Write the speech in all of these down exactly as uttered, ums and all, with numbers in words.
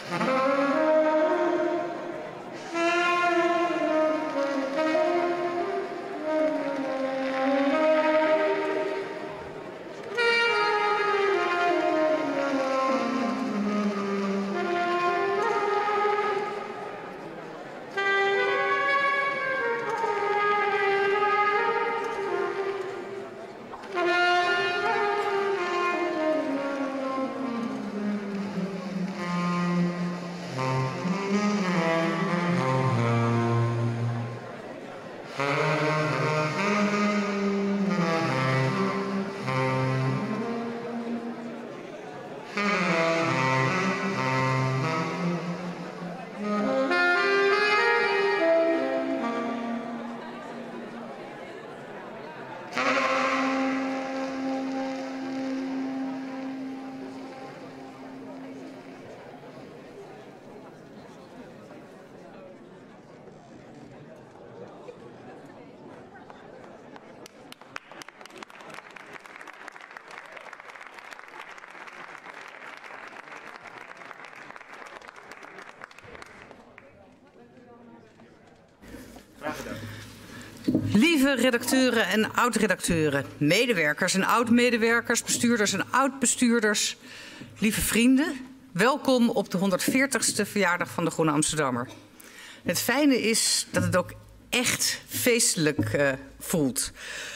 Lieve redacteuren en oud-redacteuren, medewerkers en oud-medewerkers, bestuurders en oud-bestuurders, lieve vrienden, welkom op de honderdveertigste verjaardag van de Groene Amsterdammer. Het fijne is dat het ook echt feestelijk uh, voelt.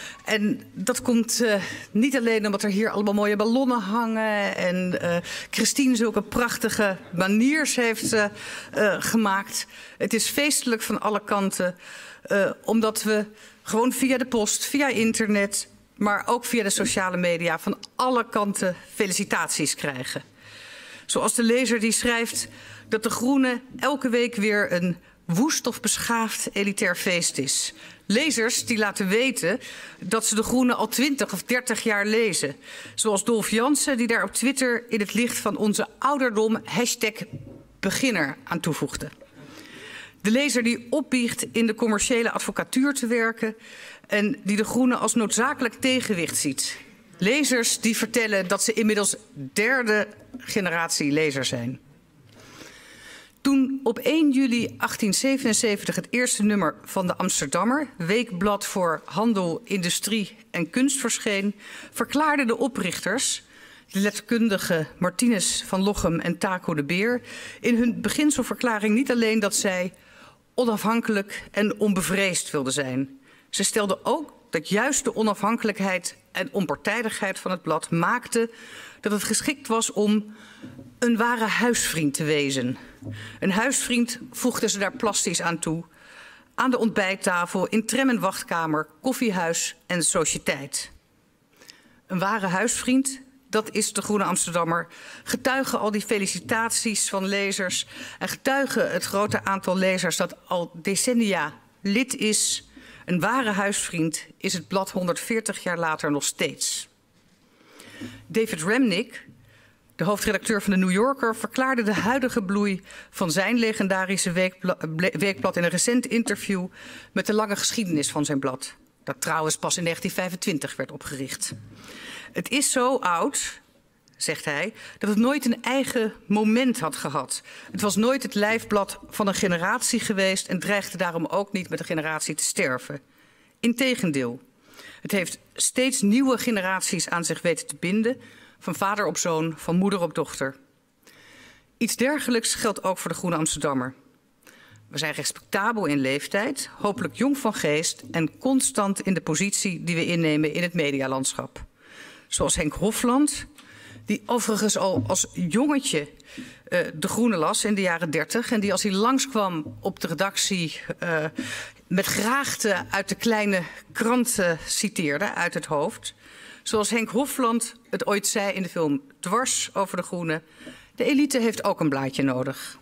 En dat komt uh, niet alleen omdat er hier allemaal mooie ballonnen hangen en uh, Christine zulke prachtige baniers heeft uh, uh, gemaakt. Het is feestelijk van alle kanten, uh, omdat we gewoon via de post, via internet, maar ook via de sociale media van alle kanten felicitaties krijgen. Zoals de lezer die schrijft dat de Groene elke week weer een woest of beschaafd elitair feest is. Lezers die laten weten dat ze de Groene al twintig of dertig jaar lezen. Zoals Dolf Jansen die daar op Twitter in het licht van onze ouderdom hashtag beginner aan toevoegde. De lezer die opbiecht in de commerciële advocatuur te werken en die de Groene als noodzakelijk tegenwicht ziet. Lezers die vertellen dat ze inmiddels derde generatie lezer zijn. Toen op één juli achttien zevenenzeventig het eerste nummer van de Amsterdammer, weekblad voor handel, industrie en kunst, verscheen, verklaarden de oprichters, de letterkundige Martinus van Lochem en Taco de Beer, in hun beginselverklaring niet alleen dat zij onafhankelijk en onbevreesd wilden zijn. Ze stelden ook dat juist de onafhankelijkheid en onpartijdigheid van het blad maakte dat het geschikt was om een ware huisvriend te wezen. Een huisvriend voegden ze daar plastisch aan toe. Aan de ontbijttafel, in tram- en wachtkamer, koffiehuis en sociëteit. Een ware huisvriend, dat is de Groene Amsterdammer. Getuigen al die felicitaties van lezers en getuigen het grote aantal lezers dat al decennia lid is. Een ware huisvriend is het blad honderdveertig jaar later nog steeds. David Remnick, de hoofdredacteur van de New Yorker, verklaarde de huidige bloei van zijn legendarische weekblad, weekblad in een recent interview met de lange geschiedenis van zijn blad. Dat trouwens pas in negentien vijfentwintig werd opgericht. Het is zo oud, zegt hij, dat het nooit een eigen moment had gehad. Het was nooit het lijfblad van een generatie geweest en dreigde daarom ook niet met een generatie te sterven. Integendeel, het heeft steeds nieuwe generaties aan zich weten te binden, van vader op zoon, van moeder op dochter. Iets dergelijks geldt ook voor de Groene Amsterdammer. We zijn respectabel in leeftijd, hopelijk jong van geest en constant in de positie die we innemen in het medialandschap. Zoals Henk Hofland, die overigens al als jongetje uh, de Groene las in de jaren dertig en die als hij langskwam op de redactie uh, met graagte uit de kleine kranten citeerde uit het hoofd. Zoals Henk Hofland het ooit zei in de film Dwars over de Groene, de elite heeft ook een blaadje nodig.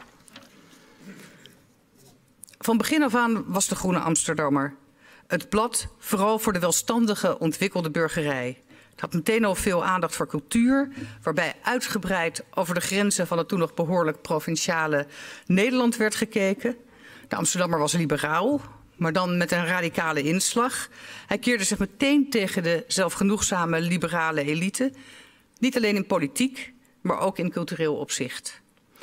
Van begin af aan was de Groene Amsterdammer het blad vooral voor de welstandige, ontwikkelde burgerij. Het had meteen al veel aandacht voor cultuur, waarbij uitgebreid over de grenzen van het toen nog behoorlijk provinciale Nederland werd gekeken. De Amsterdammer was liberaal, maar dan met een radicale inslag. Hij keerde zich meteen tegen de zelfgenoegzame liberale elite, niet alleen in politiek, maar ook in cultureel opzicht.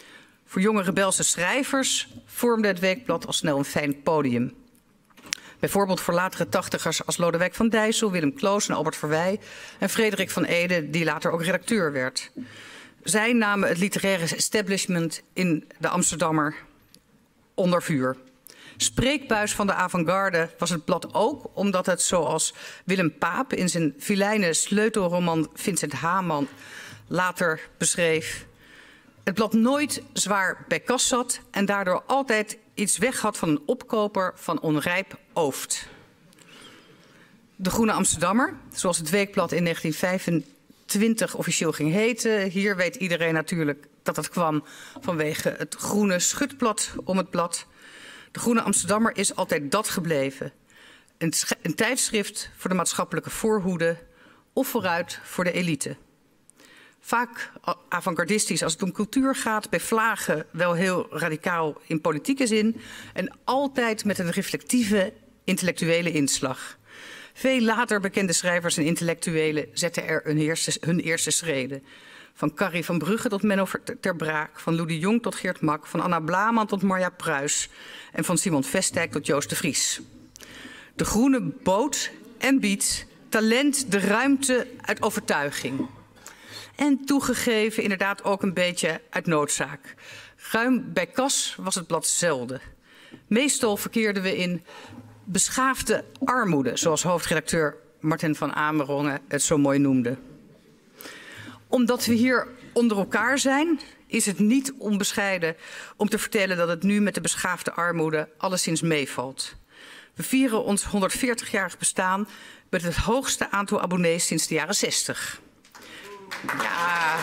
Voor jonge rebelse schrijvers vormde het weekblad al snel een fijn podium. Bijvoorbeeld voor latere tachtigers als Lodewijk van Dijssel, Willem Kloos en Albert Verwij en Frederik van Eede, die later ook redacteur werd. Zij namen het literaire establishment in de Amsterdammer onder vuur. Spreekbuis van de avant-garde was het blad ook omdat het, zoals Willem Paap in zijn filijne sleutelroman Vincent Haman later beschreef, het blad nooit zwaar bij kas zat en daardoor altijd iets weg had van een opkoper van onrijp ooft. De Groene Amsterdammer, zoals het weekblad in negentien vijfentwintig officieel ging heten. Hier weet iedereen natuurlijk dat het kwam vanwege het groene schutblad om het blad. De Groene Amsterdammer is altijd dat gebleven. Een, een tijdschrift voor de maatschappelijke voorhoede of vooruit voor de elite. Vaak avant-gardistisch als het om cultuur gaat, bij vlagen wel heel radicaal in politieke zin en altijd met een reflectieve intellectuele inslag. Veel later bekende schrijvers en intellectuelen zetten er hun eerste, hun eerste schreden. Van Carrie van Brugge tot Menno ter Braak, van Lou de Jong tot Geert Mak, van Anna Blaman tot Marja Pruis en van Simon Vestdijk tot Joost de Vries. De Groene bood en biedt talent de ruimte uit overtuiging. En toegegeven inderdaad ook een beetje uit noodzaak. Ruim bij kas was het blad zelden. Meestal verkeerden we in beschaafde armoede, zoals hoofdredacteur Martin van Amerongen het zo mooi noemde. Omdat we hier onder elkaar zijn, is het niet onbescheiden om te vertellen dat het nu met de beschaafde armoede alleszins meevalt. We vieren ons honderdveertigjarig bestaan met het hoogste aantal abonnees sinds de jaren zestig. Ja.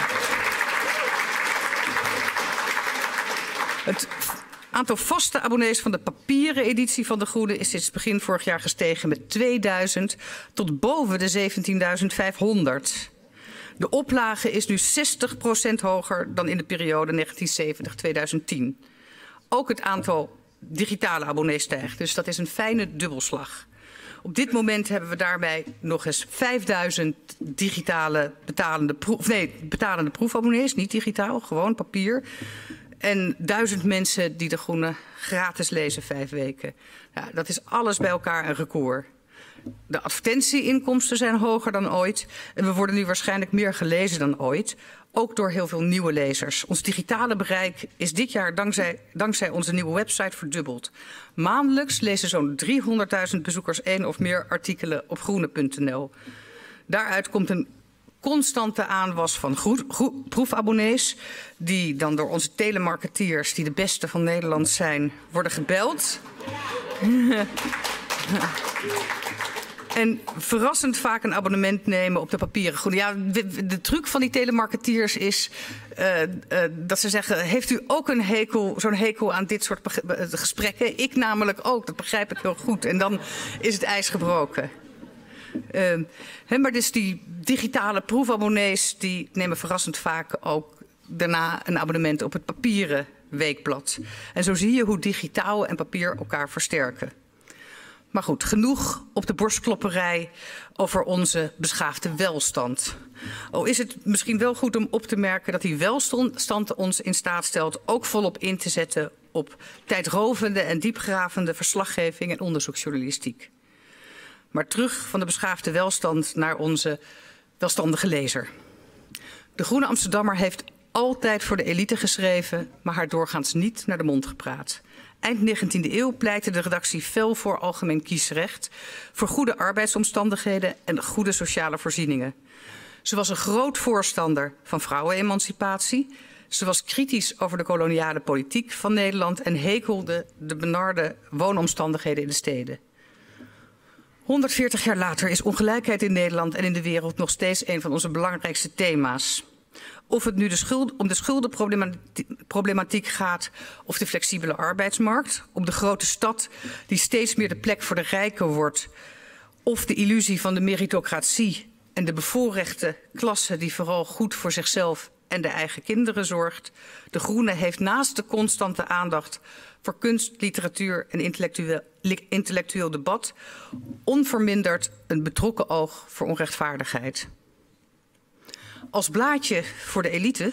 Het aantal vaste abonnees van de papieren editie van De Groene is sinds begin vorig jaar gestegen met tweeduizend tot boven de zeventienduizend vijfhonderd. De oplage is nu zestig procent hoger dan in de periode negentien zeventig tot tweeduizend tien. Ook het aantal digitale abonnees stijgt, dus dat is een fijne dubbelslag. Op dit moment hebben we daarbij nog eens vijfduizend digitale betalende, proef, nee, betalende proefabonnees, niet digitaal, gewoon papier. En duizend mensen die De Groene gratis lezen vijf weken. Ja, dat is alles bij elkaar een record. De advertentieinkomsten zijn hoger dan ooit. En we worden nu waarschijnlijk meer gelezen dan ooit. Ook door heel veel nieuwe lezers. Ons digitale bereik is dit jaar dankzij, dankzij onze nieuwe website verdubbeld. Maandelijks lezen zo'n driehonderdduizend bezoekers één of meer artikelen op groene punt n l. Daaruit komt een constante aanwas van groe, groe, proefabonnees, die dan door onze telemarketeers, die de beste van Nederland zijn, worden gebeld. En verrassend vaak een abonnement nemen op de papieren Groene. Ja, de, de truc van die telemarketeers is uh, uh, dat ze zeggen, heeft u ook een hekel, zo'n hekel aan dit soort gesprekken? Ik namelijk ook, dat begrijp ik heel goed. En dan is het ijs gebroken. Uh, he, maar dus die digitale proefabonnees die nemen verrassend vaak ook daarna een abonnement op het papieren weekblad. En zo zie je hoe digitaal en papier elkaar versterken. Maar goed, genoeg op de borstklopperij over onze beschaafde welstand. Al is het misschien wel goed om op te merken dat die welstand ons in staat stelt ook volop in te zetten op tijdrovende en diepgravende verslaggeving en onderzoeksjournalistiek. Maar terug van de beschaafde welstand naar onze welstandige lezer. De Groene Amsterdammer heeft altijd voor de elite geschreven, maar haar doorgaans niet naar de mond gepraat. Eind negentiende eeuw pleitte de redactie fel voor algemeen kiesrecht, voor goede arbeidsomstandigheden en goede sociale voorzieningen. Ze was een groot voorstander van vrouwenemancipatie. Ze was kritisch over de koloniale politiek van Nederland en hekelde de benarde woonomstandigheden in de steden. honderdveertig jaar later is ongelijkheid in Nederland en in de wereld nog steeds een van onze belangrijkste thema's. Of het nu de schuld, om de schuldenproblematiek gaat of de flexibele arbeidsmarkt, om de grote stad die steeds meer de plek voor de rijken wordt, of de illusie van de meritocratie en de bevoorrechte klasse die vooral goed voor zichzelf en de eigen kinderen zorgt. De Groene heeft naast de constante aandacht voor kunst, literatuur en intellectueel, intellectueel debat onverminderd een betrokken oog voor onrechtvaardigheid. Als blaadje voor de elite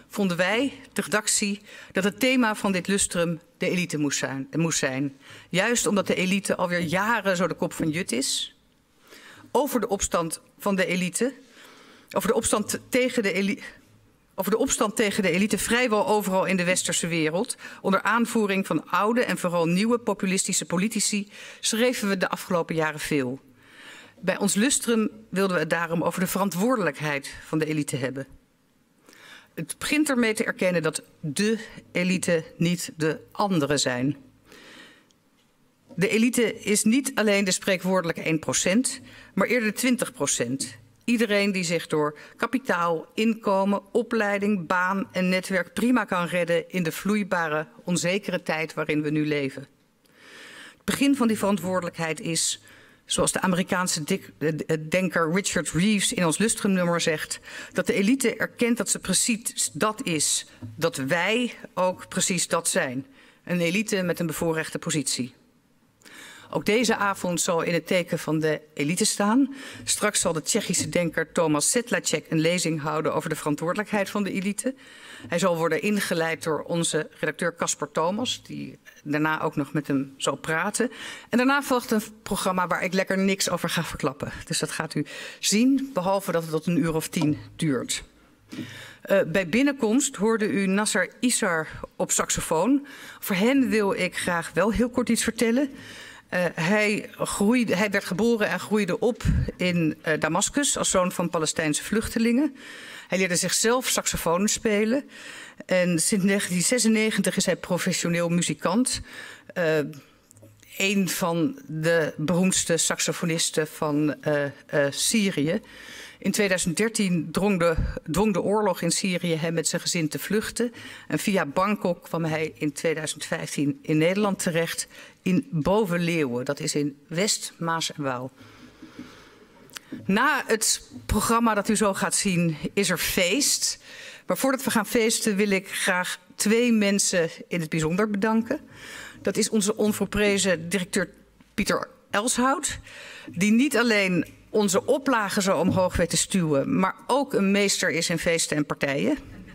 vonden wij, de redactie, dat het thema van dit lustrum de elite moest zijn. Moest zijn. Juist omdat de elite alweer jaren zo de kop van Jut is. Over de opstand van de elite, over de opstand tegen de elite... Over de opstand tegen de elite vrijwel overal in de westerse wereld, onder aanvoering van oude en vooral nieuwe populistische politici, schreven we de afgelopen jaren veel. Bij ons lustrum wilden we het daarom over de verantwoordelijkheid van de elite hebben. Het begint ermee te erkennen dat de elite niet de anderen zijn. De elite is niet alleen de spreekwoordelijke één procent, maar eerder twintig procent. Iedereen die zich door kapitaal, inkomen, opleiding, baan en netwerk prima kan redden in de vloeibare, onzekere tijd waarin we nu leven. Het begin van die verantwoordelijkheid is, zoals de Amerikaanse denker Richard Reeves in ons lustrumnummer zegt, dat de elite erkent dat ze precies dat is, dat wij ook precies dat zijn. Een elite met een bevoorrechte positie. Ook deze avond zal in het teken van de elite staan. Straks zal de Tsjechische denker Thomas Sedlacek een lezing houden over de verantwoordelijkheid van de elite. Hij zal worden ingeleid door onze redacteur Casper Thomas, die daarna ook nog met hem zal praten. En daarna volgt een programma waar ik lekker niks over ga verklappen. Dus dat gaat u zien, behalve dat het tot een uur of tien duurt. Uh, bij binnenkomst hoorde u Nasser Issar op saxofoon. Voor hen wil ik graag wel heel kort iets vertellen. Uh, hij, groeide, hij werd geboren en groeide op in uh, Damascus als zoon van Palestijnse vluchtelingen. Hij leerde zichzelf saxofoon spelen. En sinds negentien zesennegentig is hij professioneel muzikant. Uh, een van de beroemdste saxofonisten van uh, uh, Syrië. In tweeduizend dertien drong de, dwong de oorlog in Syrië hem met zijn gezin te vluchten. En via Bangkok kwam hij in tweeduizend vijftien in Nederland terecht. In Boven-Leeuwen, dat is in West, Maas en Waal. Na het programma dat u zo gaat zien is er feest. Maar voordat we gaan feesten wil ik graag twee mensen in het bijzonder bedanken. Dat is onze onverprezen directeur Pieter Elshout, die niet alleen onze oplagen zo omhoog weet te stuwen, maar ook een meester is in feesten en partijen.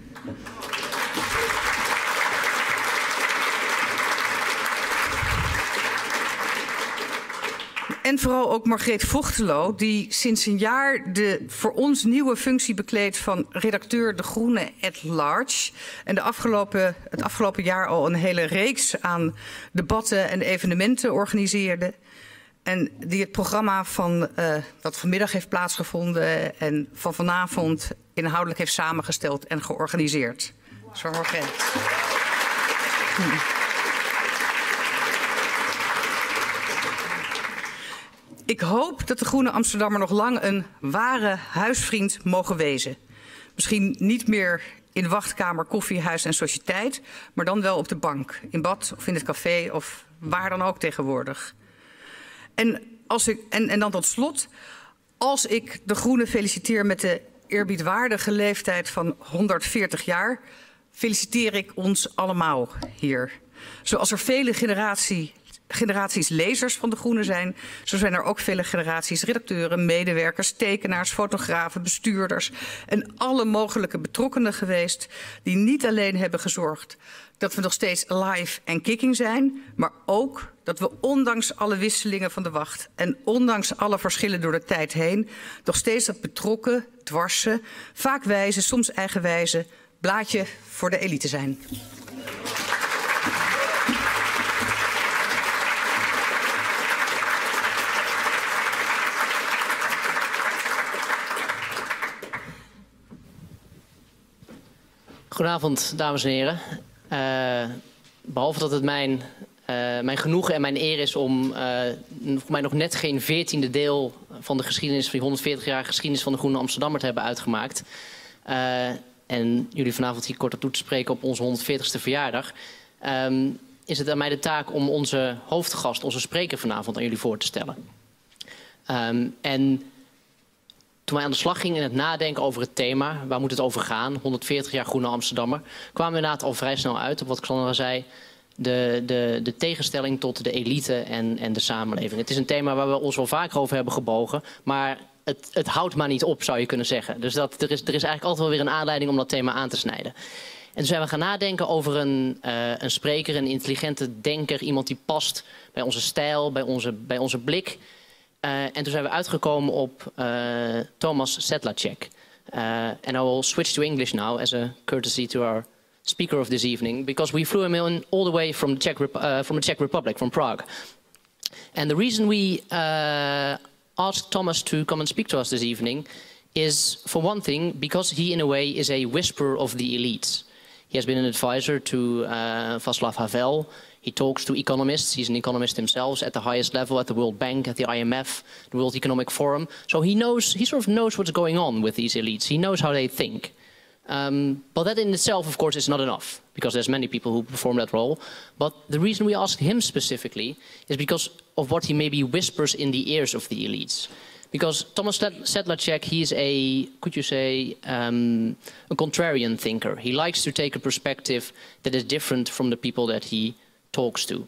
En vooral ook Margreet Vochtelo, die sinds een jaar de voor ons nieuwe functie bekleedt van redacteur De Groene at Large. En de afgelopen, het afgelopen jaar al een hele reeks aan debatten en evenementen organiseerde. En die het programma van, uh, dat vanmiddag heeft plaatsgevonden en van vanavond inhoudelijk heeft samengesteld en georganiseerd. Zo Margreet. Hm. Ik hoop dat de Groene Amsterdammer nog lang een ware huisvriend mogen wezen. Misschien niet meer in wachtkamer, koffiehuis en sociëteit, maar dan wel op de bank, in bad of in het café of waar dan ook tegenwoordig. En, als ik, en, en dan tot slot, als ik de Groene feliciteer met de eerbiedwaardige leeftijd van honderdveertig jaar, feliciteer ik ons allemaal hier. Zoals er vele generatie, generaties lezers van de Groene zijn, zo zijn er ook vele generaties redacteuren, medewerkers, tekenaars, fotografen, bestuurders en alle mogelijke betrokkenen geweest die niet alleen hebben gezorgd dat we nog steeds alive en kicking zijn, maar ook dat we ondanks alle wisselingen van de wacht en ondanks alle verschillen door de tijd heen nog steeds dat betrokken, dwarse, vaak wijze, soms eigenwijze blaadje voor de elite zijn. Goedenavond, dames en heren. Uh, behalve dat het mijn, uh, mijn genoegen en mijn eer is om uh, voor mij nog net geen veertiende deel van de geschiedenis, van die honderdveertig-jarige geschiedenis van de Groene Amsterdammer te hebben uitgemaakt. Uh, en jullie vanavond hier kort op toe te spreken op onze honderdveertigste verjaardag. Um, is het aan mij de taak om onze hoofdgast, onze spreker vanavond aan jullie voor te stellen. Um, en toen wij aan de slag gingen in het nadenken over het thema, waar moet het over gaan, honderdveertig jaar Groene Amsterdammer, kwamen we inderdaad al vrij snel uit op wat Xandra zei, de, de, de tegenstelling tot de elite en, en de samenleving. Het is een thema waar we ons wel vaker over hebben gebogen, maar het, het houdt maar niet op, zou je kunnen zeggen. Dus dat, er, is, er is eigenlijk altijd wel weer een aanleiding om dat thema aan te snijden. En toen zijn we gaan nadenken over een, uh, een spreker, een intelligente denker, iemand die past bij onze stijl, bij onze, bij onze blik. Uh, en toen zijn we uitgekomen op uh, Thomas Sedlacek. Uh, and I will switch to English now as a courtesy to our speaker of this evening, because we flew him in all the way from the Czech, Rep uh, from the Czech Republic, from Prague. And the reason we uh, asked Thomas to come and speak to us this evening is, for one thing, because he in a way is a whisperer of the elites. He has been an advisor to uh, Václav Havel. He talks to economists. He's an economist himself at the highest level, at the World Bank, at the I M F, the World Economic Forum. So he knows, he sort of knows what's going on with these elites. He knows how they think. Um, but that in itself, of course, is not enough, because there's many people who perform that role. But the reason we asked him specifically is because of what he maybe whispers in the ears of the elites. Because Thomas Sedlacek, he's a, could you say, um, a contrarian thinker. He likes to take a perspective that is different from the people that he talks to.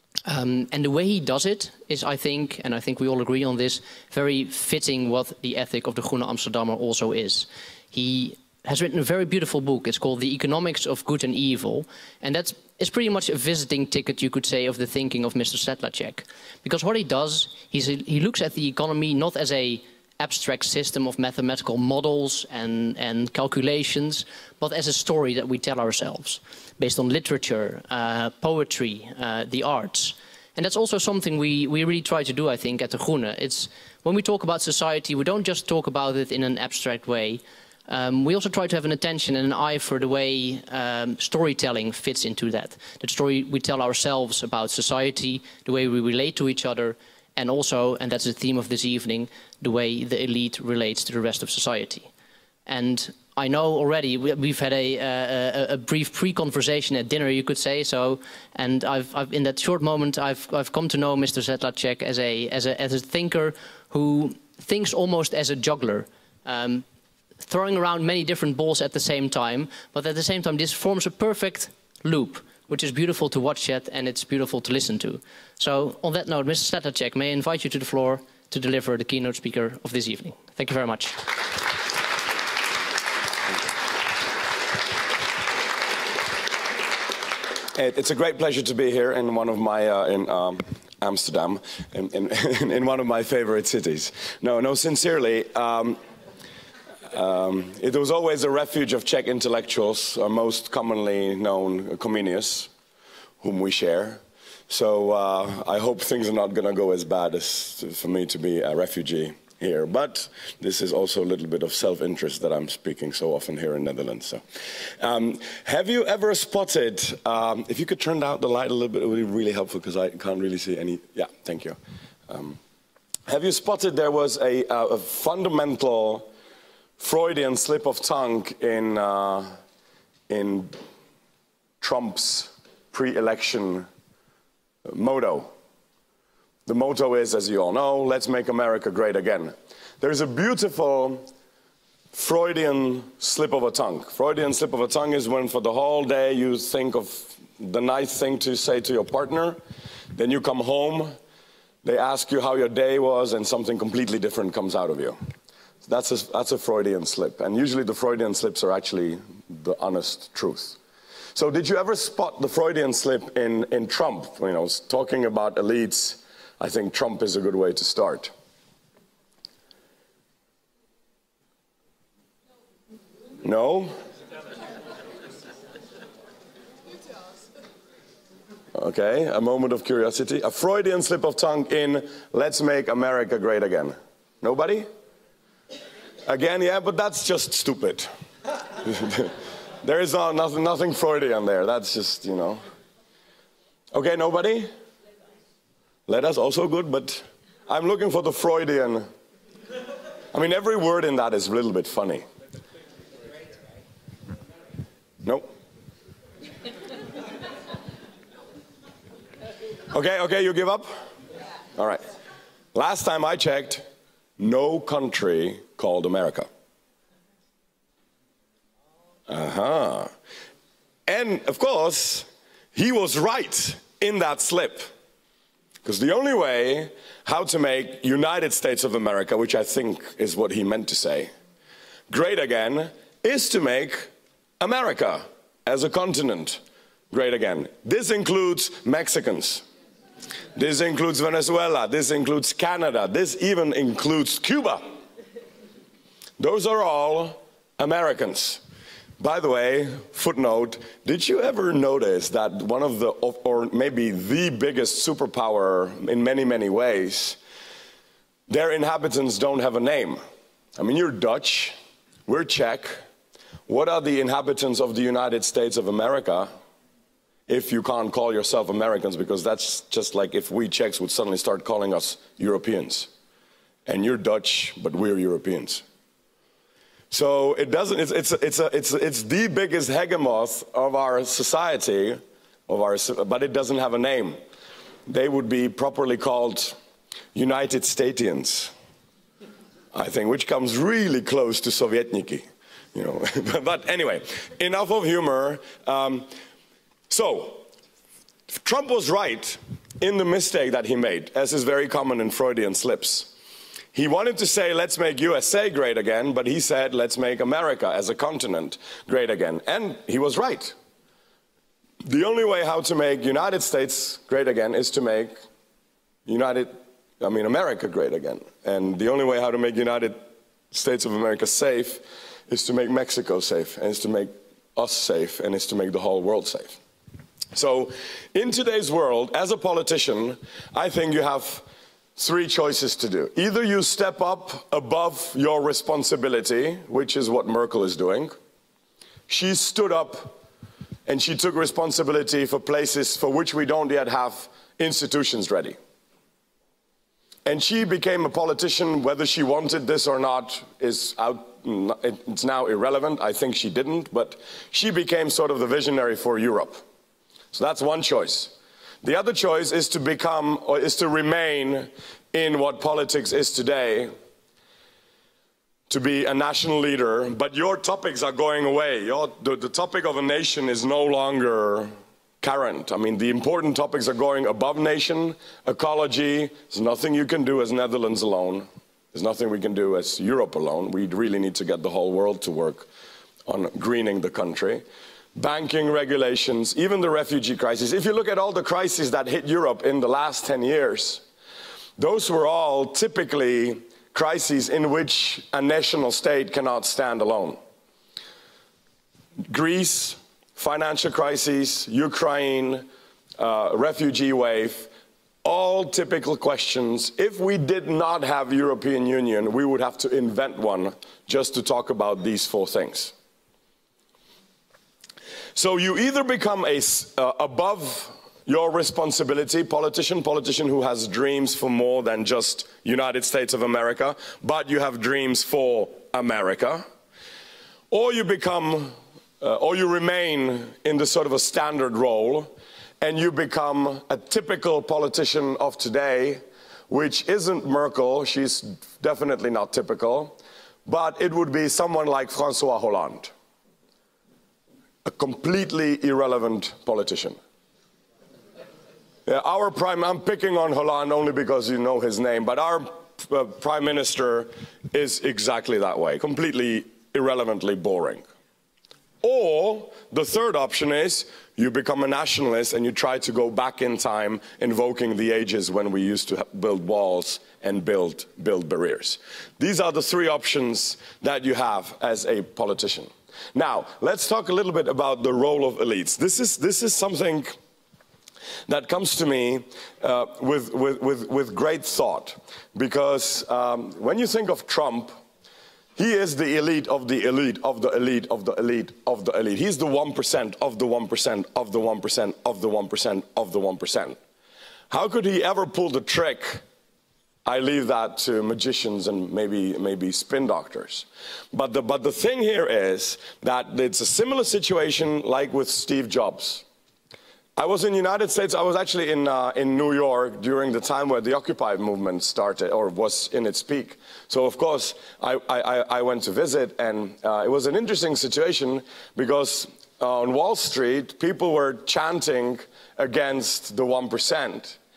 Um, and the way he does it is, I think, and I think we all agree on this, very fitting what the ethic of the Groene Amsterdammer also is. He has written a very beautiful book. It's called The Economics of Good and Evil. And that's it's pretty much a visiting ticket, you could say, of the thinking of Mister Sedlacek. Because what he does, he's, he looks at the economy not as a abstract system of mathematical models and, and calculations, but as a story that we tell ourselves, based on literature, uh, poetry, uh, the arts. And that's also something we, we really try to do, I think, at the Groene. It's, when we talk about society, we don't just talk about it in an abstract way. Um, we also try to have an attention and an eye for the way um, storytelling fits into that. The story we tell ourselves about society, the way we relate to each other, and also, and that's the theme of this evening, the way the elite relates to the rest of society. And I know already we've had a, a, a brief pre-conversation at dinner, you could say so. And I've, I've, in that short moment, I've, I've come to know Mister Sedlacek as a, as a, as a thinker who thinks almost as a juggler. Um, throwing around many different balls at the same time, but at the same time this forms a perfect loop, which is beautiful to watch at and it's beautiful to listen to. So on that note, Mister Sedlacek, may I invite you to the floor to deliver the keynote speaker of this evening. Thank you very much. It's a great pleasure to be here in one of my, uh, in um, Amsterdam, in, in, in one of my favorite cities. No, no, sincerely, um, Um, it was always a refuge of Czech intellectuals, our most commonly known Comenius, whom we share. So uh, I hope things are not going to go as bad as to, for me to be a refugee here. But this is also a little bit of self-interest that I'm speaking so often here in Netherlands. So, um, have you ever spotted, um, if you could turn down the light a little bit, it would be really helpful because I can't really see any. Yeah, thank you. Um, have you spotted there was a, a, a fundamental Freudian slip of tongue in, uh, in Trump's pre-election motto. The motto is, as you all know, let's make America great again. There's a beautiful Freudian slip of a tongue. Freudian slip of a tongue is when for the whole day you think of the nice thing to say to your partner, then you come home, they ask you how your day was, and something completely different comes out of you. That's a, that's a Freudian slip, and usually the Freudian slips are actually the honest truth. So did you ever spot the Freudian slip in, in Trump? You know, talking about elites, I think Trump is a good way to start. No? Okay, a moment of curiosity. A Freudian slip of tongue in Let's Make America Great Again. Nobody? Again, yeah, but that's just stupid. There is no, nothing, nothing Freudian there. That's just, you know. Okay, nobody? Let us, also good, but I'm looking for the Freudian. I mean, every word in that is a little bit funny. Nope. Okay, okay, you give up? All right. Last time I checked, no country called America. Uh-huh. And, of course, he was right in that slip. Because the only way how to make United States of America, which I think is what he meant to say, great again, is to make America as a continent great again. This includes Mexicans. This includes Venezuela. This includes Canada. This even includes Cuba. Those are all Americans. By the way, footnote, did you ever notice that one of the, or maybe the biggest superpower in many, many ways, their inhabitants don't have a name? I mean, you're Dutch, we're Czech. What are the inhabitants of the United States of America if you can't call yourself Americans? Because that's just like if we Czechs would suddenly start calling us Europeans. And you're Dutch, but we're Europeans. So it doesn't, it's, it's, it's, a, it's, it's the biggest hegemoth of our society, of our, but it doesn't have a name. They would be properly called United Statians, I think, which comes really close to Sovietniki, you know. But anyway, enough of humor. Um, so, Trump was right in the mistake that he made, as is very common in Freudian slips. He wanted to say, let's make U S A great again, but he said, let's make America as a continent great again. And he was right. The only way how to make United States great again is to make United, I mean, America great again. And the only way how to make United States of America safe is to make Mexico safe, and is to make us safe, and is to make the whole world safe. So in today's world, as a politician, I think you have three choices to do. Either you step up above your responsibility, which is what Merkel is doing. She stood up and she took responsibility for places for which we don't yet have institutions ready. And she became a politician. Whether she wanted this or not is out, it's now irrelevant. I think she didn't, but she became sort of the visionary for Europe. So that's one choice. The other choice is to become, or is to remain in what politics is today, to be a national leader, but your topics are going away. Your, the, the topic of a nation is no longer current. I mean, the important topics are going above nation, ecology. There's nothing you can do as Netherlands alone. There's nothing we can do as Europe alone. We really need to get the whole world to work on greening the country. Banking regulations, even the refugee crisis. If you look at all the crises that hit Europe in the last ten years, those were all typically crises in which a national state cannot stand alone. Greece, financial crises, Ukraine, uh, refugee wave, all typical questions. If we did not have European Union, we would have to invent one just to talk about these four things. So you either become a uh, above your responsibility politician, politician who has dreams for more than just United States of America, but you have dreams for America, or you become, uh, or you remain in the sort of a standard role, and you become a typical politician of today, which isn't Merkel. She's definitely not typical, but it would be someone like François Hollande. A completely irrelevant politician. Yeah, our prime, I'm picking on Hollande only because you know his name, but our uh, prime minister is exactly that way, completely irrelevantly boring. Or the third option is you become a nationalist and you try to go back in time, invoking the ages when we used to build walls and build, build barriers. These are the three options that you have as a politician. Now, let's talk a little bit about the role of elites. This is, this is something that comes to me uh, with, with, with, with great thought, because um, when you think of Trump, he is the elite of the elite of the elite of the elite of the elite. He's the one percent of the one percent of the one percent of the one percent of the one percent. How could he ever pull the trick? I leave that to magicians and maybe, maybe spin doctors. But the, but the thing here is that it's a similar situation like with Steve Jobs. I was in the United States, I was actually in, uh, in New York during the time where the Occupy movement started, or was in its peak. So of course, I, I, I went to visit, and uh, it was an interesting situation because uh, on Wall Street, people were chanting against the one percent.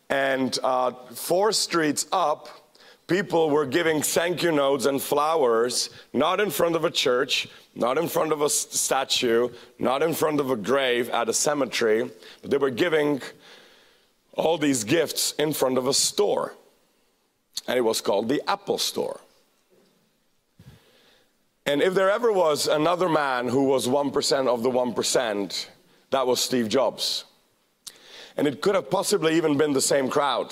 And uh, four streets up, people were giving thank you notes and flowers, not in front of a church, not in front of a statue, not in front of a grave at a cemetery, but they were giving all these gifts in front of a store. And it was called the Apple Store. And if there ever was another man who was one percent of the one percent, that was Steve Jobs. And it could have possibly even been the same crowd.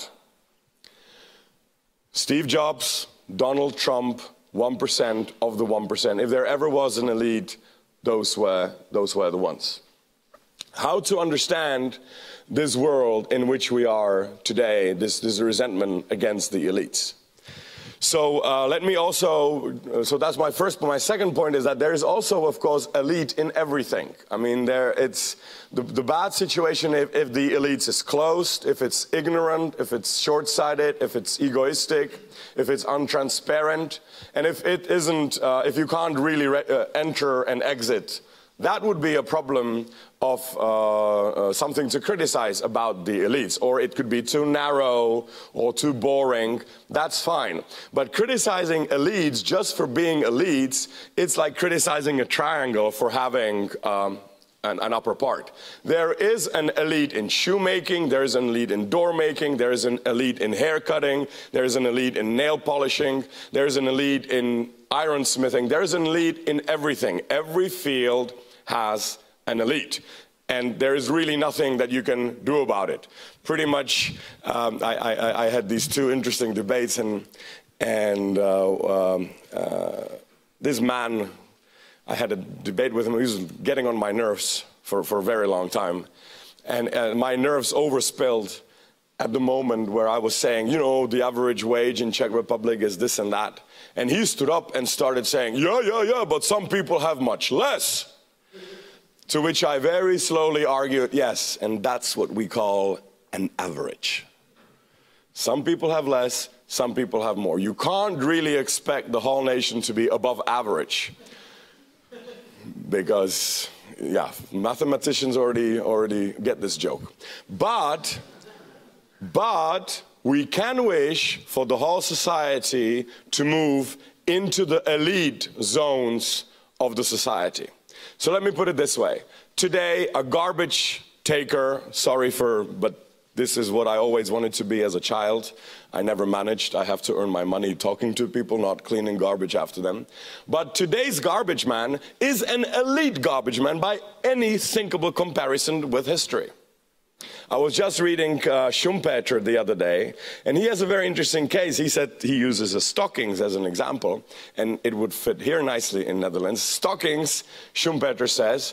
Steve Jobs, Donald Trump, one percent of the one percent. If there ever was an elite, those were, those were the ones. How to understand this world in which we are today, this, this resentment against the elites. So uh, let me also, so that's my first point. My second point is that there is also, of course, elite in everything. I mean, there it's the, the bad situation if, if the elites is closed, if it's ignorant, if it's short-sighted, if it's egoistic, if it's untransparent, and if it isn't, uh, if you can't really re uh, enter and exit. That would be a problem of uh, uh, something to criticize about the elites. Or it could be too narrow or too boring. That's fine. But criticizing elites just for being elites, it's like criticizing a triangle for having um, an, an upper part. There is an elite in shoemaking, there is an elite in door making, there is an elite in hair cutting, there is an elite in nail polishing, there is an elite in ironsmithing, there is an elite in everything. Every field has an elite, and there is really nothing that you can do about it. Pretty much, um, I, I, I had these two interesting debates, and and uh, um, uh, this man, I had a debate with him. He was getting on my nerves for for a very long time, and, and my nerves overspilled at the moment where I was saying, you know, the average wage in Czech Republic is this and that, and he stood up and started saying, yeah, yeah, yeah, but some people have much less. To which I very slowly argued, yes, and that's what we call an average. Some people have less, some people have more. You can't really expect the whole nation to be above average. Because, yeah, mathematicians already, already get this joke. But, but we can wish for the whole society to move into the elite zones of the society. So let me put it this way. Today, a garbage taker, sorry for, but this is what I always wanted to be as a child. I never managed. I have to earn my money talking to people, not cleaning garbage after them. But today's garbage man is an elite garbage man by any thinkable comparison with history. I was just reading uh, Schumpeter the other day, and he has a very interesting case. He said he uses a stockings as an example, and it would fit here nicely in Netherlands. Stockings, Schumpeter says,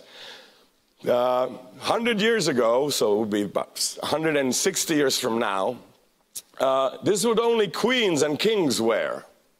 uh, one hundred years ago, so it would be about one hundred sixty years from now, uh, this would only queens and kings wear.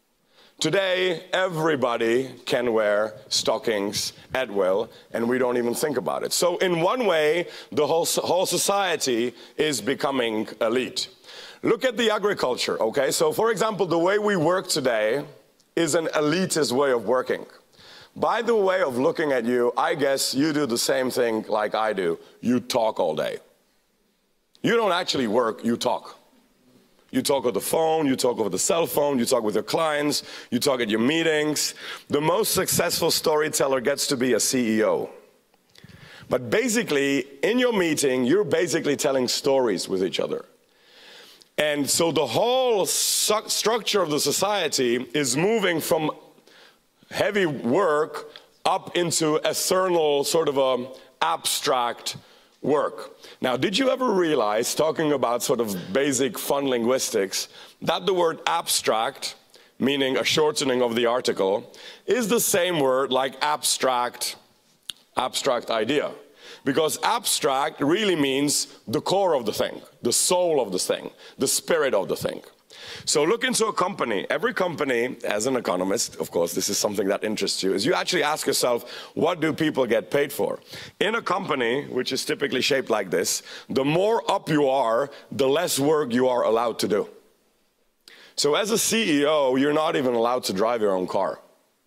Today, everybody can wear stockings at will, and we don't even think about it. So in one way, the whole, whole society is becoming elite. Look at the agriculture, okay? So for example, the way we work today is an elitist way of working. By the way of looking at you, I guess you do the same thing like I do. You talk all day. You don't actually work, you talk. You talk on the phone, you talk over the cell phone, you talk with your clients, you talk at your meetings. The most successful storyteller gets to be a C E O. But basically, in your meeting, you're basically telling stories with each other. And so the whole structure of the society is moving from heavy work up into ethereal, sort of a abstract work. Now, did you ever realize, talking about sort of basic fun linguistics, that the word abstract, meaning a shortening of the article, is the same word like abstract, abstract idea? Because abstract really means the core of the thing, the soul of the thing, the spirit of the thing. So look into a company. Every company, as an economist, of course, this is something that interests you, is you actually ask yourself, what do people get paid for? In a company, which is typically shaped like this, the more up you are, the less work you are allowed to do. So as a C E O, you're not even allowed to drive your own car.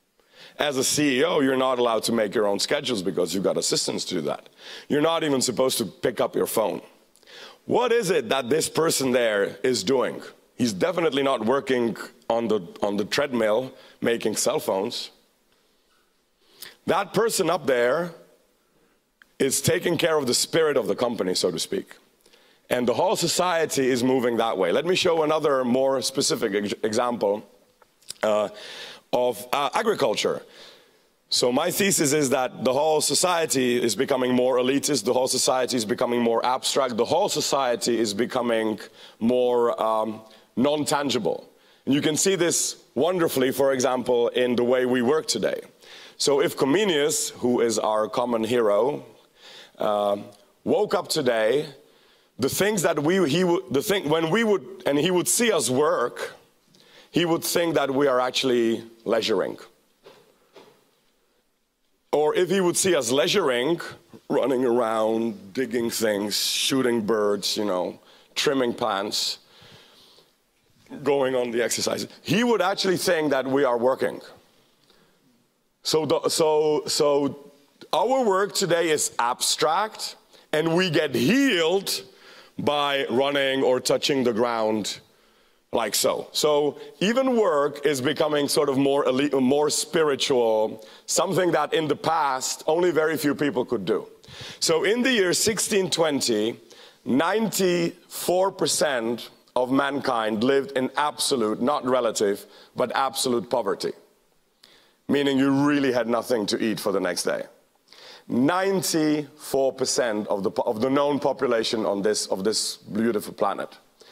As a C E O, you're not allowed to make your own schedules because you've got assistants to do that. You're not even supposed to pick up your phone. What is it that this person there is doing? He's definitely not working on the, on the treadmill making cell phones. That person up there is taking care of the spirit of the company, so to speak. And the whole society is moving that way. Let me show another more specific ex example uh, of uh, agriculture. So my thesis is that the whole society is becoming more elitist, the whole society is becoming more abstract, the whole society is becoming more um, non-tangible. And you can see this wonderfully, for example, in the way we work today. So if Comenius, who is our common hero, uh, woke up today, the things that we, he would, the thing, when we would, and he would see us work, he would think that we are actually leisuring. Or if he would see us leisuring, running around, digging things, shooting birds, you know, trimming plants, going on the exercises, he would actually think that we are working. So, the, so, so our work today is abstract, and we get healed by running or touching the ground like so. So even work is becoming sort of more elite, more spiritual, something that in the past only very few people could do. So in the year sixteen twenty, ninety-four percent of mankind lived in absolute, not relative, but absolute poverty. Meaning you really had nothing to eat for the next day. ninety-four percent of the, of the known population on this, of this beautiful planet.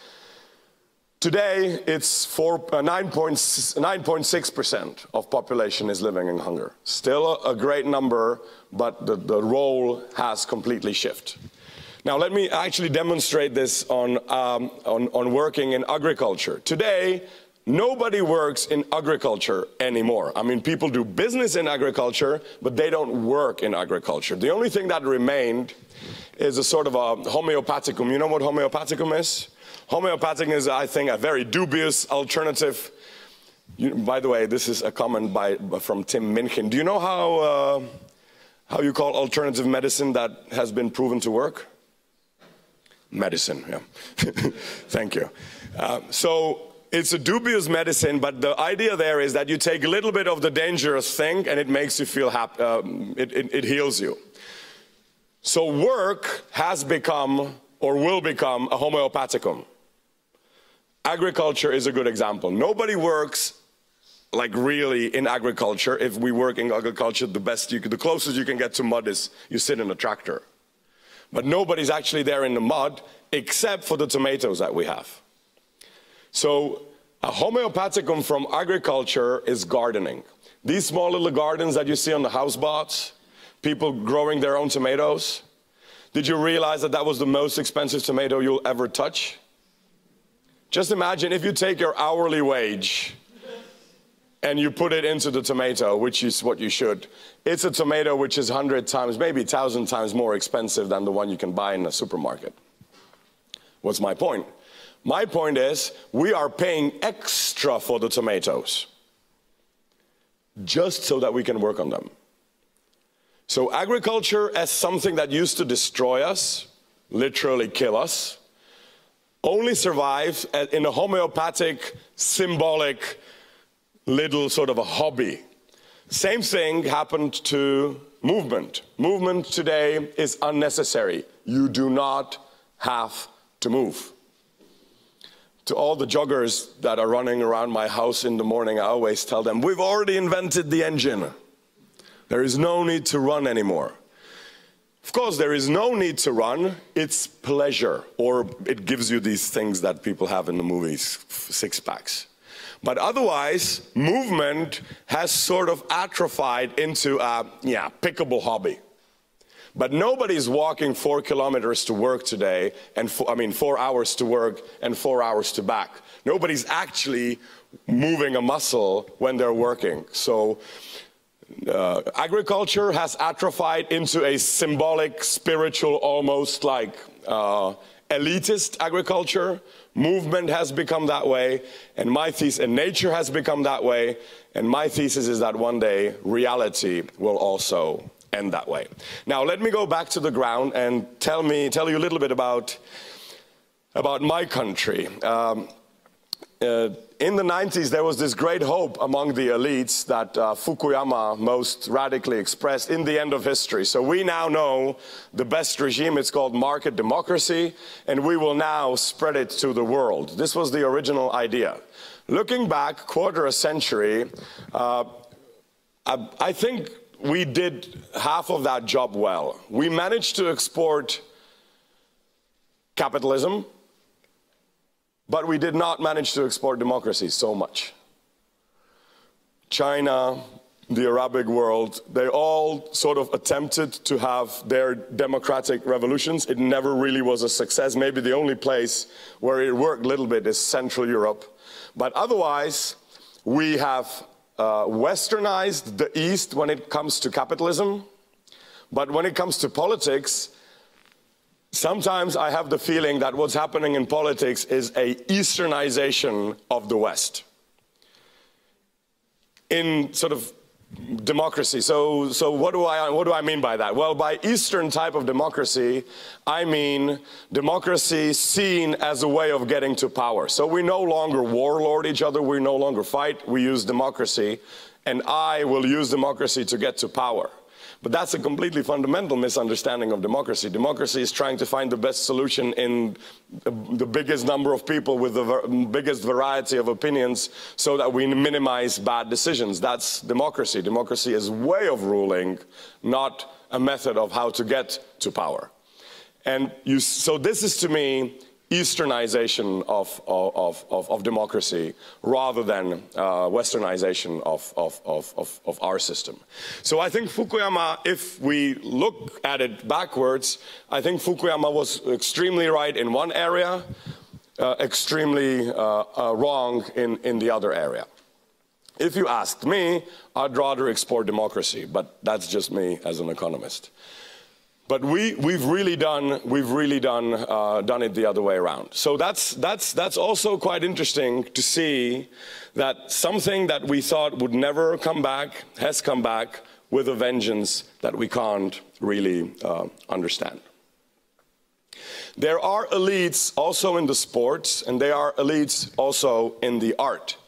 Today, it's nine point six percent of population is living in hunger. Still a, a great number, but the, the role has completely shifted. Now, let me actually demonstrate this on, um, on, on working in agriculture. Today, nobody works in agriculture anymore. I mean, people do business in agriculture, but they don't work in agriculture. The only thing that remained is a sort of a homeopathicum. You know what homeopathicum is? Homeopathic is, I think, a very dubious alternative. You, by the way, this is a comment by, from Tim Minchin. Do you know how, uh, how you call alternative medicine that has been proven to work? Medicine, yeah. Thank you. Uh, so it's a dubious medicine, but the idea there is that you take a little bit of the dangerous thing and it makes you feel happy, um, it, it, it heals you. So work has become, or will become, a homeopathicum. Agriculture is a good example. Nobody works like really in agriculture. If we work in agriculture, the best you can, the closest you can get to mud is you sit in a tractor. But nobody's actually there in the mud except for the tomatoes that we have. So a homeopathicum from agriculture is gardening. These small little gardens that you see on the houseboats, people growing their own tomatoes. Did you realize that that was the most expensive tomato you'll ever touch? Just imagine if you take your hourly wage and you put it into the tomato, which is what you should. It's a tomato which is a hundred times, maybe a thousand times more expensive than the one you can buy in a supermarket. What's my point? My point is we are paying extra for the tomatoes just so that we can work on them. So agriculture as something that used to destroy us, literally kill us, only survives in a homeopathic, symbolic, little sort of a hobby. Same thing happened to movement. Movement today is unnecessary. You do not have to move. To all the joggers that are running around my house in the morning, I always tell them, we've already invented the engine. There is no need to run anymore. Of course, there is no need to run. It's pleasure, or it gives you these things that people have in the movies, six packs. But otherwise, movement has sort of atrophied into a yeah, pickable hobby. But nobody's walking four kilometers to work today, and four, I mean four hours to work and four hours to back. Nobody's actually moving a muscle when they're working. So uh, agriculture has atrophied into a symbolic, spiritual, almost like uh, elitist agriculture. Movement has become that way, and my thesis, and nature has become that way, and my thesis is that one day reality will also end that way. Now, let me go back to the ground and tell me, tell you a little bit about, about my country. Um, uh, in the nineties, there was this great hope among the elites that uh, Fukuyama most radically expressed in the end of history. So we now know the best regime, it's called market democracy, and we will now spread it to the world. This was the original idea. Looking back quarter a century, uh, I, I think we did half of that job well. We managed to export capitalism, but we did not manage to export democracy so much. China, the Arabic world, they all sort of attempted to have their democratic revolutions. It never really was a success. Maybe the only place where it worked a little bit is Central Europe. But otherwise, we have uh, westernized the East when it comes to capitalism. But when it comes to politics, sometimes I have the feeling that what's happening in politics is a Easternization of the West in sort of democracy. So, so what do I, what do I mean by that? Well, by Eastern type of democracy, I mean democracy seen as a way of getting to power. So we no longer warlord each other, we no longer fight, we use democracy, and I will use democracy to get to power. But that's a completely fundamental misunderstanding of democracy. Democracy is trying to find the best solution in the biggest number of people with the biggest variety of opinions so that we minimize bad decisions. That's democracy. Democracy is a way of ruling, not a method of how to get to power. And you, so this is, to me, Easternization of, of, of, of democracy rather than uh, Westernization of, of, of, of our system. So I think Fukuyama, if we look at it backwards, I think Fukuyama was extremely right in one area, uh, extremely uh, uh, wrong in, in the other area. If you asked me, I'd rather export democracy, but that's just me as an economist. But we, we've really done, we've really done, uh, done it the other way around. So that's, that's, that's also quite interesting to see that something that we thought would never come back has come back with a vengeance that we can't really uh, understand. There are elites also in the sports, and there are elites also in the art.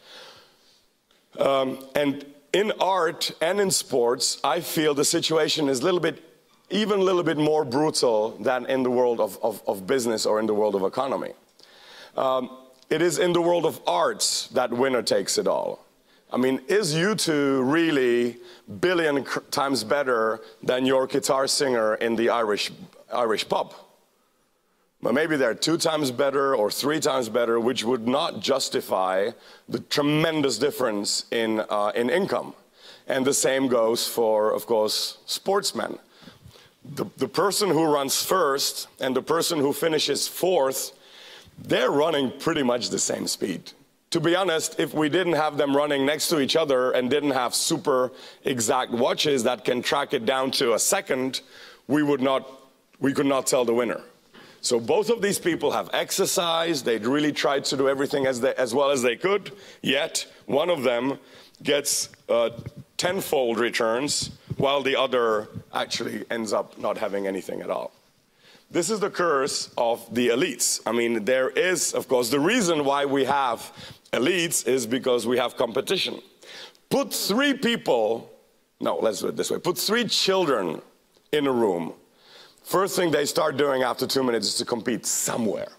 Um, and in art and in sports, I feel the situation is a little bit even a little bit more brutal than in the world of, of, of business or in the world of economy. Um, it is in the world of arts that winner takes it all. I mean, is U two really billion times better than your guitar singer in the Irish, Irish pub? But maybe they're two times better or three times better, which would not justify the tremendous difference in, uh, in income. And the same goes for, of course, sportsmen. The, the person who runs first and the person who finishes fourth, they're running pretty much the same speed. To be honest, if we didn't have them running next to each other and didn't have super exact watches that can track it down to a second, we would not, we could not tell the winner. So both of these people have exercised, they'd really tried to do everything as, they, as well as they could, yet one of them gets uh, tenfold returns, while the other actually ends up not having anything at all. This is the curse of the elites. I mean, there is, of course, the reason why we have elites is because we have competition. Put three people, no, let's do it this way, put three children in a room. First thing they start doing after two minutes is to compete somewhere.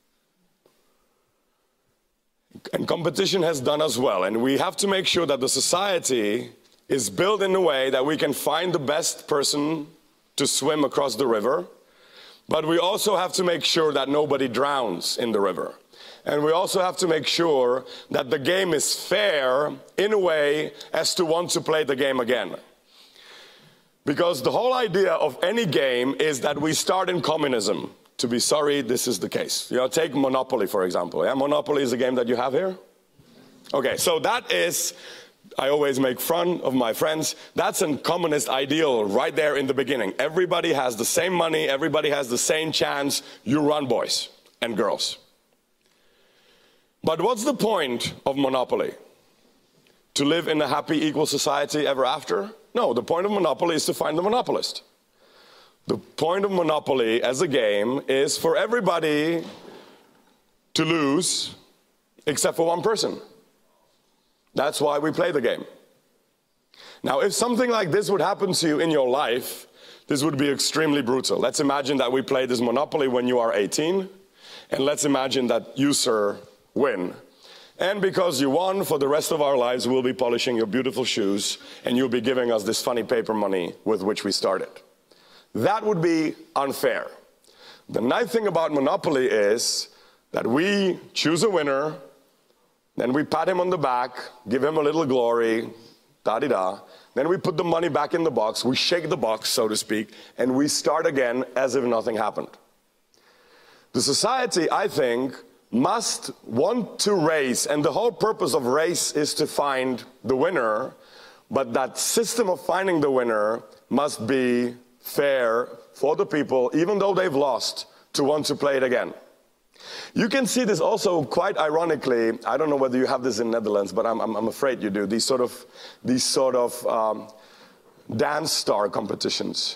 And competition has done us well, and we have to make sure that the society is built in a way that we can find the best person to swim across the river, but we also have to make sure that nobody drowns in the river. And we also have to make sure that the game is fair in a way as to want to play the game again. Because the whole idea of any game is that we start in communism. To be sorry, this is the case. You know, take Monopoly, for example. Yeah, Monopoly is a game that you have here? Okay, so that is, I always make fun of my friends. That's a communist ideal right there in the beginning. Everybody has the same money, everybody has the same chance. You run, boys and girls. But what's the point of Monopoly? To live in a happy, equal society ever after? No, the point of Monopoly is to find the monopolist. The point of Monopoly as a game is for everybody to lose except for one person. That's why we play the game. Now, if something like this would happen to you in your life, this would be extremely brutal. Let's imagine that we play this Monopoly when you are eighteen, and let's imagine that you, sir, win. And because you won, for the rest of our lives, we'll be polishing your beautiful shoes, and you'll be giving us this funny paper money with which we started. That would be unfair. The nice thing about Monopoly is that we choose a winner, then we pat him on the back, give him a little glory, da-di-da. Then we put the money back in the box, we shake the box, so to speak, and we start again as if nothing happened. The society, I think, must want to race, and the whole purpose of race is to find the winner, but that system of finding the winner must be fair for the people, even though they've lost, to want to play it again. You can see this also quite ironically. I don't know whether you have this in Netherlands, but I'm, I'm, I'm afraid you do. These sort of, these sort of um, dance star competitions.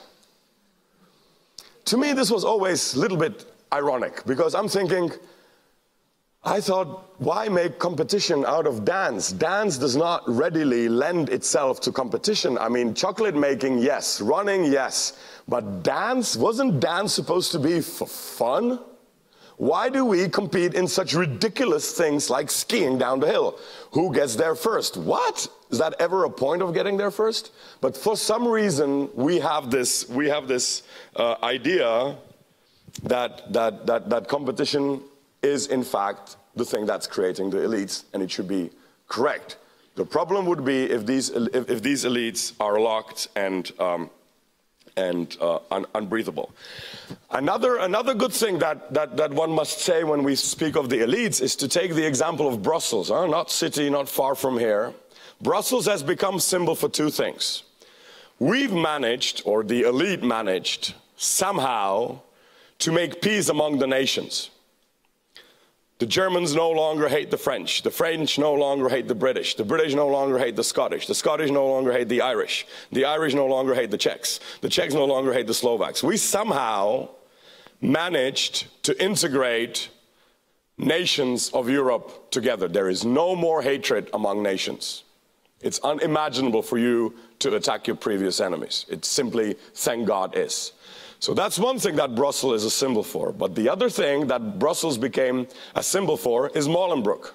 To me, this was always a little bit ironic, because I'm thinking, I thought, why make competition out of dance? Dance does not readily lend itself to competition. I mean, chocolate making, yes. Running, yes. But dance, wasn't dance supposed to be for fun? Why do we compete in such ridiculous things like skiing down the hill? Who gets there first? What? Is that ever a point of getting there first? But for some reason, we have this, we have this uh, idea that, that, that, that competition is, in fact, the thing that's creating the elites, and it should be correct. The problem would be if these, if, if these elites are locked and um, and uh, un unbreathable. Another, another good thing that, that, that one must say when we speak of the elites is to take the example of Brussels, huh? Not city, not far from here. Brussels has become symbol for two things. We've managed, or the elite managed, somehow to make peace among the nations. The Germans no longer hate the French. The French no longer hate the British. The British no longer hate the Scottish. The Scottish no longer hate the Irish. The Irish no longer hate the Czechs. The Czechs no longer hate the Slovaks. We somehow managed to integrate nations of Europe together. There is no more hatred among nations. It's unimaginable for you to attack your previous enemies. It simply, thank God, is. So that's one thing that Brussels is a symbol for. But the other thing that Brussels became a symbol for is Molenbeek.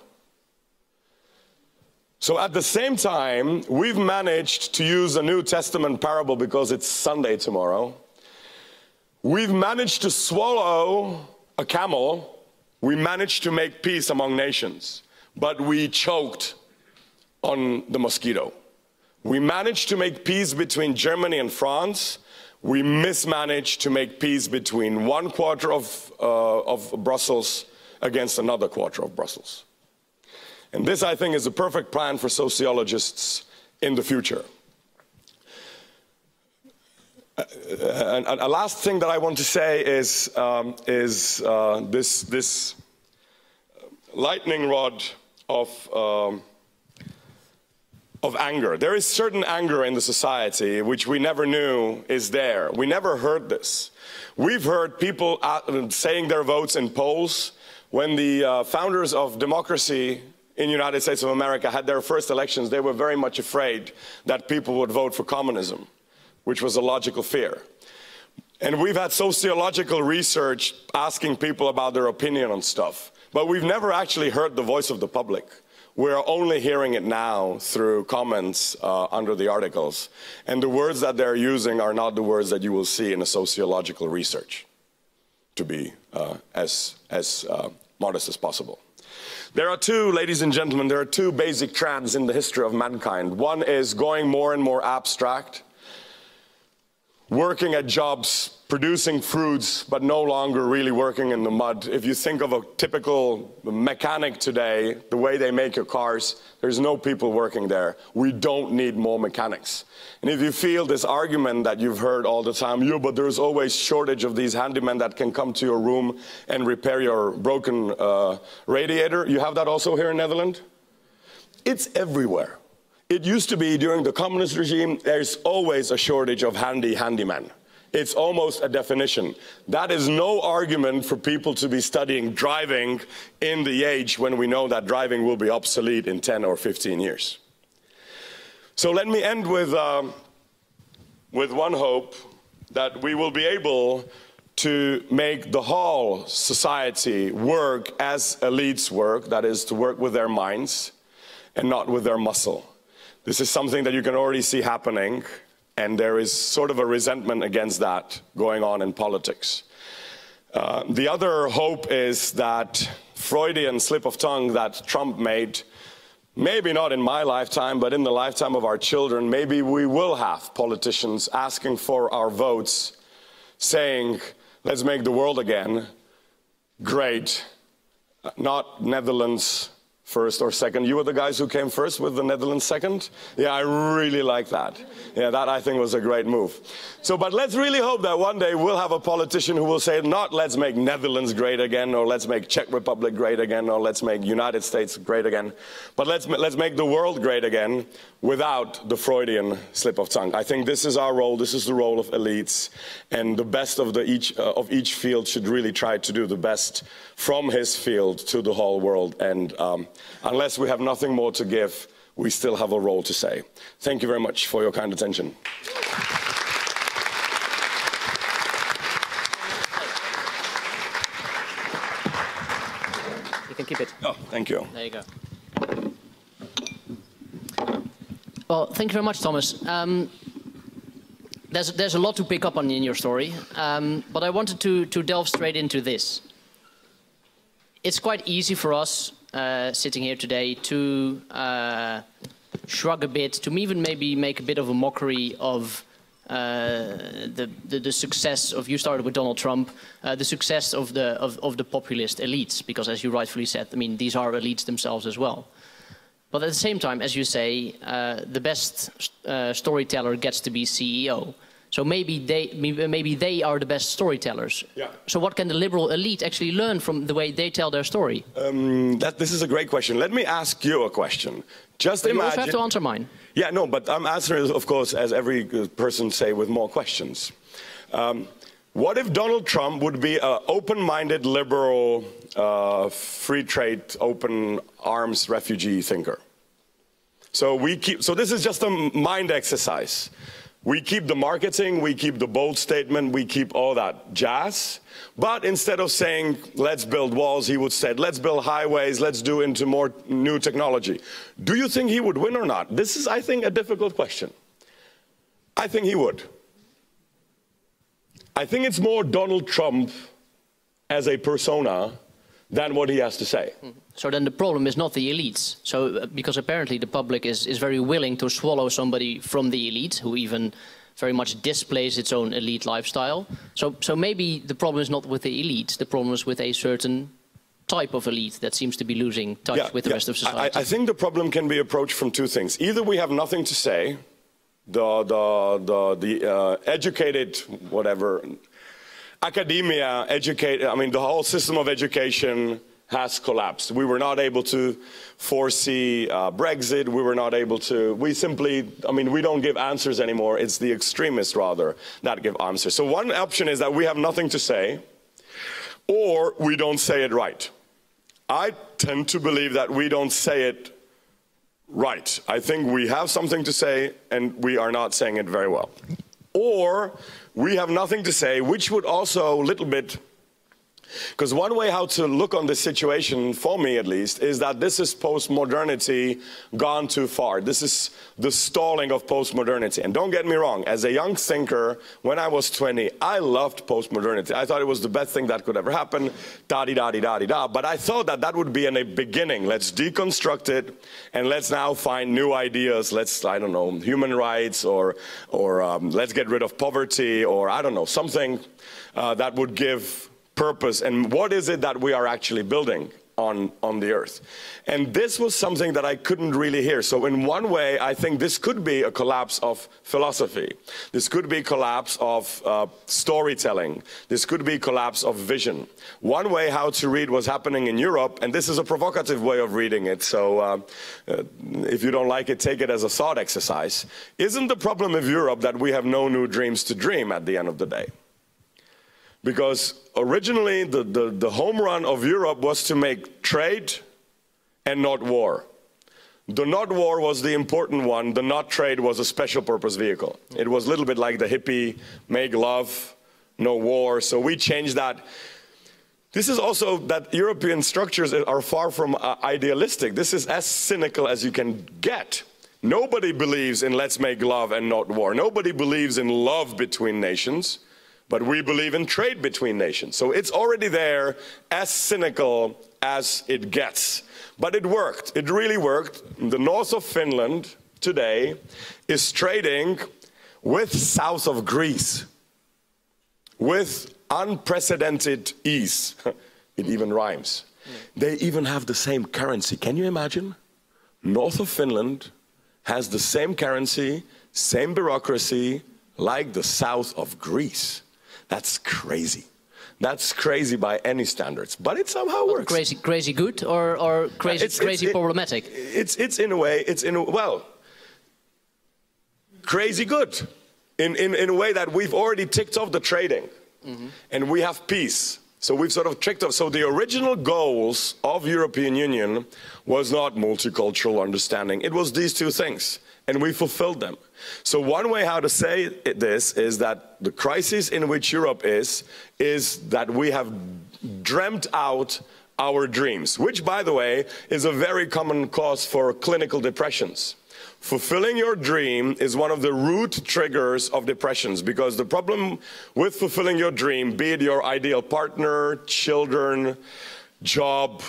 So at the same time, we've managed to use a New Testament parable because it's Sunday tomorrow. We've managed to swallow a camel. We managed to make peace among nations, but we choked on the mosquito. We managed to make peace between Germany and France. We mismanaged to make peace between one quarter of, uh, of Brussels against another quarter of Brussels. And this, I think, is a perfect plan for sociologists in the future. Uh, and a last thing that I want to say is, um, is uh, this, this lightning rod of um, of anger. There is certain anger in the society which we never knew is there. We never heard this. We've heard people saying their votes in polls. When the uh, founders of democracy in the United States of America had their first elections, they were very much afraid that people would vote for communism, which was a logical fear. And we've had sociological research asking people about their opinion on stuff, but we've never actually heard the voice of the public. We're only hearing it now through comments uh, under the articles. And the words that they're using are not the words that you will see in a sociological research, to be uh, as, as uh, modest as possible. There are two, ladies and gentlemen, there are two basic trends in the history of mankind. One is going more and more abstract, working at jobs, producing fruits, but no longer really working in the mud. If you think of a typical mechanic today, the way they make your cars, there's no people working there. We don't need more mechanics. And if you feel this argument that you've heard all the time, yeah, but there's always shortage of these handymen that can come to your room and repair your broken uh, radiator. You have that also here in Netherlands? It's everywhere. it used to be during the communist regime, there's always a shortage of handy handymen. It's almost a definition. That is no argument for people to be studying driving in the age when we know that driving will be obsolete in ten or fifteen years. So let me end with, um, with one hope that we will be able to make the whole society work as elites work, that is to work with their minds and not with their muscle. This is something that you can already see happening, and there is sort of a resentment against that going on in politics. Uh, the other hope is that Freudian slip of tongue that Trump made, maybe not in my lifetime, but in the lifetime of our children, maybe we will have politicians asking for our votes, saying, let's make the world again great, not Netherlands first or second. You were the guys who came first with the Netherlands second? Yeah, I really like that. Yeah, that I think was a great move. So, but let's really hope that one day we'll have a politician who will say, not let's make Netherlands great again, or let's make Czech Republic great again, or let's make United States great again, but let's, let's make the world great again without the Freudian slip of tongue. I think this is our role, this is the role of elites, and the best of, the each, uh, of each field should really try to do the best from his field to the whole world. And um, unless we have nothing more to give, we still have a role to say. Thank you very much for your kind attention. You can keep it. Oh, thank you. There you go. Well, thank you very much, Thomas. Um, there's, there's a lot to pick up on in your story, um, but I wanted to, to delve straight into this. It's quite easy for us uh, sitting here today to uh, shrug a bit, to even maybe make a bit of a mockery of uh, the, the, the success of, you started with Donald Trump, uh, the success of the, of, of the populist elites, because as you rightfully said, I mean, these are elites themselves as well. But at the same time, as you say, uh, the best uh, storyteller gets to be C E O. So maybe they, maybe they are the best storytellers. Yeah. So what can the liberal elite actually learn from the way they tell their story? Um, that, this is a great question. Let me ask you a question. Just but imagine. You also have to answer mine. Yeah, no, but I'm answering, of course, as every person say, with more questions. Um, what if Donald Trump would be an open-minded, liberal, uh, free trade, open arms refugee thinker? So we keep. So this is just a mind exercise. We keep the marketing, we keep the bold statement, we keep all that jazz. But instead of saying, let's build walls, he would say, let's build highways, let's do into more new technology. Do you think he would win or not? This is, I think, a difficult question. I think he would. I think it's more Donald Trump as a persona than what he has to say. So then the problem is not the elites. So uh, because apparently the public is, is very willing to swallow somebody from the elite who even very much displays its own elite lifestyle. So, so maybe the problem is not with the elites, the problem is with a certain type of elite that seems to be losing touch yeah, with the yeah. rest of society. I, I think the problem can be approached from two things. Either we have nothing to say, the, the, the, the uh, educated, whatever, academia, educate, I mean, the whole system of education has collapsed. We were not able to foresee uh, Brexit. We were not able to, we simply, I mean, we don't give answers anymore. It's the extremists, rather, that give answers. So one option is that we have nothing to say, or we don't say it right. I tend to believe that we don't say it right. I think we have something to say, and we are not saying it very well. Or we have nothing to say, which would also a little bit, because one way how to look on this situation, for me at least, is that this is post-modernity gone too far. This is the stalling of post-modernity. And don't get me wrong, as a young thinker, when I was twenty, I loved post-modernity. I thought it was the best thing that could ever happen, da-di-da-di-da-di-da. But I thought that that would be in a beginning. Let's deconstruct it, and let's now find new ideas. Let's, I don't know, human rights, or, or um, let's get rid of poverty, or I don't know, something uh, that would give purpose. And what is it that we are actually building? on, on the earth. And this was something that I couldn't really hear. So in one way, I think this could be a collapse of philosophy. This could be a collapse of uh, storytelling. This could be a collapse of vision. One way how to read what's happening in Europe, and this is a provocative way of reading it, so uh, uh, if you don't like it, take it as a thought exercise. Isn't the problem of Europe that we have no new dreams to dream at the end of the day? Because originally the, the, the home run of Europe was to make trade and not war. The not war was the important one, the not trade was a special purpose vehicle. It was a little bit like the hippie, make love, no war, so we changed that. This is also that European structures are far from uh, idealistic. This is as cynical as you can get. Nobody believes in let's make love and not war. Nobody believes in love between nations. But we believe in trade between nations. So it's already there, as cynical as it gets. But it worked. It really worked. The north of Finland today is trading with south of Greece with unprecedented ease. It even rhymes. They even have the same currency. Can you imagine? North of Finland has the same currency, same bureaucracy, like the south of Greece. That's crazy. That's crazy by any standards, but it somehow works. Crazy, crazy good, or or crazy, it's, crazy it's, problematic. It, it's it's in a way, it's in a, well, crazy good, in in in a way that we've already ticked off the trading, mm-hmm. and we have peace. So we've sort of ticked off. So the original goals of European Union was not multicultural understanding. It was these two things, and we fulfilled them. So one way how to say this is that the crisis in which Europe is, is that we have dreamt out our dreams, which, by the way, is a very common cause for clinical depressions. Fulfilling your dream is one of the root triggers of depressions, because the problem with fulfilling your dream, be it your ideal partner, children, job,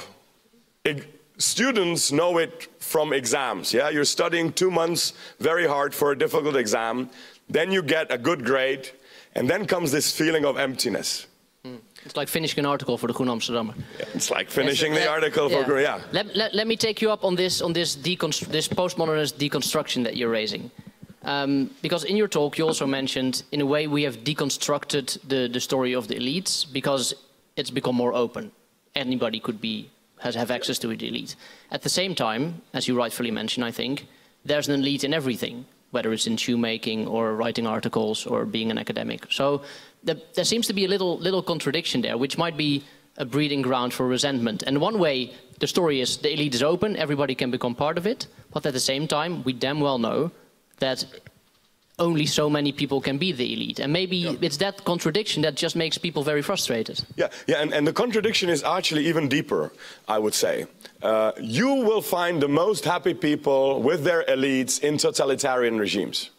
students know it from exams. Yeah, you're studying two months very hard for a difficult exam, then you get a good grade, and then comes this feeling of emptiness. Mm. It's like finishing an article for the Groene Amsterdammer. Yeah, it's like finishing yes, the uh, article yeah. for yeah. Let, let, let me take you up on this on this this postmodernist deconstruction that you're raising, um, because in your talk you also mentioned, in a way, we have deconstructed the the story of the elites because it's become more open. Anybody could be. Has have access to the elite. At the same time, as you rightfully mentioned, I think, there's an elite in everything, whether it's in shoemaking or writing articles or being an academic. So the, there seems to be a little, little contradiction there, which might be a breeding ground for resentment. And one way, the story is the elite is open, everybody can become part of it, but at the same time, we damn well know that only so many people can be the elite. And maybe yeah. it's that contradiction that just makes people very frustrated. Yeah, yeah, and, and the contradiction is actually even deeper, I would say. Uh, you will find the most happy people with their elites in totalitarian regimes.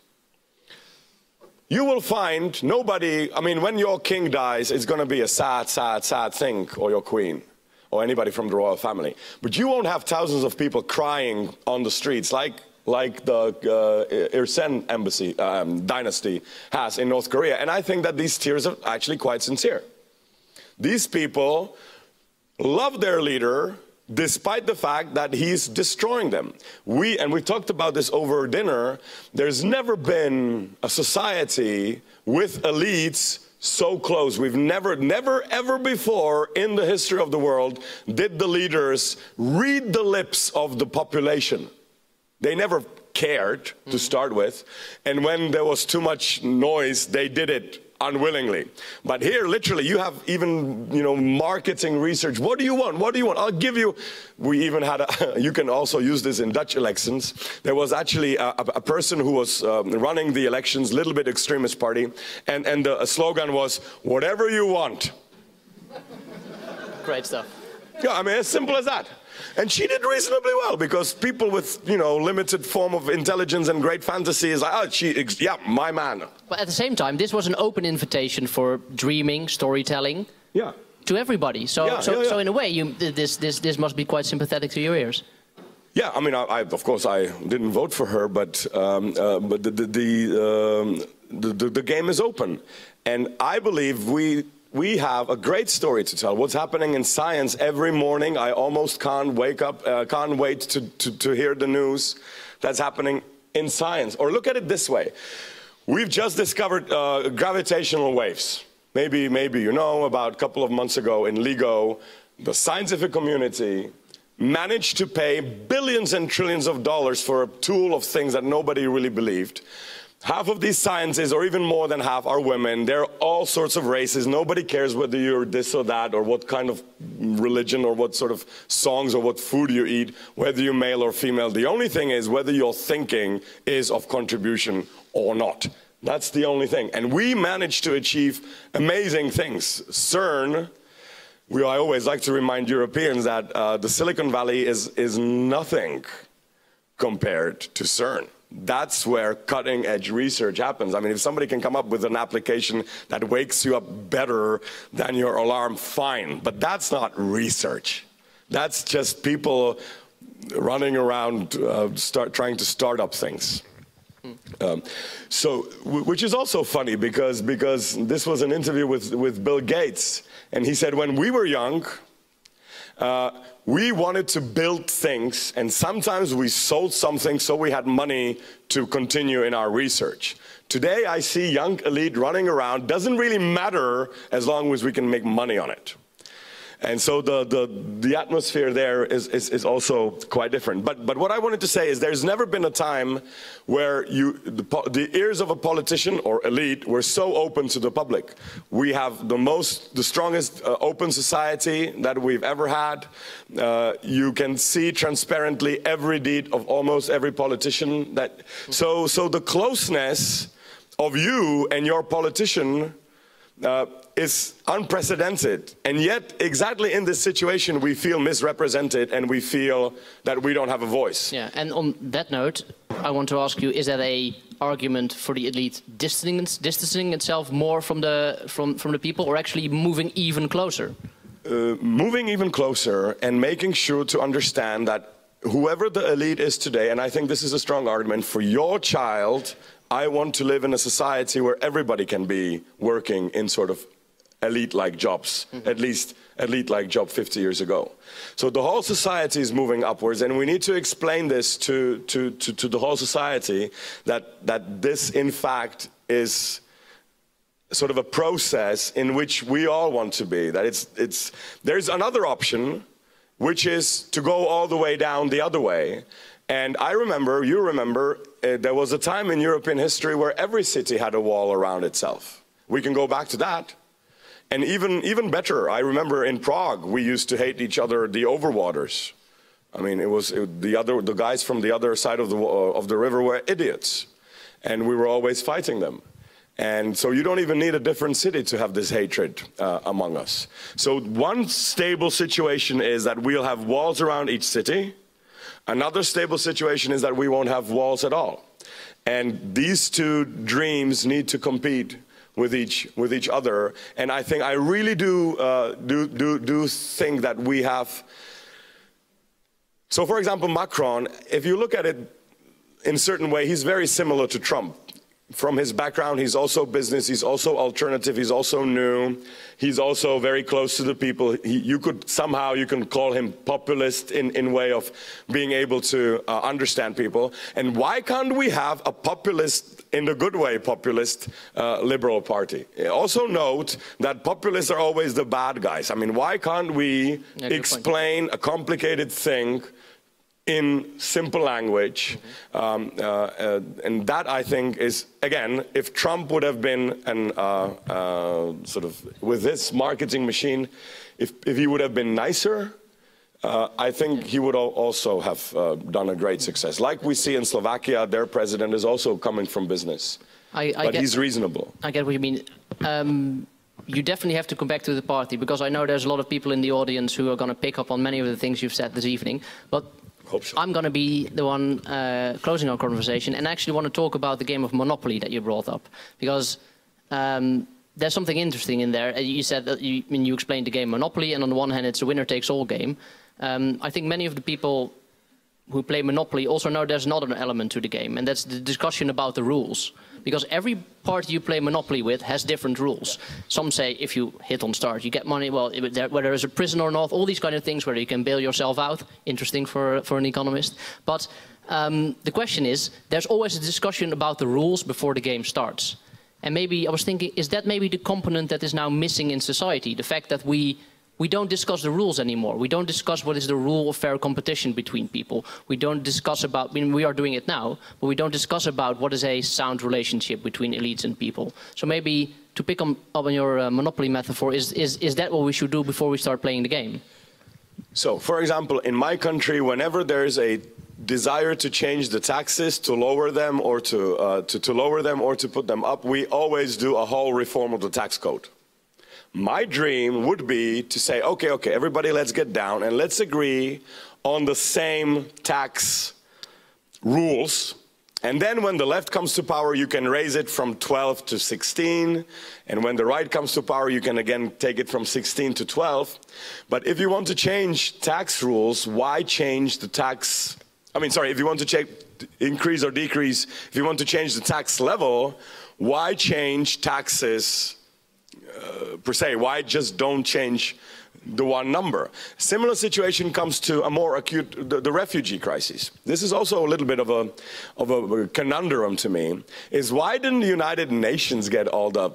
You will find nobody, I mean, when your king dies, it's going to be a sad, sad, sad thing, or your queen, or anybody from the royal family. But you won't have thousands of people crying on the streets like like the uh, Ir Sen embassy um, dynasty has in North Korea. And I think that these tears are actually quite sincere. These people love their leader despite the fact that he's destroying them. We, and we talked about this over dinner, there's never been a society with elites so close. We've never, never, ever before in the history of the world did the leaders read the lips of the population. They never cared to start with, and when there was too much noise, they did it unwillingly. But here, literally, you have even, you know, marketing research. What do you want? What do you want? I'll give you. We even had a, you can also use this in Dutch elections. There was actually a, a person who was um, running the elections, little bit extremist party, and, and the slogan was, whatever you want. Great stuff. Yeah, I mean, as simple as that. And she did reasonably well, because people with, you know, limited form of intelligence and great fantasy is like, oh, she, yeah, my man. But at the same time, this was an open invitation for dreaming, storytelling, yeah, to everybody. So, yeah, so, yeah, yeah. so in a way, you, this, this, this must be quite sympathetic to your ears. Yeah, I mean, I, I, of course, I didn't vote for her, but um, uh, but the the the, um, the the the game is open, and I believe we we have a great story to tell. What's happening in science every morning, I almost can't wake up, uh, can't wait to, to, to hear the news that's happening in science. Or look at it this way. We've just discovered uh, gravitational waves. Maybe, maybe you know, about a couple of months ago in LIGO, the scientific community managed to pay billions and trillions of dollars for a tool of things that nobody really believed. Half of these scientists, or even more than half, are women. They're all sorts of races. Nobody cares whether you're this or that, or what kind of religion, or what sort of songs, or what food you eat, whether you're male or female. The only thing is whether your thinking is of contribution or not. That's the only thing. And we managed to achieve amazing things. CERN, we, I always like to remind Europeans that uh, the Silicon Valley is, is nothing compared to CERN. That's where cutting-edge research happens. I mean, if somebody can come up with an application that wakes you up better than your alarm, fine. But that's not research. That's just people running around uh, start, trying to start up things. Um, so, which is also funny because, because this was an interview with, with Bill Gates. And he said, when we were young, uh, we wanted to build things, and sometimes we sold something so we had money to continue in our research. Today, I see young elite running around. Doesn't really matter as long as we can make money on it. And so the, the, the atmosphere there is, is, is also quite different. But, but what I wanted to say is there's never been a time where you, the, the ears of a politician or elite were so open to the public. We have the most, the strongest uh, open society that we've ever had. Uh, you can see transparently every deed of almost every politician. That, so, so the closeness of you and your politician uh, is unprecedented, and yet exactly in this situation we feel misrepresented and we feel that we don't have a voice. Yeah, and on that note, I want to ask you: is that a argument for the elite distancing, distancing itself more from the from from the people, or actually moving even closer? Uh, moving even closer and making sure to understand that whoever the elite is today, and I think this is a strong argument for your child. I want to live in a society where everybody can be working in sort of elite-like jobs, mm-hmm. at least elite-like job fifty years ago. So the whole society is moving upwards, and we need to explain this to, to, to, to the whole society, that, that this, in fact, is sort of a process in which we all want to be. That it's, it's, there's another option, which is to go all the way down the other way. And I remember, you remember, uh, there was a time in European history where every city had a wall around itself. We can go back to that. And even, even better, I remember in Prague, we used to hate each other, the overwaters. I mean, it was it, the, other, the guys from the other side of the, uh, of the river were idiots. And we were always fighting them. And so you don't even need a different city to have this hatred uh, among us. So one stable situation is that we'll have walls around each city. Another stable situation is that we won't have walls at all. And these two dreams need to compete with each with each other. And I think I really do uh, do do do think that we have. So, for example, Macron, if you look at it in a certain way, he's very similar to Trump. From his background, he's also business, he's also alternative, he's also new, he's also very close to the people. He, you could somehow, you can call him populist in, in way of being able to uh, understand people. And why can't we have a populist, in the good way, populist uh, liberal party? Also note that populists are always the bad guys. I mean, why can't we yeah, explain a complicated thing in simple language, mm-hmm. um, uh, uh, and that I think is, again, if Trump would have been an uh, uh, sort of with this marketing machine, if, if he would have been nicer, uh, I think he would also have uh, done a great success. Like we see in Slovakia, their president is also coming from business, I, I but get, he's reasonable. I get what you mean. Um, you definitely have to come back to the party, because I know there's a lot of people in the audience who are going to pick up on many of the things you've said this evening. But Hope so. I'm going to be the one uh, closing our conversation, and actually want to talk about the game of Monopoly that you brought up, because um, there's something interesting in there. You said that you, I mean, you explained the game Monopoly, and on the one hand it's a winner-takes-all game. Um, I think many of the people who play Monopoly also know there's another element to the game, and that's the discussion about the rules. Because every party you play Monopoly with has different rules. Some say if you hit on start, you get money. Well, whether there's a prison or not, all these kind of things where you can bail yourself out. Interesting for, for an economist. But um, the question is, there's always a discussion about the rules before the game starts. And maybe I was thinking, is that maybe the component that is now missing in society? The fact that we We don't discuss the rules anymore. We don't discuss what is the rule of fair competition between people. We don't discuss about, I mean, we are doing it now, but we don't discuss about what is a sound relationship between elites and people. So maybe to pick on, up on your uh, Monopoly metaphor, is, is, is that what we should do before we start playing the game? So, for example, in my country, whenever there's a desire to change the taxes, to lower them or to, uh, to, to lower them or to put them up, we always do a whole reform of the tax code. My dream would be to say, okay, okay, everybody let's get down and let's agree on the same tax rules. And then when the left comes to power, you can raise it from twelve to sixteen. And when the right comes to power, you can again take it from sixteen to twelve. But if you want to change tax rules, why change the tax? I mean, sorry, if you want to change, increase or decrease, if you want to change the tax level, why change taxes Uh, per se? Why just don't change the one number? Similar situation comes to a more acute, the, the refugee crisis. This is also a little bit of a, of a conundrum to me, is why didn't the United Nations get all the,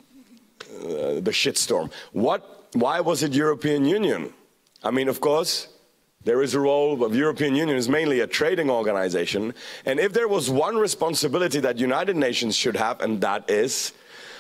uh, the shitstorm? What, why was it European Union? I mean, of course, there is a role of European Union is mainly a trading organization. And if there was one responsibility that United Nations should have, and that is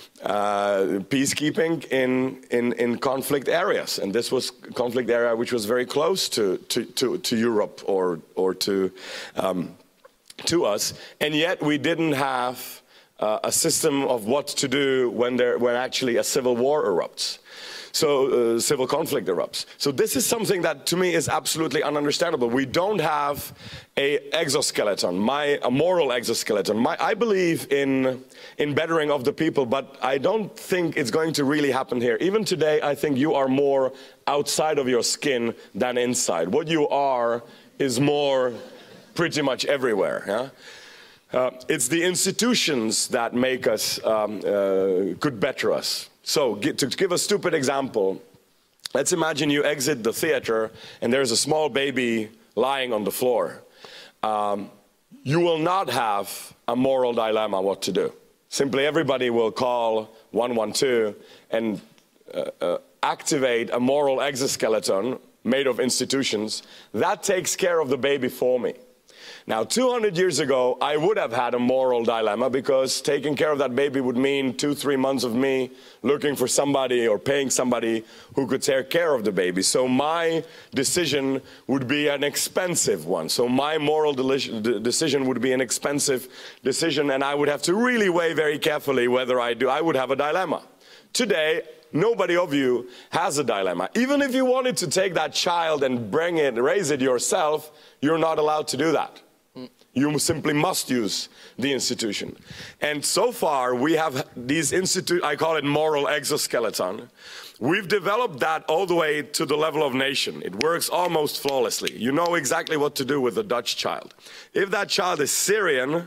Uh, peacekeeping in, in, in conflict areas. And this was a conflict area which was very close to, to, to, to Europe or, or to, um, to us. And yet we didn't have uh, a system of what to do when, there, when actually a civil war erupts. So uh, civil conflict erupts. So this is something that to me is absolutely ununderstandable. We don't have a exoskeleton, my, a moral exoskeleton. My, I believe in, in bettering of the people, but I don't think it's going to really happen here. Even today, I think you are more outside of your skin than inside. What you are is more pretty much everywhere. Yeah? Uh, it's the institutions that make us, um, uh, could better us. So, to give a stupid example, let's imagine you exit the theater and there's a small baby lying on the floor. Um, you will not have a moral dilemma what to do. Simply everybody will call one one two and uh, uh, activate a moral exoskeleton made of institutions. That takes care of the baby for me. Now, two hundred years ago, I would have had a moral dilemma because taking care of that baby would mean two, three months of me looking for somebody or paying somebody who could take care of the baby. So my decision would be an expensive one. So my moral decision would be an expensive decision, and I would have to really weigh very carefully whether I do. I would have a dilemma. Today, nobody of you has a dilemma. Even if you wanted to take that child and bring it, raise it yourself, you're not allowed to do that. You simply must use the institution. And so far, we have these institute, I call it moral exoskeleton. We've developed that all the way to the level of nation. It works almost flawlessly. You know exactly what to do with a Dutch child. If that child is Syrian,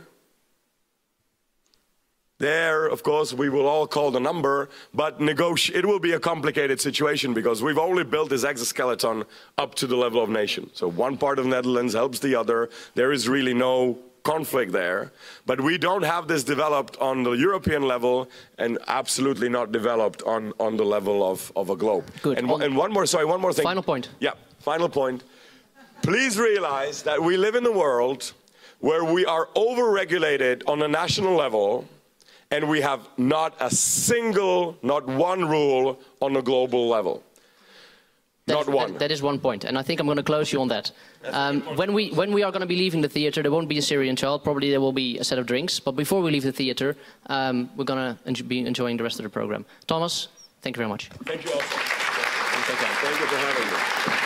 there, of course, we will all call the number, but negotiate. It will be a complicated situation because we've only built this exoskeleton up to the level of nation. So one part of the Netherlands helps the other. There is really no conflict there. But we don't have this developed on the European level and absolutely not developed on, on the level of, of a globe. Good. And, and one more, sorry, one more thing. Final point. Yeah, final point. Please realize that we live in a world where we are over-regulated on a national level, and we have not a single, not one rule on a global level. That's, not one. That, that is one point, and I think I'm going to close you on that. Um, when we when we are going to be leaving the theater, there won't be a Syrian child. Probably there will be a set of drinks. But before we leave the theater, um, we're going to be enjoying the rest of the program. Thomas, thank you very much. Thank you all. Thank you, thank you for having me.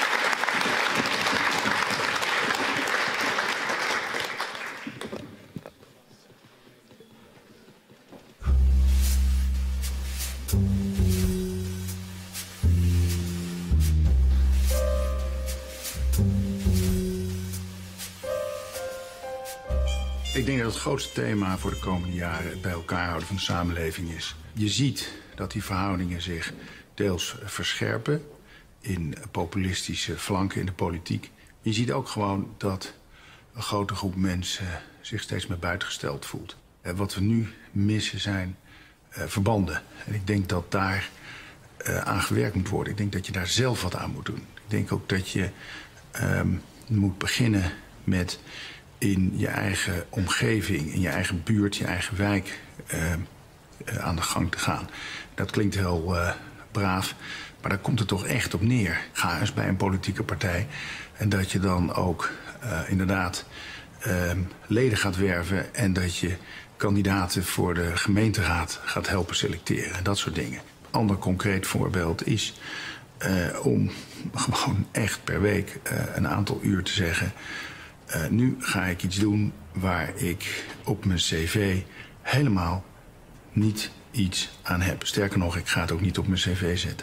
Ik denk dat het grootste thema voor de komende jaren het bij elkaar houden van de samenleving is. Je ziet dat die verhoudingen zich deels verscherpen in populistische flanken in de politiek. Je ziet ook gewoon dat een grote groep mensen zich steeds meer buitengesteld voelt. En wat we nu missen zijn uh, verbanden. En ik denk dat daar uh, aan gewerkt moet worden. Ik denk dat je daar zelf wat aan moet doen. Ik denk ook dat je um, moet beginnen met in je eigen omgeving, in je eigen buurt, je eigen wijk uh, uh, aan de gang te gaan. Dat klinkt heel uh, braaf, maar daar komt het toch echt op neer. Ga eens bij een politieke partij en dat je dan ook uh, inderdaad uh, leden gaat werven en dat je kandidaten voor de gemeenteraad gaat helpen selecteren. Dat soort dingen. Een ander concreet voorbeeld is uh, om gewoon echt per week uh, een aantal uur te zeggen: Uh, nu ga ik iets doen waar ik op mijn cv helemaal niet iets aan heb. Sterker nog, ik ga het ook niet op mijn cv zetten.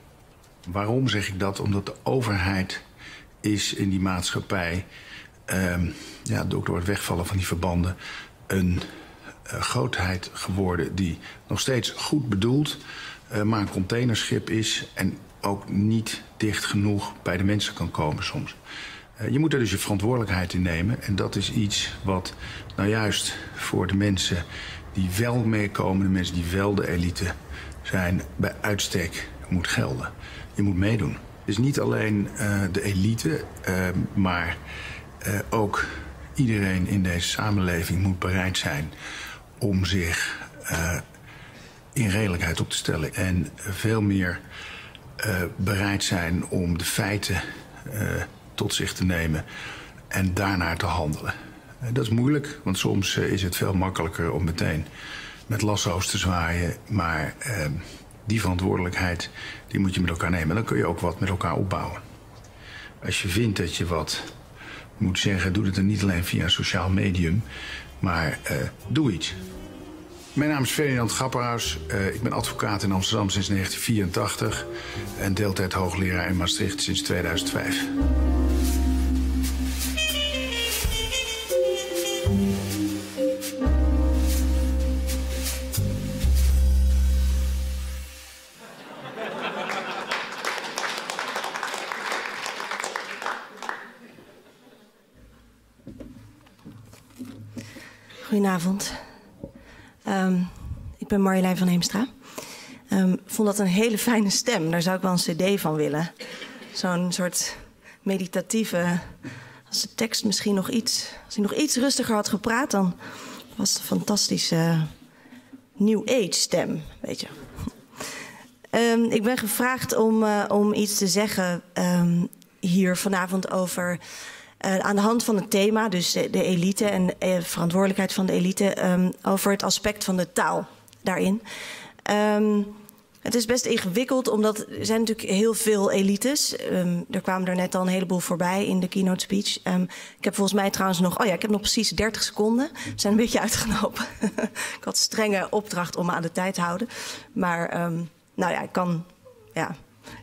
Waarom zeg ik dat? Omdat de overheid is in die maatschappij, uh, ja, door het wegvallen van die verbanden, een uh, grootheid geworden die nog steeds goed bedoeld, uh, maar een containerschip is en ook niet dicht genoeg bij de mensen kan komen soms. Je moet er dus je verantwoordelijkheid in nemen. En dat is iets wat nou juist voor de mensen die wel meekomen, de mensen die wel de elite zijn, bij uitstek moet gelden. Je moet meedoen. Het is niet alleen uh, de elite, uh, maar uh, ook iedereen in deze samenleving moet bereid zijn om zich uh, in redelijkheid op te stellen. En veel meer uh, bereid zijn om de feiten Uh, tot zich te nemen en daarnaar te handelen. Dat is moeilijk, want soms is het veel makkelijker om meteen met lasso's te zwaaien. Maar eh, die verantwoordelijkheid die moet je met elkaar nemen. Dan kun je ook wat met elkaar opbouwen. Als je vindt dat je wat moet zeggen, doe het dan niet alleen via een sociaal medium, maar eh, doe iets. Mijn naam is Ferdinand Grapperhaus. Uh, ik ben advocaat in Amsterdam sinds negentien vierentachtig en deeltijd hoogleraar in Maastricht sinds tweeduizend vijf. Goedenavond. Um, ik ben Marjolein van Heemstra. Ik um, vond dat een hele fijne stem. Daar zou ik wel een cd van willen. Zo'n soort meditatieve... Als de tekst misschien nog iets... Als hij nog iets rustiger had gepraat, dan was het een fantastische New Age stem, weet je. Um, ik ben gevraagd om, uh, om iets te zeggen um, hier vanavond over... Uh, aan de hand van het thema, dus de, de elite en de uh, verantwoordelijkheid van de elite, um, over het aspect van de taal daarin. Um, het is best ingewikkeld, omdat er zijn natuurlijk heel veel elites. Um, er kwamen er net al een heleboel voorbij in de keynote speech. Um, ik heb volgens mij trouwens nog, oh ja, ik heb nog precies dertig seconden. We zijn een beetje uitgelopen. Ik had strenge opdracht om me aan de tijd te houden. Maar, um, nou ja, ik kan, ja.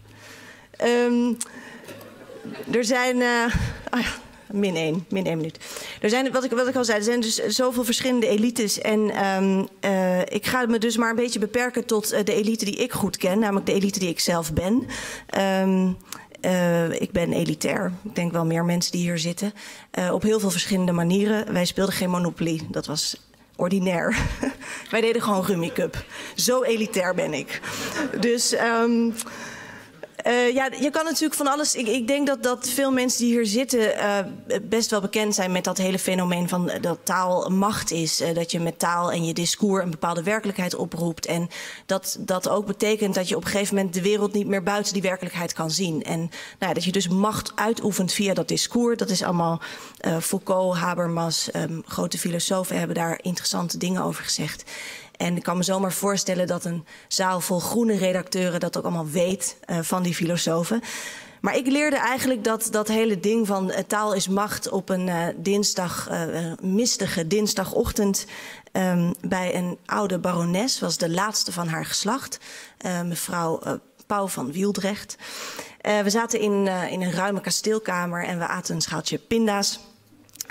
Um, er zijn, uh, oh ja. Min één, min één minuut. Er zijn, wat ik, wat ik al zei, er zijn dus zoveel verschillende elites. En um, uh, ik ga me dus maar een beetje beperken tot uh, de elite die ik goed ken. Namelijk de elite die ik zelf ben. Um, uh, ik ben elitair. Ik denk wel meer mensen die hier zitten. Uh, op heel veel verschillende manieren. Wij speelden geen Monopoly. Dat was ordinair. Wij deden gewoon Rummy Cup. Zo elitair ben ik. Dus... Um, Uh, ja, je kan natuurlijk van alles... Ik, ik denk dat, dat veel mensen die hier zitten uh, best wel bekend zijn met dat hele fenomeen van uh, dat taal macht is. Uh, dat je met taal en je discours een bepaalde werkelijkheid oproept. En dat dat ook betekent dat je op een gegeven moment de wereld niet meer buiten die werkelijkheid kan zien. En nou ja, dat je dus macht uitoefent via dat discours. Dat is allemaal uh, Foucault, Habermas, um, grote filosofen hebben daar interessante dingen over gezegd. En ik kan me zomaar voorstellen dat een zaal vol groene redacteuren dat ook allemaal weet uh, van die filosofen. Maar ik leerde eigenlijk dat dat hele ding van uh, taal is macht op een uh, dinsdag, uh, mistige dinsdagochtend um, bij een oude barones, was de laatste van haar geslacht, uh, mevrouw uh, Pauw van Wieldrecht. Uh, we zaten in, uh, in een ruime kasteelkamer en we aten een schaaltje pinda's.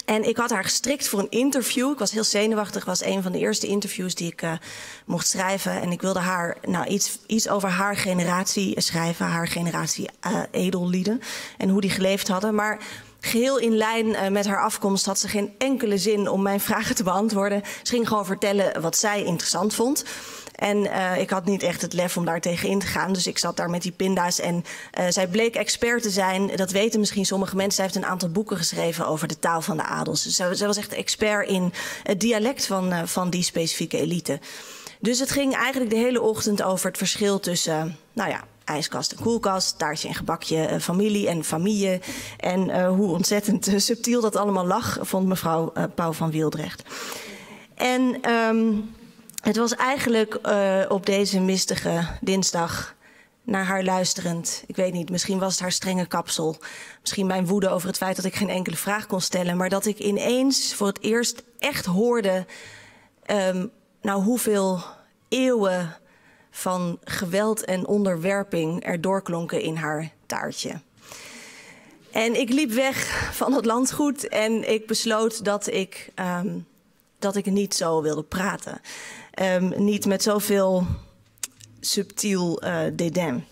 En ik had haar gestrikt voor een interview. Ik was heel zenuwachtig. Het was een van de eerste interviews die ik uh, mocht schrijven. En ik wilde haar nou, iets, iets over haar generatie schrijven. Haar generatie uh, edellieden. En hoe die geleefd hadden. Maar geheel in lijn uh, met haar afkomst had ze geen enkele zin om mijn vragen te beantwoorden. Ze ging gewoon vertellen wat zij interessant vond. En uh, ik had niet echt het lef om daar tegen in te gaan. Dus ik zat daar met die pinda's. En uh, zij bleek expert te zijn. Dat weten misschien sommige mensen. Zij heeft een aantal boeken geschreven over de taal van de adels. Dus zij, zij was echt expert in het dialect van, uh, van die specifieke elite. Dus het ging eigenlijk de hele ochtend over het verschil tussen, uh, nou ja, ijskast en koelkast, taartje en gebakje, uh, familie en familie. En uh, hoe ontzettend uh, subtiel dat allemaal lag, vond mevrouw uh, Pauw van Wieldrecht. En Um, Het was eigenlijk uh, op deze mistige dinsdag naar haar luisterend. Ik weet niet, misschien was het haar strenge kapsel. Misschien mijn woede over het feit dat ik geen enkele vraag kon stellen. Maar dat ik ineens voor het eerst echt hoorde um, nou, hoeveel eeuwen van geweld en onderwerping er doorklonken in haar taartje. En ik liep weg van het landgoed en ik besloot dat ik, um, dat ik niet zo wilde praten. Um, niet met zoveel subtiel uh, dédain.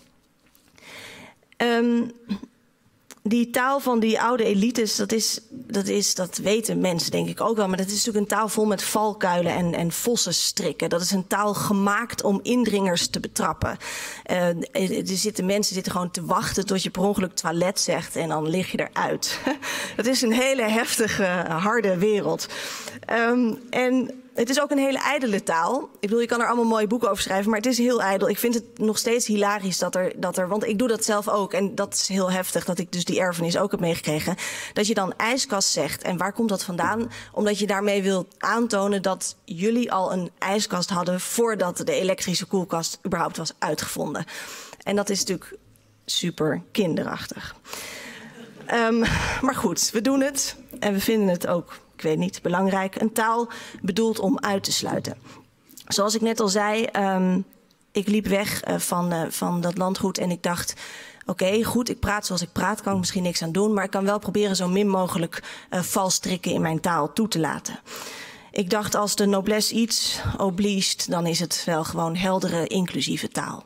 Um, die taal van die oude elites, dat, is, dat, is, dat weten mensen denk ik ook wel. Maar dat is natuurlijk een taal vol met valkuilen en, en vossenstrikken. Dat is een taal gemaakt om indringers te betrappen. Uh, er zitten mensen zitten gewoon te wachten tot je per ongeluk toilet zegt en dan lig je eruit. Dat is een hele heftige, harde wereld. Um, en het is ook een hele ijdele taal. Ik bedoel, je kan er allemaal mooie boeken over schrijven, maar het is heel ijdel. Ik vind het nog steeds hilarisch dat er, dat er, want ik doe dat zelf ook. En dat is heel heftig, dat ik dus die erfenis ook heb meegekregen. Dat je dan ijskast zegt. En waar komt dat vandaan? Omdat je daarmee wil aantonen dat jullie al een ijskast hadden voordat de elektrische koelkast überhaupt was uitgevonden. En dat is natuurlijk super kinderachtig. Um, maar goed, we doen het en we vinden het ook, ik weet niet, belangrijk. Een taal bedoeld om uit te sluiten. Zoals ik net al zei, um, ik liep weg uh, van, uh, van dat landgoed en ik dacht, oké, okay, goed, ik praat zoals ik praat, kan ik misschien niks aan doen, maar ik kan wel proberen zo min mogelijk uh, valstrikken in mijn taal toe te laten. Ik dacht, als de noblesse iets obliged, dan is het wel gewoon heldere, inclusieve taal.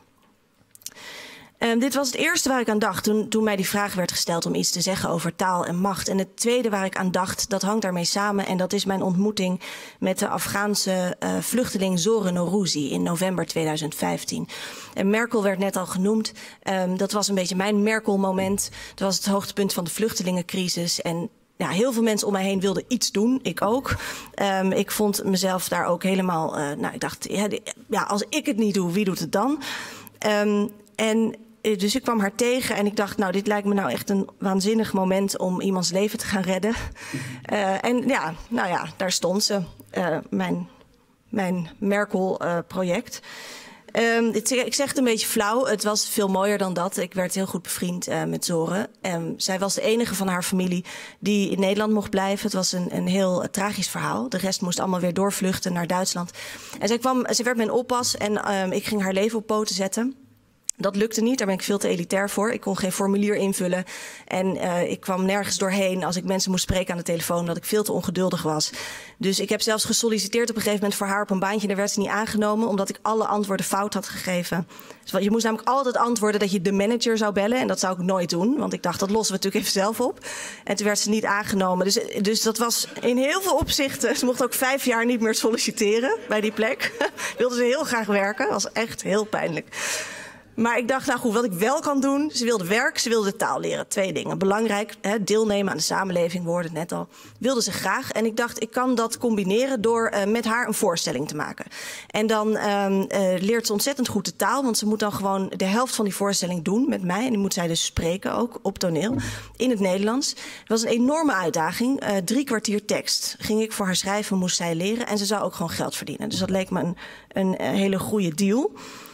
Um, dit was het eerste waar ik aan dacht toen, toen mij die vraag werd gesteld om iets te zeggen over taal en macht. En het tweede waar ik aan dacht, dat hangt daarmee samen. En dat is mijn ontmoeting met de Afghaanse uh, vluchteling Zohre Norouzi in november tweeduizend vijftien. En Merkel werd net al genoemd. Um, dat was een beetje mijn Merkel-moment. Dat was het hoogtepunt van de vluchtelingencrisis. En ja, heel veel mensen om mij heen wilden iets doen. Ik ook. Um, ik vond mezelf daar ook helemaal, uh, nou, ik dacht, ja, ja, als ik het niet doe, wie doet het dan? Um, en Dus ik kwam haar tegen en ik dacht, nou, dit lijkt me nou echt een waanzinnig moment om iemands leven te gaan redden. Uh, en ja, nou ja, daar stond ze, uh, mijn, mijn Merkel-project. Uh, um, ik zeg het een beetje flauw, het was veel mooier dan dat. Ik werd heel goed bevriend uh, met Zohre. Um, zij was de enige van haar familie die in Nederland mocht blijven. Het was een, een heel uh, tragisch verhaal. De rest moest allemaal weer doorvluchten naar Duitsland. En zij, kwam, zij werd mijn oppas en um, ik ging haar leven op poten zetten. Dat lukte niet, daar ben ik veel te elitair voor. Ik kon geen formulier invullen en uh, ik kwam nergens doorheen als ik mensen moest spreken aan de telefoon, omdat ik veel te ongeduldig was. Dus ik heb zelfs gesolliciteerd op een gegeven moment voor haar op een baantje. Daar werd ze niet aangenomen, omdat ik alle antwoorden fout had gegeven. Dus je moest namelijk altijd antwoorden dat je de manager zou bellen. En dat zou ik nooit doen, want ik dacht, dat lossen we natuurlijk even zelf op. En toen werd ze niet aangenomen. Dus, dus dat was in heel veel opzichten. Ze mocht ook vijf jaar niet meer solliciteren bij die plek. Wilde ze heel graag werken. Dat was echt heel pijnlijk. Maar ik dacht, nou goed, wat ik wel kan doen, ze wilde werk, ze wilde taal leren. Twee dingen. Belangrijk, hè, deelnemen aan de samenleving, woorden net al. Wilde ze graag. En ik dacht, ik kan dat combineren door uh, met haar een voorstelling te maken. En dan uh, uh, leert ze ontzettend goed de taal, want ze moet dan gewoon de helft van die voorstelling doen met mij. En die moet zij dus spreken ook op toneel, in het Nederlands. Het was een enorme uitdaging. Uh, drie kwartier tekst ging ik voor haar schrijven, moest zij leren. En ze zou ook gewoon geld verdienen. Dus dat leek me een, een, een hele goede deal.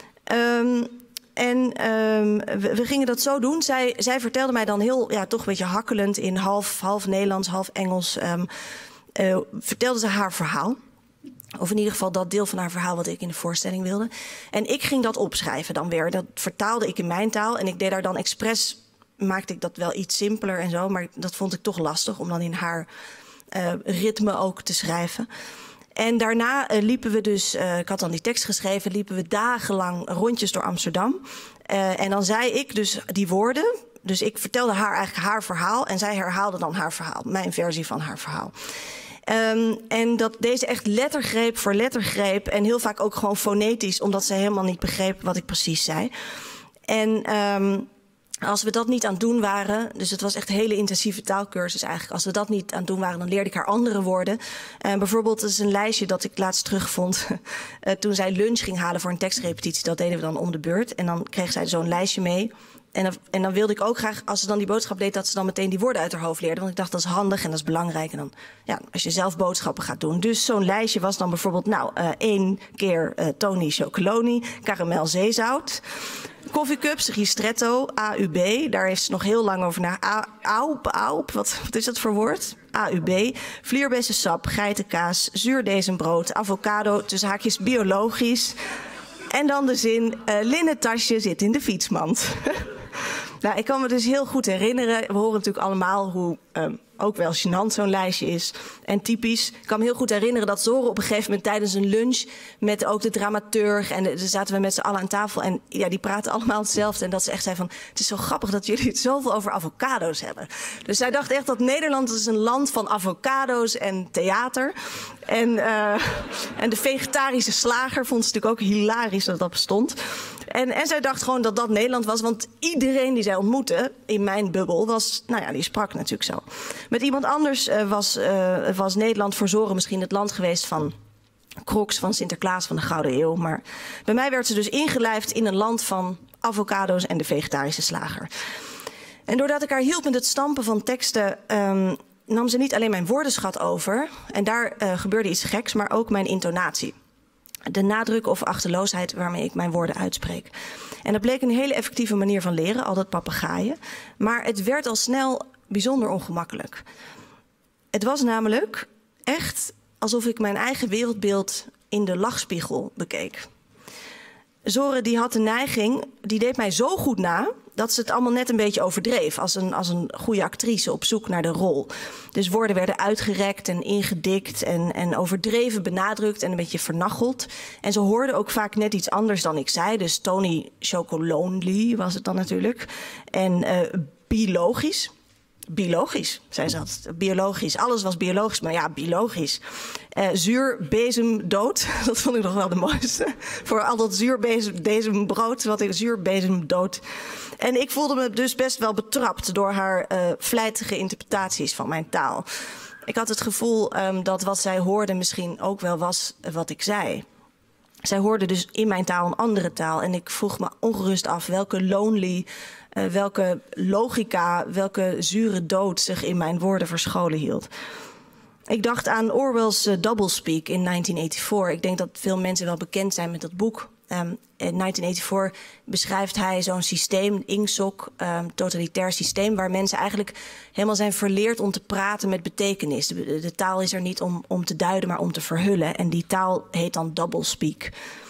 Um, En um, we, we gingen dat zo doen. Zij, zij vertelde mij dan heel, ja, toch een beetje hakkelend in half, half Nederlands, half Engels. Um, uh, vertelde ze haar verhaal. Of in ieder geval dat deel van haar verhaal wat ik in de voorstelling wilde. En ik ging dat opschrijven dan weer. Dat vertaalde ik in mijn taal. En ik deed daar dan expres, maakte ik dat wel iets simpeler en zo. Maar dat vond ik toch lastig om dan in haar uh, ritme ook te schrijven. En daarna uh, liepen we dus, uh, ik had dan die tekst geschreven, liepen we dagenlang rondjes door Amsterdam. Uh, en dan zei ik dus die woorden. Dus ik vertelde haar eigenlijk haar verhaal en zij herhaalde dan haar verhaal, mijn versie van haar verhaal. Um, en dat deze echt lettergreep voor lettergreep en heel vaak ook gewoon fonetisch, omdat ze helemaal niet begreep wat ik precies zei. En um, als we dat niet aan het doen waren, dus het was echt een hele intensieve taalkursus eigenlijk. Als we dat niet aan het doen waren, dan leerde ik haar andere woorden. Uh, bijvoorbeeld, dat is een lijstje dat ik laatst terugvond. uh, toen zij lunch ging halen voor een tekstrepetitie, dat deden we dan om de beurt. En dan kreeg zij zo'n lijstje mee. En dan, en dan wilde ik ook graag, als ze dan die boodschap deed, dat ze dan meteen die woorden uit haar hoofd leerde. Want ik dacht, dat is handig en dat is belangrijk. En dan, ja, als je zelf boodschappen gaat doen. Dus zo'n lijstje was dan bijvoorbeeld, nou, uh, één keer uh, Tony Chocoloni, karamel zeezout. Koffiecups, ristretto, A U B. Daar is nog heel lang over na. Aup, aup, wat, wat is dat voor woord? A U B. Vlierbessensap, geitenkaas, zuurdesembrood, avocado, tussen haakjes biologisch. En dan de zin, uh, linnen tasje zit in de fietsmand. Nou, ik kan me dus heel goed herinneren. We horen natuurlijk allemaal hoe um, ook wel gênant zo'n lijstje is. En typisch. Ik kan me heel goed herinneren dat Zore op een gegeven moment tijdens een lunch met ook de dramaturg. En dan zaten we met z'n allen aan tafel. En ja, die praten allemaal hetzelfde. En dat ze echt zei van, het is zo grappig dat jullie het zoveel over avocado's hebben. Dus zij dacht echt dat Nederland is een land van avocado's en theater. En, uh, en de vegetarische slager vond ze natuurlijk ook hilarisch dat dat bestond. En, en zij dacht gewoon dat dat Nederland was. Want iedereen die zij ontmoette in mijn bubbel was, nou ja, die sprak natuurlijk zo. Met iemand anders uh, was, uh, was Nederland voor Zore misschien het land geweest van Crocs, van Sinterklaas, van de Gouden Eeuw. Maar bij mij werd ze dus ingelijfd in een land van avocado's en de vegetarische slager. En doordat ik haar hielp met het stampen van teksten, um, nam ze niet alleen mijn woordenschat over. En daar uh, gebeurde iets geks, maar ook mijn intonatie. De nadruk of achterloosheid waarmee ik mijn woorden uitspreek. En dat bleek een hele effectieve manier van leren, al dat papegaaien. Maar het werd al snel bijzonder ongemakkelijk. Het was namelijk echt alsof ik mijn eigen wereldbeeld in de lachspiegel bekeek. Zore die had de neiging, die deed mij zo goed na, dat ze het allemaal net een beetje overdreef. Als een, als een goede actrice op zoek naar de rol. Dus woorden werden uitgerekt en ingedikt en, en overdreven benadrukt en een beetje vernacheld. En ze hoorden ook vaak net iets anders dan ik zei. Dus Tony Chocolonely was het dan natuurlijk. En uh, biologisch. Biologisch, zei ze altijd. Biologisch. Alles was biologisch, maar ja, biologisch. Uh, zuur, bezem, dood. Dat vond ik nog wel de mooiste. Voor al dat zuur, bezem, bezem, brood. Wat ik zuur, bezem, dood. En ik voelde me dus best wel betrapt door haar uh, vlijtige interpretaties van mijn taal. Ik had het gevoel um, dat wat zij hoorde misschien ook wel was uh, wat ik zei. Zij hoorde dus in mijn taal een andere taal. En ik vroeg me ongerust af welke lonely, uh, welke logica, welke zure dood zich in mijn woorden verscholen hield. Ik dacht aan Orwell's uh, Doublespeak in negentien eenennegentig. Ik denk dat veel mensen wel bekend zijn met dat boek. Um, in negentien eenennegentig beschrijft hij zo'n systeem, I N G S O C, um, totalitair systeem, waar mensen eigenlijk helemaal zijn verleerd om te praten met betekenis. De, de taal is er niet om, om te duiden, maar om te verhullen. En die taal heet dan doublespeak.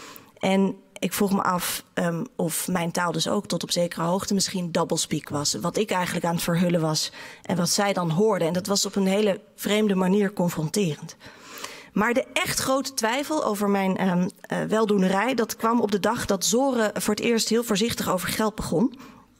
En ik vroeg me af um, of mijn taal dus ook tot op zekere hoogte misschien doublespeak was. Wat ik eigenlijk aan het verhullen was en wat zij dan hoorde. En dat was op een hele vreemde manier confronterend. Maar de echt grote twijfel over mijn um, uh, weldoenerij, dat kwam op de dag dat Zore voor het eerst heel voorzichtig over geld begon.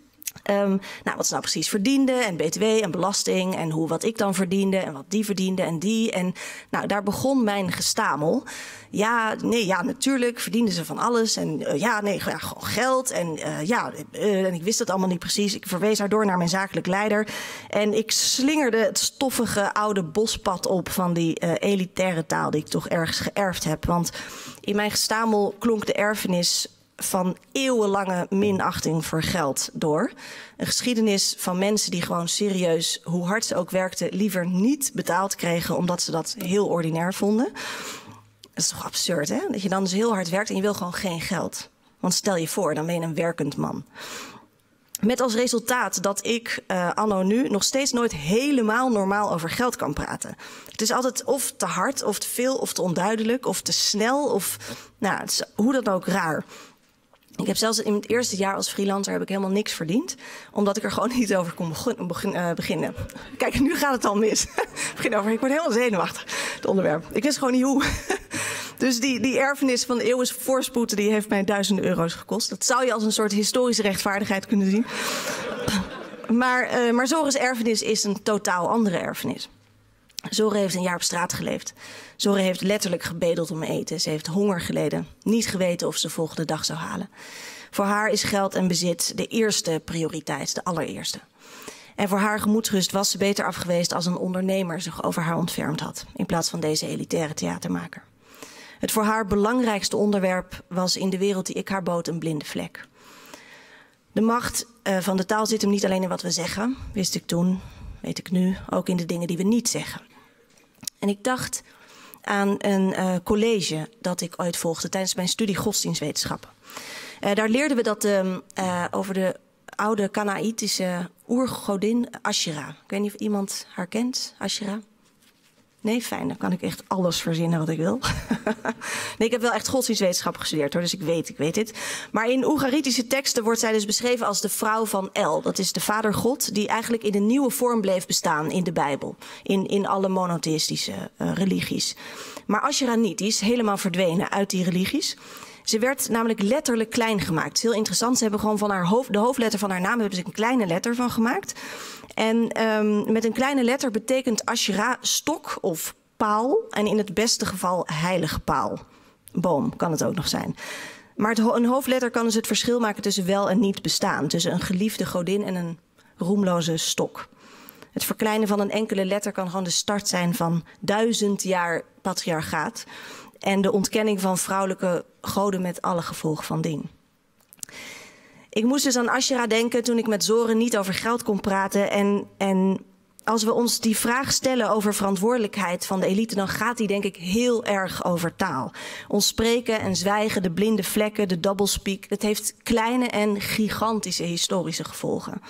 Um, nou, wat ze nou precies verdiende en B T W en belasting en hoe wat ik dan verdiende en wat die verdiende en die. En nou, daar begon mijn gestamel. Ja, nee, ja, natuurlijk verdienden ze van alles. En uh, ja, nee, ja, gewoon geld. En uh, ja, uh, en ik wist het allemaal niet precies. Ik verwees haar door naar mijn zakelijk leider. En ik slingerde het stoffige oude bospad op van die uh, elitaire taal die ik toch ergens geërfd heb. Want in mijn gestamel klonk de erfenis van eeuwenlange minachting voor geld door. Een geschiedenis van mensen die gewoon serieus, hoe hard ze ook werkten, liever niet betaald kregen omdat ze dat heel ordinair vonden. Dat is toch absurd, hè? Dat je dan dus heel hard werkt en je wil gewoon geen geld. Want stel je voor, dan ben je een werkend man. Met als resultaat dat ik uh, anno nu nog steeds nooit helemaal normaal over geld kan praten. Het is altijd of te hard, of te veel, of te onduidelijk, of te snel, of nou, het is hoe dan ook raar. Ik heb zelfs in het eerste jaar als freelancer heb ik helemaal niks verdiend. Omdat ik er gewoon niet over kon begin, begin, uh, beginnen. Kijk, nu gaat het al mis. ik, begin over, ik word helemaal zenuwachtig, het onderwerp. Ik wist gewoon niet hoe. Dus die, die erfenis van de eeuwige voorspoed die heeft mij duizenden euro's gekost. Dat zou je als een soort historische rechtvaardigheid kunnen zien. Maar, uh, maar Zore's erfenis is een totaal andere erfenis. Zore heeft een jaar op straat geleefd. Zore heeft letterlijk gebedeld om eten. Ze heeft honger geleden. Niet geweten of ze de volgende dag zou halen. Voor haar is geld en bezit de eerste prioriteit, de allereerste. En voor haar gemoedsrust was ze beter af geweest als een ondernemer zich over haar ontfermd had, in plaats van deze elitaire theatermaker. Het voor haar belangrijkste onderwerp was in de wereld die ik haar bood een blinde vlek. De macht uh, van de taal zit hem niet alleen in wat we zeggen, wist ik toen, weet ik nu, ook in de dingen die we niet zeggen. En ik dacht aan een uh, college dat ik ooit volgde tijdens mijn studie godsdienstwetenschappen. Uh, daar leerden we dat uh, uh, over de oude Kanaïtische oergodin Asherah. Ik weet niet of iemand haar kent, Asherah. Nee, fijn, dan kan ik echt alles verzinnen wat ik wil. nee, ik heb wel echt godsdienstwetenschap gestudeerd, hoor, dus ik weet, ik weet dit. Maar in Oegaritische teksten wordt zij dus beschreven als de vrouw van El. Dat is de vadergod die eigenlijk in een nieuwe vorm bleef bestaan in de Bijbel. In, in alle monotheïstische uh, religies. Maar Asherah niet, die is helemaal verdwenen uit die religies. Ze werd namelijk letterlijk klein gemaakt. Het is heel interessant, ze hebben gewoon van haar hoofd, de hoofdletter van haar naam hebben ze een kleine letter van gemaakt. En um, met een kleine letter betekent Asherah stok of paal. En in het beste geval heilige paal. Boom kan het ook nog zijn. Maar het ho- een hoofdletter kan dus het verschil maken tussen wel en niet bestaan. Tussen een geliefde godin en een roemloze stok. Het verkleinen van een enkele letter kan gewoon de start zijn van duizend jaar patriarchaat. En de ontkenning van vrouwelijke goden met alle gevolgen van dien. Ik moest dus aan Asherah denken toen ik met Zore niet over geld kon praten. En, en als we ons die vraag stellen over verantwoordelijkheid van de elite, dan gaat die denk ik heel erg over taal. Ons spreken en zwijgen, de blinde vlekken, de doublespeak, dat heeft kleine en gigantische historische gevolgen.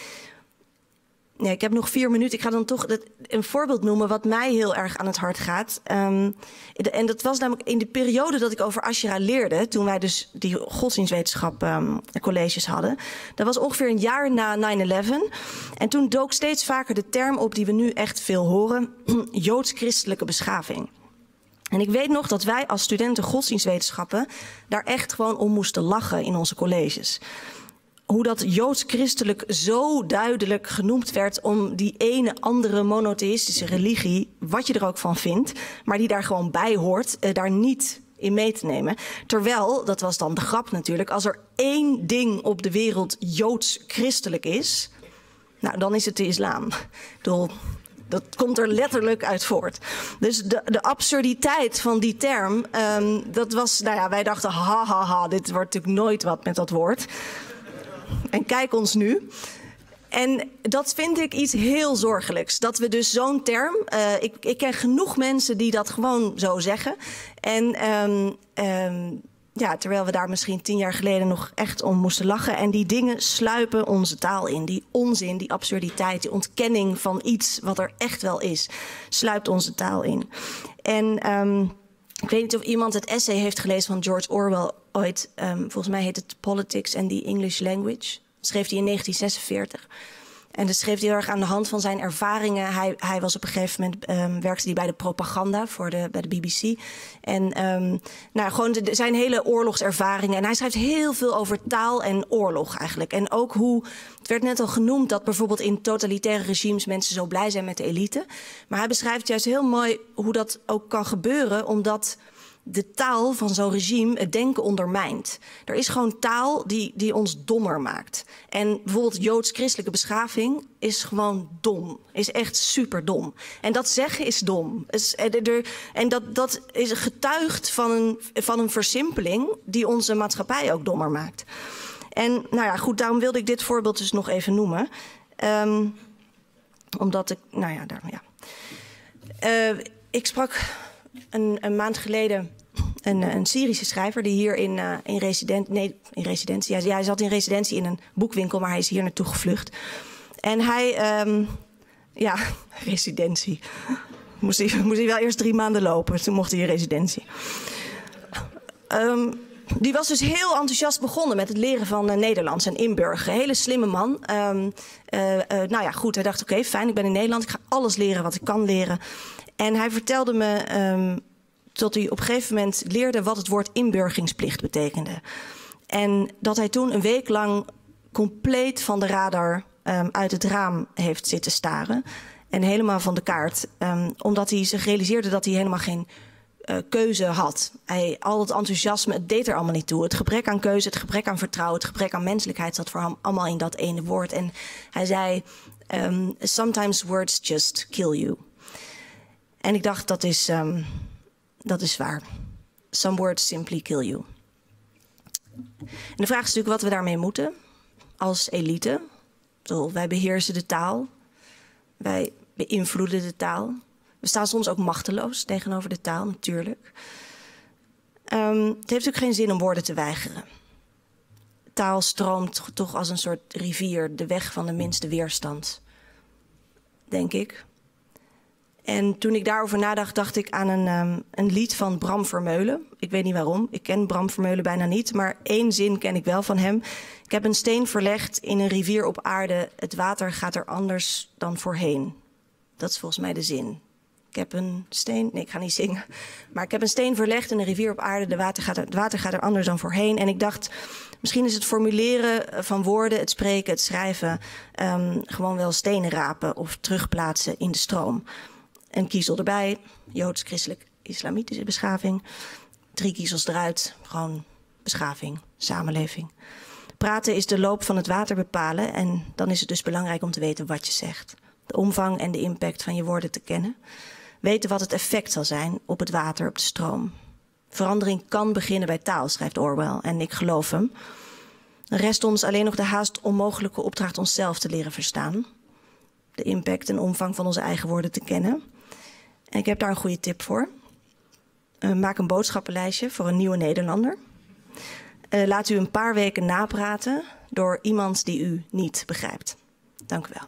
Ja, ik heb nog vier minuten. Ik ga dan toch een voorbeeld noemen wat mij heel erg aan het hart gaat. Um, en dat was namelijk in de periode dat ik over Asherah leerde, toen wij dus die godsdienstwetenschap um, colleges hadden. Dat was ongeveer een jaar na nine eleven. En toen dook steeds vaker de term op die we nu echt veel horen, joods-christelijke beschaving. En ik weet nog dat wij als studenten godsdienstwetenschappen daar echt gewoon om moesten lachen in onze colleges. Hoe dat joods-christelijk zo duidelijk genoemd werd om die ene andere monotheïstische religie, wat je er ook van vindt, maar die daar gewoon bij hoort, eh, daar niet in mee te nemen. Terwijl, dat was dan de grap natuurlijk, als er één ding op de wereld joods-christelijk is, nou dan is het de islam. Ik bedoel, dat komt er letterlijk uit voort. Dus de, de absurditeit van die term, um, dat was, nou ja, wij dachten, ha ha ha, dit wordt natuurlijk nooit wat met dat woord. En kijk ons nu. En dat vind ik iets heel zorgelijks. Dat we dus zo'n term... Uh, ik, ik ken genoeg mensen die dat gewoon zo zeggen. En um, um, ja, terwijl we daar misschien tien jaar geleden nog echt om moesten lachen. En die dingen sluipen onze taal in. Die onzin, die absurditeit, die ontkenning van iets wat er echt wel is, sluipt onze taal in. En um, ik weet niet of iemand het essay heeft gelezen van George Orwell ooit. Um, volgens mij heet het Politics and the English Language. Dat schreef hij in negentien zesenveertig. En dat schreef hij heel erg aan de hand van zijn ervaringen. Hij, hij was op een gegeven moment, um, werkte hij bij de propaganda voor de, bij de B B C. En um, nou, gewoon de, zijn hele oorlogservaringen. En hij schrijft heel veel over taal en oorlog eigenlijk. En ook hoe, het werd net al genoemd dat bijvoorbeeld in totalitaire regimes mensen zo blij zijn met de elite. Maar hij beschrijft juist heel mooi hoe dat ook kan gebeuren, omdat de taal van zo'n regime het denken ondermijnt. Er is gewoon taal die, die ons dommer maakt. En bijvoorbeeld joods-christelijke beschaving is gewoon dom. Is echt super dom. En dat zeggen is dom. Is, er, en dat, dat is getuigd van een, van een versimpeling die onze maatschappij ook dommer maakt. En nou ja, goed, daarom wilde ik dit voorbeeld dus nog even noemen. Um, omdat ik, nou ja, daar, ja. Uh, ik sprak Een, een maand geleden een, een Syrische schrijver die hier in, uh, in, resident, nee, in residentie... Ja, hij zat in residentie in een boekwinkel, maar hij is hier naartoe gevlucht. En hij... Um, ja, residentie. Moest hij, moest hij wel eerst drie maanden lopen, toen mocht hij in residentie. Um, die was dus heel enthousiast begonnen met het leren van uh, Nederlands en inburgeren. Hele slimme man. Um, uh, uh, nou ja, goed, hij dacht, oké, okay, fijn, ik ben in Nederland. Ik ga alles leren wat ik kan leren. En hij vertelde me um, tot hij op een gegeven moment leerde wat het woord inburgeringsplicht betekende. En dat hij toen een week lang compleet van de radar um, uit het raam heeft zitten staren. En helemaal van de kaart. Um, omdat hij zich realiseerde dat hij helemaal geen uh, keuze had. Hij, al het enthousiasme, het deed er allemaal niet toe. Het gebrek aan keuze, het gebrek aan vertrouwen, het gebrek aan menselijkheid zat voor hem allemaal in dat ene woord. En hij zei, um, sometimes words just kill you. En ik dacht, dat is, um, dat is waar. Some words simply kill you. En de vraag is natuurlijk wat we daarmee moeten als elite. Zo, wij beheersen de taal. Wij beïnvloeden de taal. We staan soms ook machteloos tegenover de taal, natuurlijk. Um, het heeft natuurlijk geen zin om woorden te weigeren. Taal stroomt toch als een soort rivier, de weg van de minste weerstand. Denk ik. En toen ik daarover nadacht, dacht ik aan een, um, een lied van Bram Vermeulen. Ik weet niet waarom, ik ken Bram Vermeulen bijna niet, maar één zin ken ik wel van hem. Ik heb een steen verlegd in een rivier op aarde, het water gaat er anders dan voorheen. Dat is volgens mij de zin. Ik heb een steen, nee ik ga niet zingen, maar ik heb een steen verlegd in een rivier op aarde, de water gaat er, het water gaat er anders dan voorheen. En ik dacht, misschien is het formuleren van woorden, het spreken, het schrijven, um, gewoon wel stenen rapen of terugplaatsen in de stroom. Een kiezel erbij, joods-christelijk-islamitische beschaving. Drie kiezels eruit, gewoon beschaving, samenleving. Praten is de loop van het water bepalen en dan is het dus belangrijk om te weten wat je zegt. De omvang en de impact van je woorden te kennen. Weten wat het effect zal zijn op het water, op de stroom. Verandering kan beginnen bij taal, schrijft Orwell, en ik geloof hem. Dan rest ons alleen nog de haast onmogelijke opdracht onszelf te leren verstaan. De impact en omvang van onze eigen woorden te kennen. En ik heb daar een goede tip voor. Uh, maak een boodschappenlijstje voor een nieuwe Nederlander. Uh, laat u een paar weken napraten door iemand die u niet begrijpt. Dank u wel.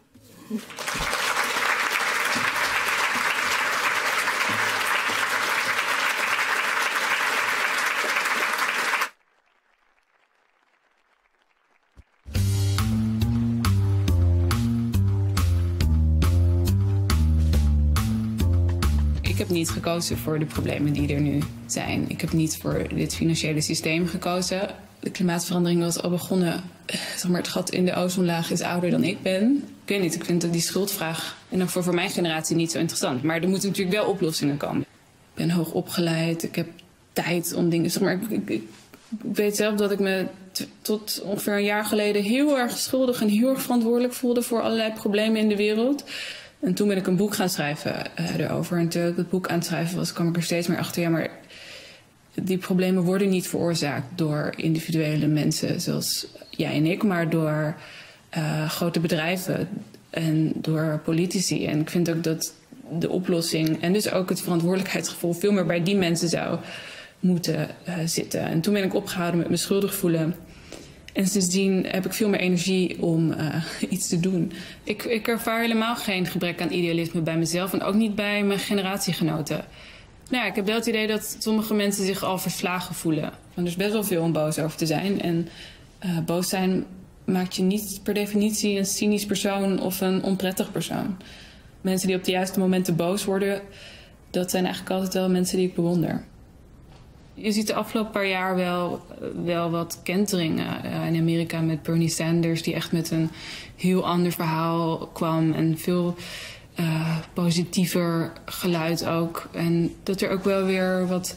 Ik heb niet gekozen voor de problemen die er nu zijn. Ik heb niet voor dit financiële systeem gekozen. De klimaatverandering was al begonnen. Zeg maar, het gat in de ozonlaag is ouder dan ik ben. Ik weet niet, ik vind dat die schuldvraag en ook voor, voor mijn generatie niet zo interessant. Maar er moeten natuurlijk wel oplossingen komen. Ik ben hoog opgeleid, ik heb tijd om dingen... Zeg maar, ik, ik, ik weet zelf dat ik me t- tot ongeveer een jaar geleden heel erg schuldig en heel erg verantwoordelijk voelde voor allerlei problemen in de wereld. En toen ben ik een boek gaan schrijven uh, erover. En terwijl ik het boek aan het schrijven was, kwam ik er steeds meer achter. Ja, maar die problemen worden niet veroorzaakt door individuele mensen zoals jij en ik, maar door uh, grote bedrijven en door politici. En ik vind ook dat de oplossing en dus ook het verantwoordelijkheidsgevoel veel meer bij die mensen zou moeten uh, zitten. En toen ben ik opgehouden met me schuldig voelen. En sindsdien heb ik veel meer energie om uh, iets te doen. Ik, ik ervaar helemaal geen gebrek aan idealisme bij mezelf en ook niet bij mijn generatiegenoten. Nou ja, ik heb wel het idee dat sommige mensen zich al verslagen voelen. Er is best wel veel om boos over te zijn. En uh, boos zijn maakt je niet per definitie een cynisch persoon of een onprettig persoon. Mensen die op de juiste momenten boos worden, dat zijn eigenlijk altijd wel mensen die ik bewonder. Je ziet de afgelopen paar jaar wel, wel wat kenteringen uh, in Amerika met Bernie Sanders, die echt met een heel ander verhaal kwam en veel uh, positiever geluid ook. En dat er ook wel weer wat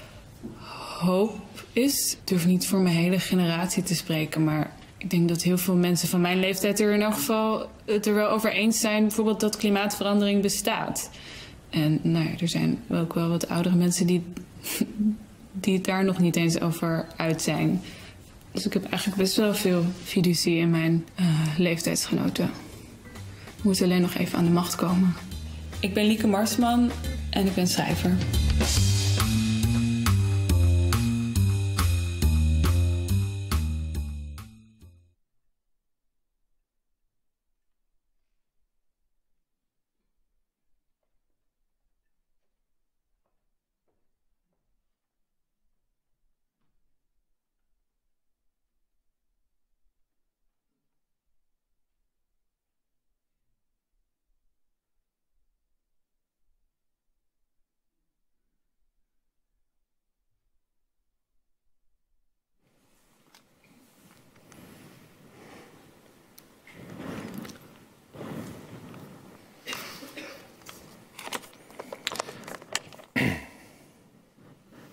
hoop is. Ik durf niet voor mijn hele generatie te spreken, maar ik denk dat heel veel mensen van mijn leeftijd er in elk geval het er wel over eens zijn, bijvoorbeeld dat klimaatverandering bestaat. En nou ja, er zijn ook wel wat oudere mensen die, die het daar nog niet eens over uit zijn. Dus ik heb eigenlijk best wel veel fiducie in mijn uh, leeftijdsgenoten. Ik moet alleen nog even aan de macht komen. Ik ben Lieke Marsman en ik ben schrijver.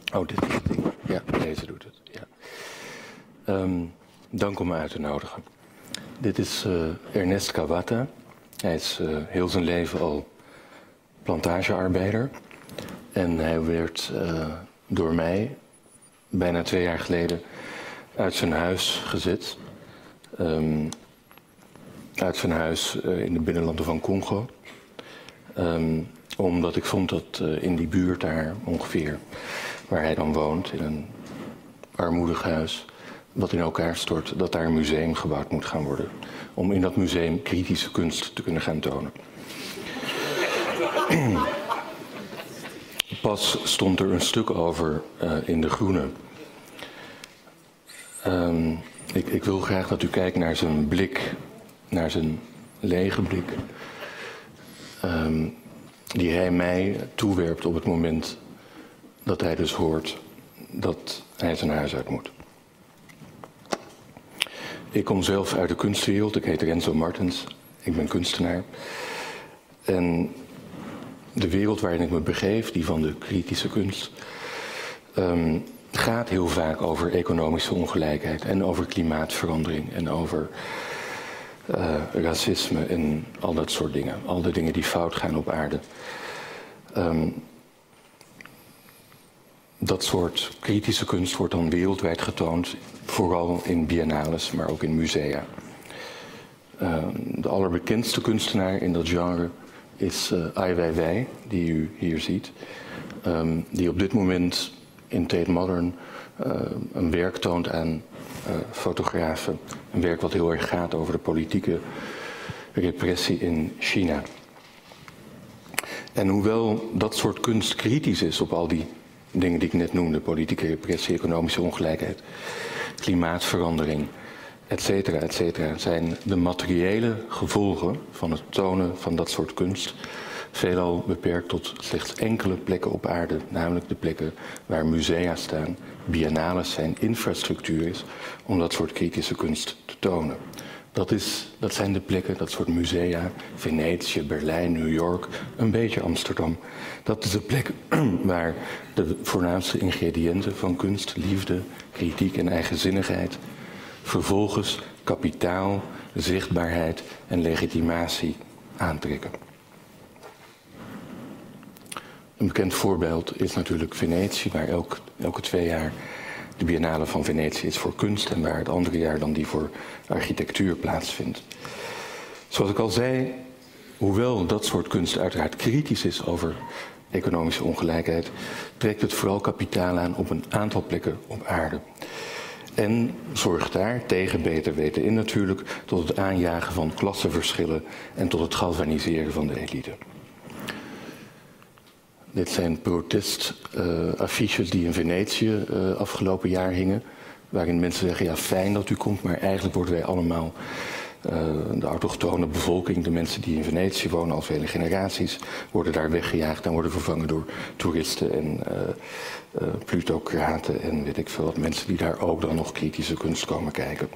Oh, dit is het ding. Ja, deze doet het. Ja. Um, dank om me uit te nodigen. Dit is uh, Ernest Cavata. Hij is uh, heel zijn leven al plantagearbeider. En hij werd uh, door mij bijna twee jaar geleden uit zijn huis gezet. Um, uit zijn huis uh, in de binnenlanden van Congo. Um, omdat ik vond dat uh, in die buurt daar ongeveer, waar hij dan woont, in een armoedig huis, wat in elkaar stort, dat daar een museum gebouwd moet gaan worden. Om in dat museum kritische kunst te kunnen gaan tonen. Pas stond er een stuk over uh, in De Groene. Um, ik, ik wil graag dat u kijkt naar zijn blik, naar zijn lege blik. Um, die hij mij toewerpt op het moment dat hij dus hoort dat hij zijn huis uit moet. Ik kom zelf uit de kunstwereld, ik heet Renzo Martens, ik ben kunstenaar. En de wereld waarin ik me begeef, die van de kritische kunst, um, gaat heel vaak over economische ongelijkheid en over klimaatverandering en over uh, racisme en al dat soort dingen. Al de dingen die fout gaan op aarde. Um, dat soort kritische kunst wordt dan wereldwijd getoond, vooral in biennales, maar ook in musea. Uh, de allerbekendste kunstenaar in dat genre is uh, Ai Weiwei, die u hier ziet. Um, die op dit moment in Tate Modern uh, een werk toont aan uh, fotografen. Een werk wat heel erg gaat over de politieke repressie in China. En hoewel dat soort kunst kritisch is op al die dingen die ik net noemde, politieke repressie, economische ongelijkheid, klimaatverandering, et cetera, et cetera, zijn de materiële gevolgen van het tonen van dat soort kunst veelal beperkt tot slechts enkele plekken op aarde, namelijk de plekken waar musea staan, biennales zijn, infrastructuur is om dat soort kritische kunst te tonen. Dat, is, dat zijn de plekken, dat soort musea, Venetië, Berlijn, New York, een beetje Amsterdam. Dat is de plek waar de voornaamste ingrediënten van kunst, liefde, kritiek en eigenzinnigheid, vervolgens kapitaal, zichtbaarheid en legitimatie aantrekken. Een bekend voorbeeld is natuurlijk Venetië, waar elk, elke twee jaar de Biennale van Venetië is voor kunst en waar het andere jaar dan die voor architectuur plaatsvindt. Zoals ik al zei, hoewel dat soort kunst uiteraard kritisch is over economische ongelijkheid, trekt het vooral kapitaal aan op een aantal plekken op aarde. En zorgt daar, tegen beter weten in natuurlijk, tot het aanjagen van klassenverschillen en tot het galvaniseren van de elite. Dit zijn protestaffiches uh, die in Venetië uh, afgelopen jaar hingen. Waarin mensen zeggen, ja fijn dat u komt, maar eigenlijk worden wij allemaal, uh, de autochtone bevolking, de mensen die in Venetië wonen al vele generaties, worden daar weggejaagd en worden vervangen door toeristen en uh, uh, plutocraten en weet ik veel wat, mensen die daar ook dan nog kritische kunst komen kijken.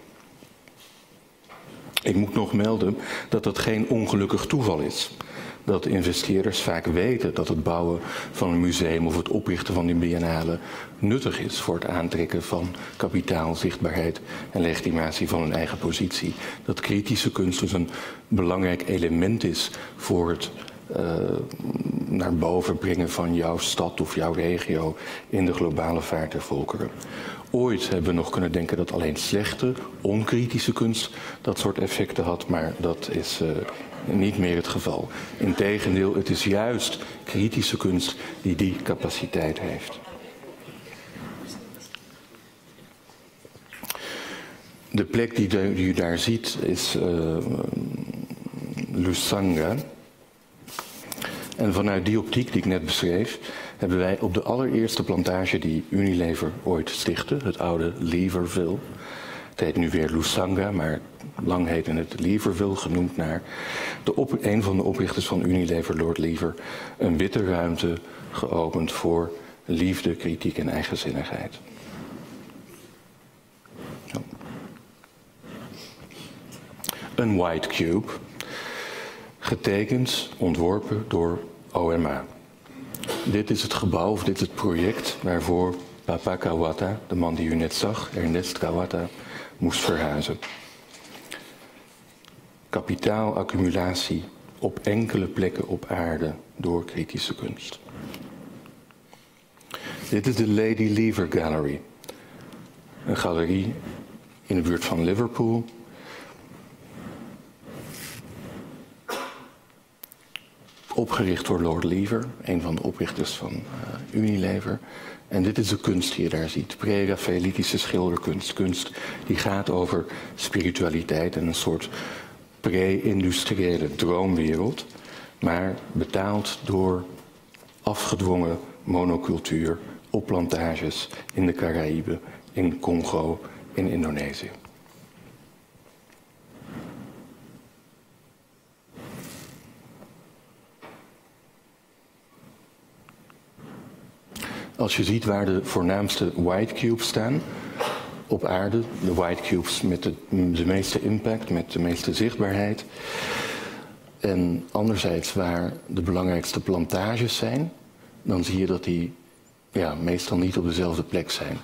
Ik moet nog melden dat dat geen ongelukkig toeval is. Dat investeerders vaak weten dat het bouwen van een museum of het oprichten van die biennale nuttig is voor het aantrekken van kapitaal, zichtbaarheid en legitimatie van hun eigen positie. Dat kritische kunst dus een belangrijk element is voor het uh, naar boven brengen van jouw stad of jouw regio in de globale vaart der volkeren. Ooit hebben we nog kunnen denken dat alleen slechte, onkritische kunst dat soort effecten had, maar dat is uh, niet meer het geval. Integendeel, het is juist kritische kunst die die capaciteit heeft. De plek die, de, die u daar ziet is uh, Lusanga. En vanuit die optiek die ik net beschreef, hebben wij op de allereerste plantage die Unilever ooit stichtte, het oude Leverville. Het heet nu weer Lusanga, maar lang heette het Leverville, genoemd naar de op, een van de oprichters van Unilever, Lord Lever, een witte ruimte geopend voor liefde, kritiek en eigenzinnigheid. Zo. Een white cube, getekend, ontworpen door O M A. Dit is het gebouw, of dit is het project waarvoor Papa Kawata, de man die u net zag, Ernest Kawata, moest verhuizen. Kapitaalaccumulatie op enkele plekken op aarde door kritische kunst. Dit is de Lady Lever Gallery. Een galerie in de buurt van Liverpool. Opgericht door Lord Lever, een van de oprichters van uh, Unilever. En dit is de kunst die je daar ziet. Pre-Raphaëlitische schilderkunst. Kunst die gaat over spiritualiteit en een soort pre-industriële droomwereld. Maar betaald door afgedwongen monocultuur op plantages in de Caraïben, in Congo, in Indonesië. Als je ziet waar de voornaamste white cubes staan op aarde, de white cubes met de, de meeste impact, met de meeste zichtbaarheid. En anderzijds waar de belangrijkste plantages zijn, dan zie je dat die ja, meestal niet op dezelfde plek zijn.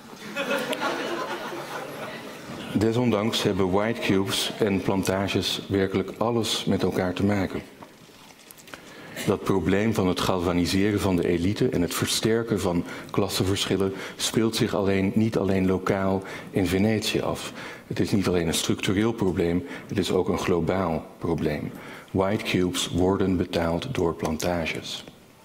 Desondanks hebben white cubes en plantages werkelijk alles met elkaar te maken. Dat probleem van het galvaniseren van de elite en het versterken van klassenverschillen speelt zich alleen, niet alleen lokaal in Venetië af. Het is niet alleen een structureel probleem, het is ook een globaal probleem. White cubes worden betaald door plantages.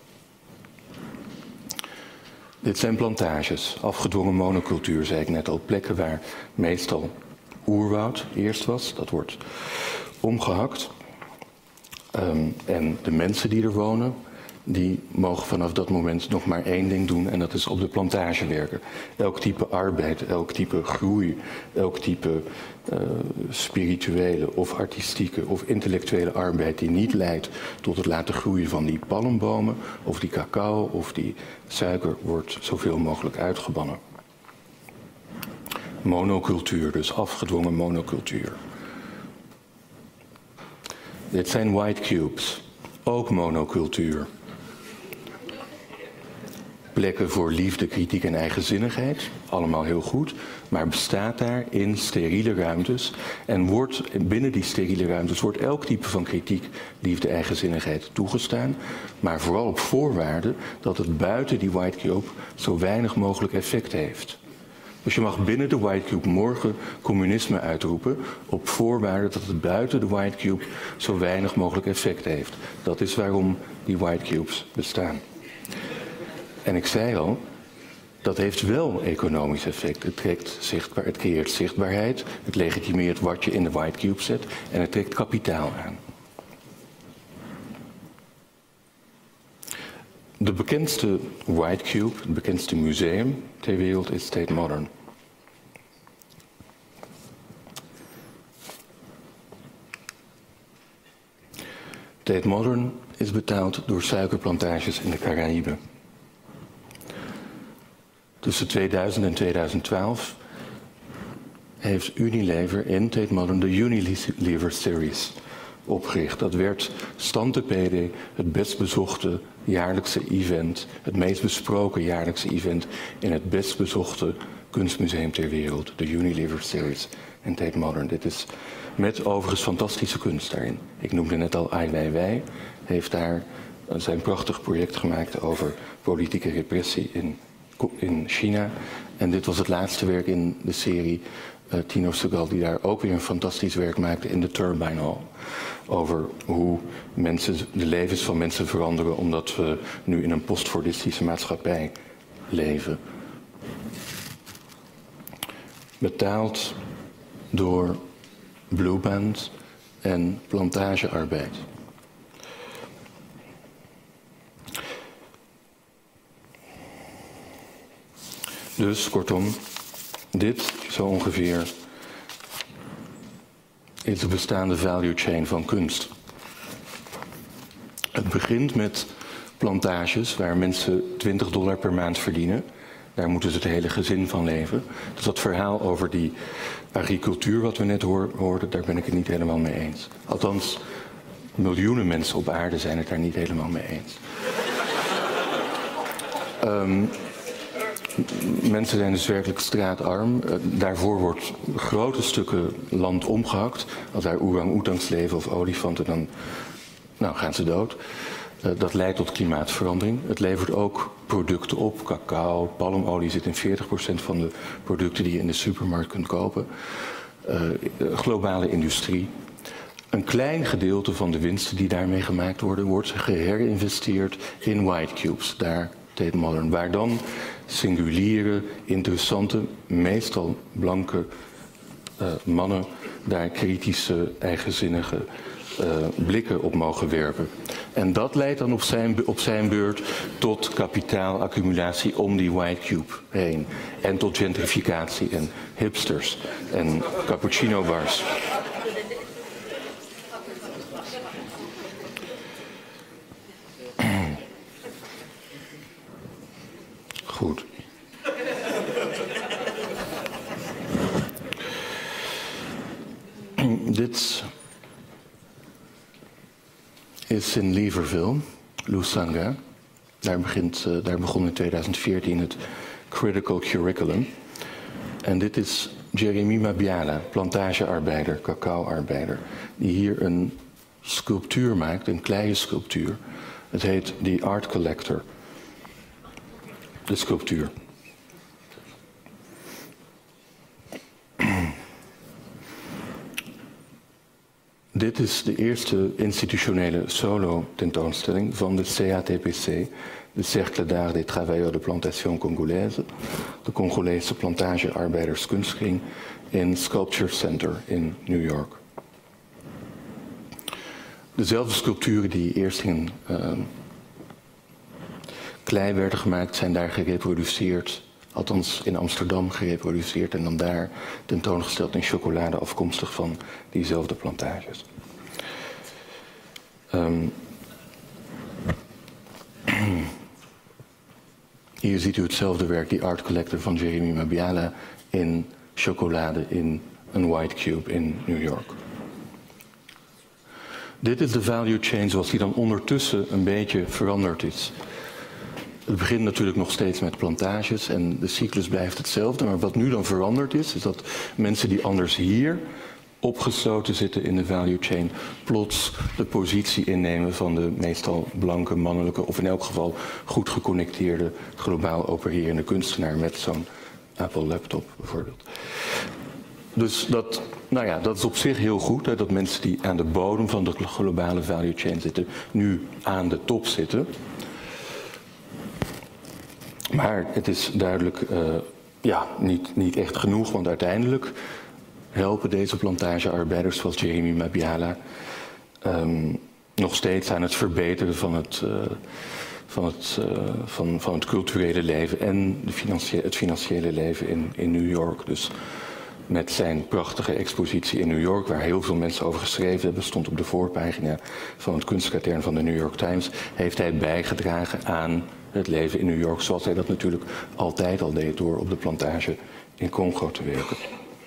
Dit zijn plantages, afgedwongen monocultuur, zei ik net al, plekken waar meestal oerwoud eerst was, dat wordt omgehakt. Um, en de mensen die er wonen, die mogen vanaf dat moment nog maar één ding doen en dat is op de plantage werken. Elk type arbeid, elk type groei, elk type uh, spirituele of artistieke of intellectuele arbeid die niet leidt tot het laten groeien van die palmbomen of die cacao of die suiker wordt zoveel mogelijk uitgebannen. Monocultuur, dus afgedwongen monocultuur. Dit zijn white cubes, ook monocultuur. Plekken voor liefde, kritiek en eigenzinnigheid, allemaal heel goed, maar bestaat daar in steriele ruimtes en wordt binnen die steriele ruimtes wordt elk type van kritiek, liefde, eigenzinnigheid toegestaan, maar vooral op voorwaarde dat het buiten die white cube zo weinig mogelijk effect heeft. Dus je mag binnen de white cube morgen communisme uitroepen op voorwaarde dat het buiten de white cube zo weinig mogelijk effect heeft. Dat is waarom die white cubes bestaan. En ik zei al, dat heeft wel economisch effect. Het, trekt zichtbaar, het creëert zichtbaarheid, het legitimeert wat je in de white cube zet en het trekt kapitaal aan. De bekendste white cube, het bekendste museum ter wereld is Tate Modern. Tate Modern is betaald door suikerplantages in de Caraïben. Tussen tweeduizend en tweeduizend twaalf heeft Unilever in Tate Modern de Unilever Series opgericht. Dat werd stante pede het best bezochte jaarlijkse event, het meest besproken jaarlijkse event in het best bezochte kunstmuseum ter wereld, de Unilever Series in Tate Modern. Dit is met overigens fantastische kunst daarin. Ik noemde net al Ai Weiwei, heeft daar zijn prachtig project gemaakt over politieke repressie in, in China. En dit was het laatste werk in de serie. Uh, Tino Sehgal die daar ook weer een fantastisch werk maakte in de Turbine Hall. Over hoe mensen, de levens van mensen veranderen omdat we nu in een postfordistische maatschappij leven. Betaald door Blueband en plantagearbeid. Dus kortom, dit zo ongeveer is de bestaande value chain van kunst. Het begint met plantages waar mensen twintig dollar per maand verdienen. Daar moeten ze het hele gezin van leven. Dus dat verhaal over die agricultuur wat we net hoorden, daar ben ik het niet helemaal mee eens. Althans, miljoenen mensen op aarde zijn het daar niet helemaal mee eens. Um, mensen zijn dus werkelijk straatarm. Uh, daarvoor wordt grote stukken land omgehakt. Als daar orang-oetangs leven of olifanten, dan nou, gaan ze dood. Uh, dat leidt tot klimaatverandering. Het levert ook producten op. Cacao, palmolie zit in veertig procent van de producten die je in de supermarkt kunt kopen. Uh, globale industrie. Een klein gedeelte van de winsten die daarmee gemaakt worden, wordt geherinvesteerd in white cubes, daar Tate Modern, waar dan singuliere, interessante, meestal blanke uh, mannen daar kritische, eigenzinnige uh, blikken op mogen werpen. En dat leidt dan op zijn, op zijn beurt tot kapitaalaccumulatie om die white cube heen. En tot gentrificatie en hipsters en cappuccino bars. Goed. Dit is in Libreville, Lusanga. Daar, begint, uh, daar begon in tweeduizend veertien het Critical Curriculum. En dit is Jeremy Mabiala, plantagearbeider, cacao-arbeider, die hier een sculptuur maakt, een kleine sculptuur. Het heet The Art Collector. De sculptuur. Dit is de eerste institutionele solo-tentoonstelling van de C A T P C, de Cercle d'Art des Travailleurs de Plantation Congolaise, de Congolese plantagearbeiderskunstkring in Sculpture Center in New York. Dezelfde sculpturen die eerst in uh, klei werden gemaakt, zijn daar gereproduceerd, althans in Amsterdam gereproduceerd en dan daar tentoongesteld in chocolade afkomstig van diezelfde plantages. Um, hier ziet u hetzelfde werk, die Art Collector van Jeremy Mabiala, in chocolade in een white cube in New York. Dit is de value chain zoals die dan ondertussen een beetje veranderd is. Het begint natuurlijk nog steeds met plantages en de cyclus blijft hetzelfde. Maar wat nu dan veranderd is, is dat mensen die anders hier opgesloten zitten in de value chain, plots de positie innemen van de meestal blanke, mannelijke, of in elk geval goed geconnecteerde, globaal opererende kunstenaar met zo'n Apple laptop bijvoorbeeld. Dus dat, nou ja, dat is op zich heel goed, hè, dat mensen die aan de bodem van de globale value chain zitten, nu aan de top zitten. Maar het is duidelijk uh, ja, niet, niet echt genoeg, want uiteindelijk helpen deze plantagearbeiders zoals Jeremy Mabiala um, nog steeds aan het verbeteren van het, uh, van het, uh, van, van het culturele leven en de financie- het financiële leven in, in New York. Dus met zijn prachtige expositie in New York, waar heel veel mensen over geschreven hebben, stond op de voorpagina van het kunstkatern van de New York Times, heeft hij bijgedragen aan het leven in New York, zoals hij dat natuurlijk altijd al deed door op de plantage in Congo te werken.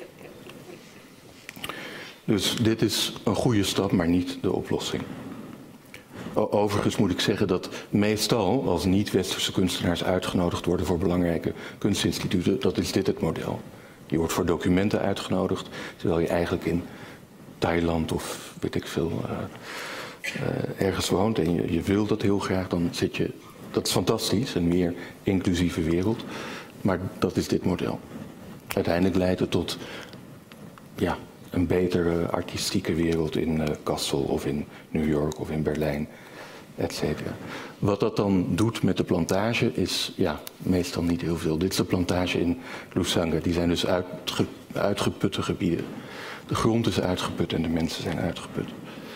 Dus dit is een goede stap, maar niet de oplossing. Overigens moet ik zeggen dat meestal als niet-westerse kunstenaars uitgenodigd worden voor belangrijke kunstinstituten, dat is dit het model. Je wordt voor documenten uitgenodigd, terwijl je eigenlijk in Thailand of weet ik veel uh, uh, ergens woont en je, je wil dat heel graag, dan zit je. Dat is fantastisch, een meer inclusieve wereld, maar dat is dit model. Uiteindelijk leidt het tot ja, een betere artistieke wereld in uh, Kassel of in New York of in Berlijn, et cetera. Wat dat dan doet met de plantage is ja, meestal niet heel veel. Dit is de plantage in Lusanga, die zijn dus uitge, uitgeputte gebieden. De grond is uitgeput en de mensen zijn uitgeput.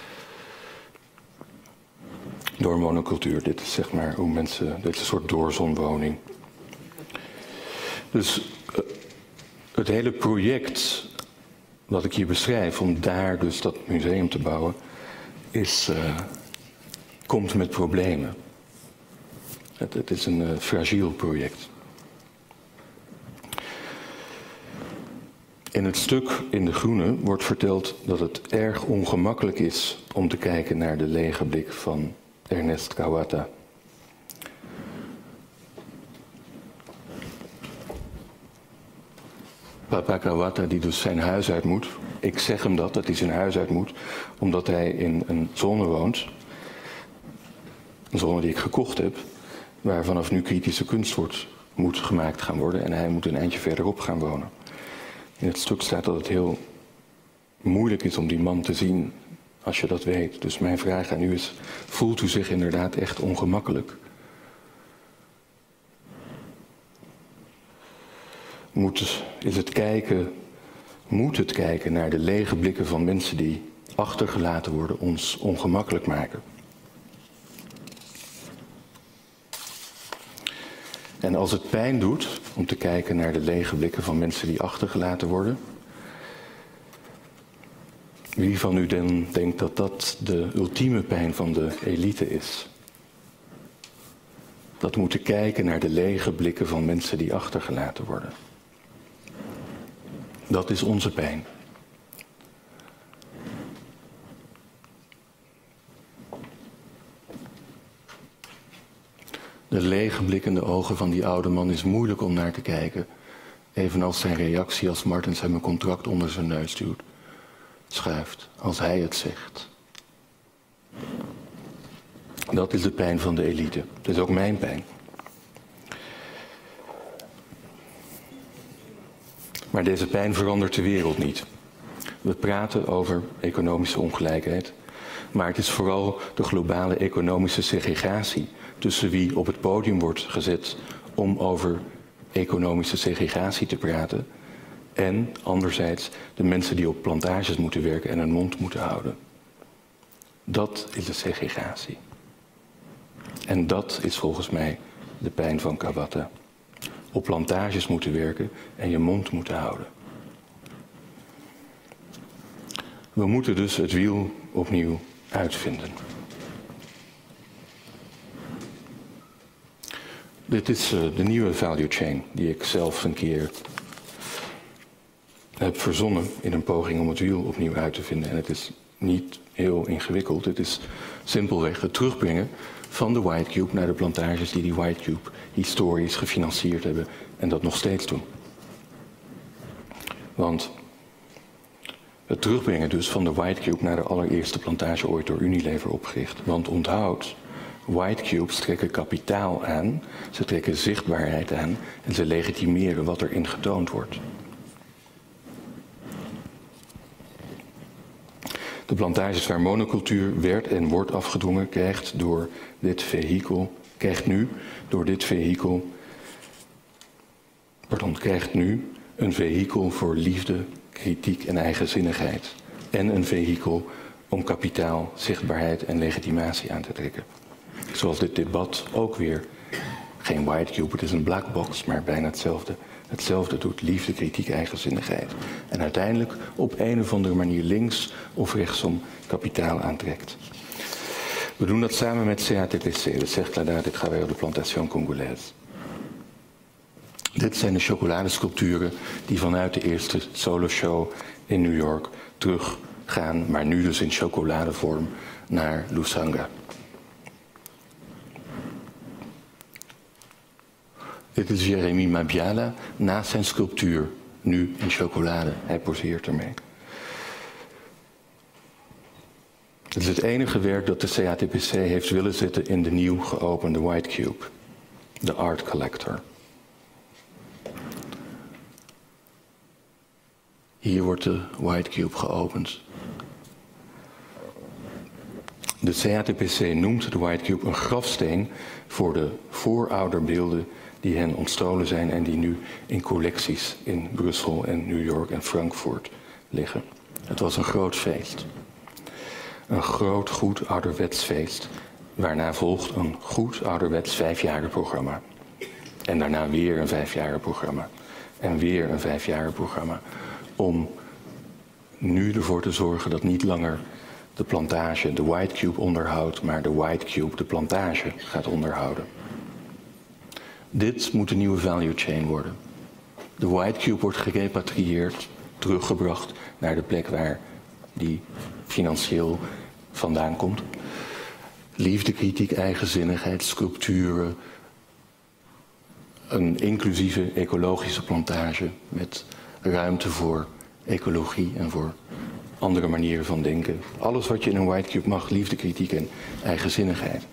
Door monocultuur. Dit is zeg maar hoe mensen. Dit is een soort doorzonwoning. Dus uh, het hele project wat ik hier beschrijf om daar dus dat museum te bouwen, is, uh, komt met problemen. Het, het is een uh, fragiel project. In het stuk in De Groene wordt verteld dat het erg ongemakkelijk is om te kijken naar de lege blik van Ernest Kawata. Papa Kawata die dus zijn huis uit moet. Ik zeg hem dat, dat hij zijn huis uit moet, omdat hij in een zone woont. Een zone die ik gekocht heb, waar vanaf nu kritische kunst wordt, moet gemaakt gaan worden. En hij moet een eindje verderop gaan wonen. In het stuk staat dat het heel moeilijk is om die man te zien als je dat weet. Dus mijn vraag aan u is, voelt u zich inderdaad echt ongemakkelijk? Moet, is het kijken, moet het kijken naar de lege blikken van mensen die achtergelaten worden ons ongemakkelijk maken? En als het pijn doet om te kijken naar de lege blikken van mensen die achtergelaten worden, wie van u dan denkt dat dat de ultieme pijn van de elite is? Dat moeten kijken naar de lege blikken van mensen die achtergelaten worden. Dat is onze pijn. De lege blikkende ogen van die oude man is moeilijk om naar te kijken. Evenals zijn reactie als Martens hem een contract onder zijn neus duwt. Schuift, als hij het zegt. Dat is de pijn van de elite. Dat is ook mijn pijn. Maar deze pijn verandert de wereld niet. We praten over economische ongelijkheid, maar het is vooral de globale economische segregatie tussen wie op het podium wordt gezet om over economische segregatie te praten en anderzijds de mensen die op plantages moeten werken en hun mond moeten houden. Dat is de segregatie. En dat is volgens mij de pijn van Kawata. Op plantages moeten werken en je mond moeten houden. We moeten dus het wiel opnieuw uitvinden. Dit is uh, de nieuwe value chain die ik zelf een keer heb verzonnen in een poging om het wiel opnieuw uit te vinden. En het is niet heel ingewikkeld. Het is simpelweg het terugbrengen van de White Cube naar de plantages die die White Cube historisch gefinancierd hebben en dat nog steeds doen. Want het terugbrengen dus van de White Cube naar de allereerste plantage ooit door Unilever opgericht. Want onthoud, White Cubes trekken kapitaal aan, ze trekken zichtbaarheid aan en ze legitimeren wat erin getoond wordt. De plantages waar monocultuur werd en wordt afgedwongen, krijgt door dit vehikel, krijgt nu door dit vehikel, pardon, krijgt nu een vehikel voor liefde, kritiek en eigenzinnigheid. En een vehikel om kapitaal, zichtbaarheid en legitimatie aan te trekken. Zoals dit debat ook weer geen white cube, het is een black box, maar bijna hetzelfde. Hetzelfde doet liefde, kritiek, eigenzinnigheid. En uiteindelijk op een of andere manier links of rechtsom kapitaal aantrekt. We doen dat samen met C A T P C, de Cercle d'Art et Travail de Plantation Congolaise. Dit zijn de chocoladesculpturen die vanuit de eerste soloshow in New York teruggaan, maar nu dus in chocoladevorm, naar Lusanga. Dit is Jérémy Mabiala naast zijn sculptuur, nu in chocolade. Hij poseert ermee. Het is het enige werk dat de C A T P C heeft willen zetten in de nieuw geopende White Cube, de Art Collector. Hier wordt de White Cube geopend. De C A T P C noemt de White Cube een grafsteen voor de voorouderbeelden die hen ontstolen zijn en die nu in collecties in Brussel en New York en Frankfurt liggen. Het was een groot feest. Een groot, goed ouderwets feest, waarna volgt een goed ouderwets vijfjarig programma. En daarna weer een vijfjarig programma. En weer een vijfjarig programma. Om nu ervoor te zorgen dat niet langer de plantage de White Cube onderhoudt, maar de White Cube de plantage gaat onderhouden. Dit moet een nieuwe value chain worden. De White Cube wordt gerepatrieerd, teruggebracht naar de plek waar die financieel vandaan komt. Liefde, kritiek, eigenzinnigheid, sculpturen, een inclusieve ecologische plantage met ruimte voor ecologie en voor andere manieren van denken. Alles wat je in een White Cube mag, liefde, kritiek en eigenzinnigheid.